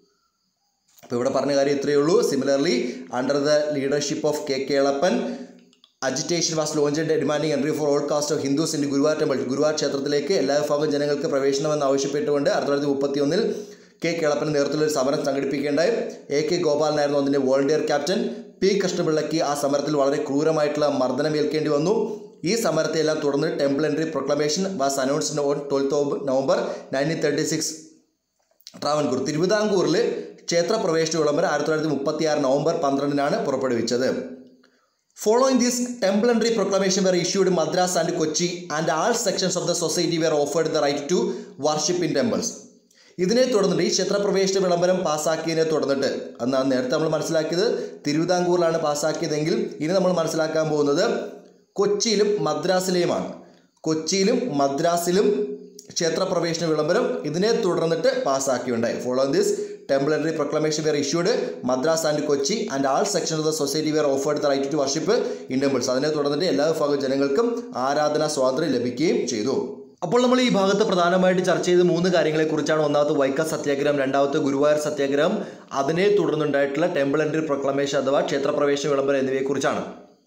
അപ്പോൾ ഇവിടെ പറഞ്ഞ കാര്യം ഇത്രയേ ഉള്ളൂ. Similarly, under the leadership of K Kelappan, agitation was launched demanding entry for all caste of Hindus in Guruvayur temple. Guruvayur ക്ഷേത്രത്തിലേക്ക് എല്ലാ വിഭാഗം ജനങ്ങൾക്ക് പ്രവേശനമെന്ന് ആവശ്യപ്പെട്ടുകൊണ്ട് 1931 കെ കേളപ്പൻ്റെ നേതൃത്വത്തിൽ ഒരു സമരം സംഘടിപ്പിക്കേണ്ടായി. എ കെ ഗോപാലനായിരുന്നു അതിൻ്റെ വോളണ്ടിയർ ക്യാപ്റ്റൻ. പി കൃഷ്ണപിള്ളയ്ക്ക് ആ സമരത്തിൽ വളരെ ക്രൂരമായിട്ടുള്ള മർദ്ദനം ഏൽക്കേണ്ടി വന്നു. ഈ സമരത്തെ എല്ലാം തുടർന്ന് temple entry proclamation was announced on 12 November 1936 Travancore. തിരുവിതാംകൂറിൽ ക്ഷേത്രപ്രവേശന വിളംബരം 1936 നവംബർ 12 പുറപ്പെടുവിച്ചത്. Following this temple entry proclamation were issued Madras and Kochi and all sections of the society were offered the right to worship in temples. ഇതിനെ തുടർന്നിട്ട് ഈ ക്ഷേത്രപ്രവേശന വിളംബരം പാസ്സാക്കിയതിനെ തുടർന്നിട്ട്, അന്നാണ് നേരത്തെ നമ്മൾ മനസ്സിലാക്കിയത് തിരുവിതാംകൂറിലാണ് പാസ്സാക്കിയതെങ്കിൽ ഇനി നമ്മൾ മനസ്സിലാക്കാൻ പോകുന്നത് കൊച്ചിയിലും മദ്രാസിലെയുമാണ്. കൊച്ചിയിലും മദ്രാസിലും ക്ഷേത്രപ്രവേശന വിളംബരം ഇതിനെ തുടർന്നിട്ട് പാസ്സാക്കിയുണ്ടായി. Following this temple entry proclamation were issued Madras and Kochi and all sections of the society were offered the right to worship in temples. അതിനെ തുടർന്നിട്ട് എല്ലാ വിഭാഗം ജനങ്ങൾക്കും ആരാധനാ സ്വാതന്ത്ര്യം ലഭിക്കുകയും ചെയ്തു. അപ്പോൾ നമ്മൾ ഈ ഭാഗത്ത് പ്രധാനമായിട്ട് ചർച്ച ചെയ്ത 3 കാര്യങ്ങളെക്കുറിച്ചാണ്. ഒന്നാമത്തെ വൈക്കം സത്യാഗ്രഹം, രണ്ടാമത്തെ ഗുരുവായൂർ സത്യാഗ്രഹം, അതിനെ തുടർന്നുണ്ടായിട്ടുള്ള ടെമ്പിൾ എൻട്രി പ്രൊക്ലമേഷൻ അഥവാ ക്ഷേത്രപ്രവേശന വിളംബരം എന്നിവയെക്കുറിച്ചാണ്.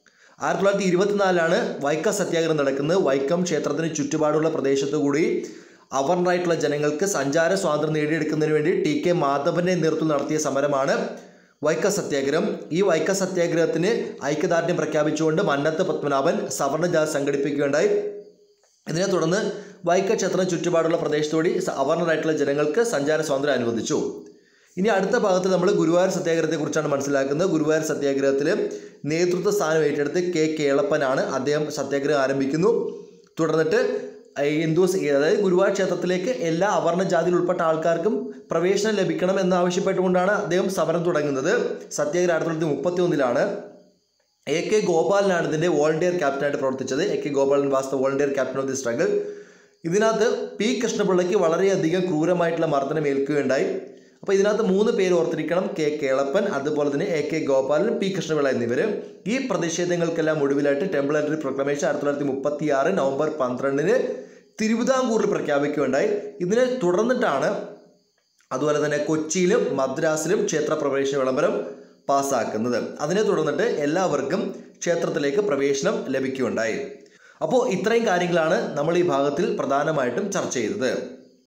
1924 വൈക്കം സത്യാഗ്രഹം നടക്കുന്നത്. വൈക്കം ക്ഷേത്രത്തിന് ചുറ്റുപാടുള്ള പ്രദേശത്തു കൂടി അവർണരായിട്ടുള്ള ജനങ്ങൾക്ക് സഞ്ചാര സ്വാതന്ത്ര്യം നേടിയെടുക്കുന്നതിന് വേണ്ടി ടി കെ മാധവന്റെ നേതൃത്വത്തിൽ നടത്തിയ സമരമാണ് വൈക്കം സത്യാഗ്രഹം. ഈ വൈക്കം സത്യാഗ്രഹത്തിന് ഐക്യദാർഢ്യം പ്രഖ്യാപിച്ചുകൊണ്ട് മന്നത്ത് പത്മനാഭൻ സവർണ ജാഥ സംഘടിപ്പിക്കുകയുണ്ടായി. ഇതിനെ തുടർന്ന് വൈക്കം ക്ഷേത്രം ചുറ്റുപാടുള്ള പ്രദേശത്തുകൂടി അവർണരായിട്ടുള്ള ജനങ്ങൾക്ക് സഞ്ചാര സ്വാതന്ത്ര്യം അനുവദിച്ചു. ഇനി അടുത്ത ഭാഗത്ത് നമ്മൾ ഗുരുവായൂർ സത്യാഗ്രഹത്തെക്കുറിച്ചാണ് മനസ്സിലാക്കുന്നത്. ഗുരുവായൂർ സത്യാഗ്രഹത്തിൽ നേതൃത്വ സ്ഥാനം ഏറ്റെടുത്ത് കെ കേളപ്പനാണ്. അദ്ദേഹം സത്യാഗ്രഹം ആരംഭിക്കുന്നു. തുടർന്നിട്ട് ഹിന്ദുസ്, അതായത് ഗുരുവായൂർ ക്ഷേത്രത്തിലേക്ക് എല്ലാ അവർണ ജാതിയിൽ ഉൾപ്പെട്ട ആൾക്കാർക്കും പ്രവേശനം ലഭിക്കണം എന്നാവശ്യപ്പെട്ടുകൊണ്ടാണ് അദ്ദേഹം സമരം തുടങ്ങുന്നത്. സത്യാഗ്രഹം 1931 എ കെ ഗോപാലനാണ് ഇതിൻ്റെ വോളണ്ടിയർ ക്യാപ്റ്റനായിട്ട് പ്രവർത്തിച്ചത്. A K Gopalan was the volunteer captain of the struggle. ഇതിനകത്ത് പി കൃഷ്ണപിള്ളയ്ക്ക് വളരെയധികം ക്രൂരമായിട്ടുള്ള മർദ്ദനം ഏൽക്കുകയുണ്ടായി. അപ്പോൾ ഇതിനകത്ത് 3 പേര് ഓർത്തിരിക്കണം: കെ കേളപ്പൻ, അതുപോലെ തന്നെ A K Gopalan, P Krishna Pillai എന്നിവർ. ഈ പ്രതിഷേധങ്ങൾക്കെല്ലാം ഒടുവിലായിട്ട് ടെമ്പിൾ എൻട്രി പ്രൊക്ലമേഷൻ 1936 നവംബർ 12 തിരുവിതാംകൂറിൽ പ്രഖ്യാപിക്കുകയുണ്ടായി. ഇതിനെ തുടർന്നിട്ടാണ് അതുപോലെ തന്നെ കൊച്ചിയിലും മദ്രാസിലും ക്ഷേത്രപ്രവേശന വിളംബരം പാസ്സാക്കുന്നത്. അതിനെ തുടർന്നിട്ട് എല്ലാവർക്കും ക്ഷേത്രത്തിലേക്ക് പ്രവേശനം ലഭിക്കുകയുണ്ടായി. അപ്പോൾ ഇത്രയും കാര്യങ്ങളാണ് നമ്മൾ ഈ ഭാഗത്തിൽ പ്രധാനമായിട്ടും ചർച്ച ചെയ്തത്.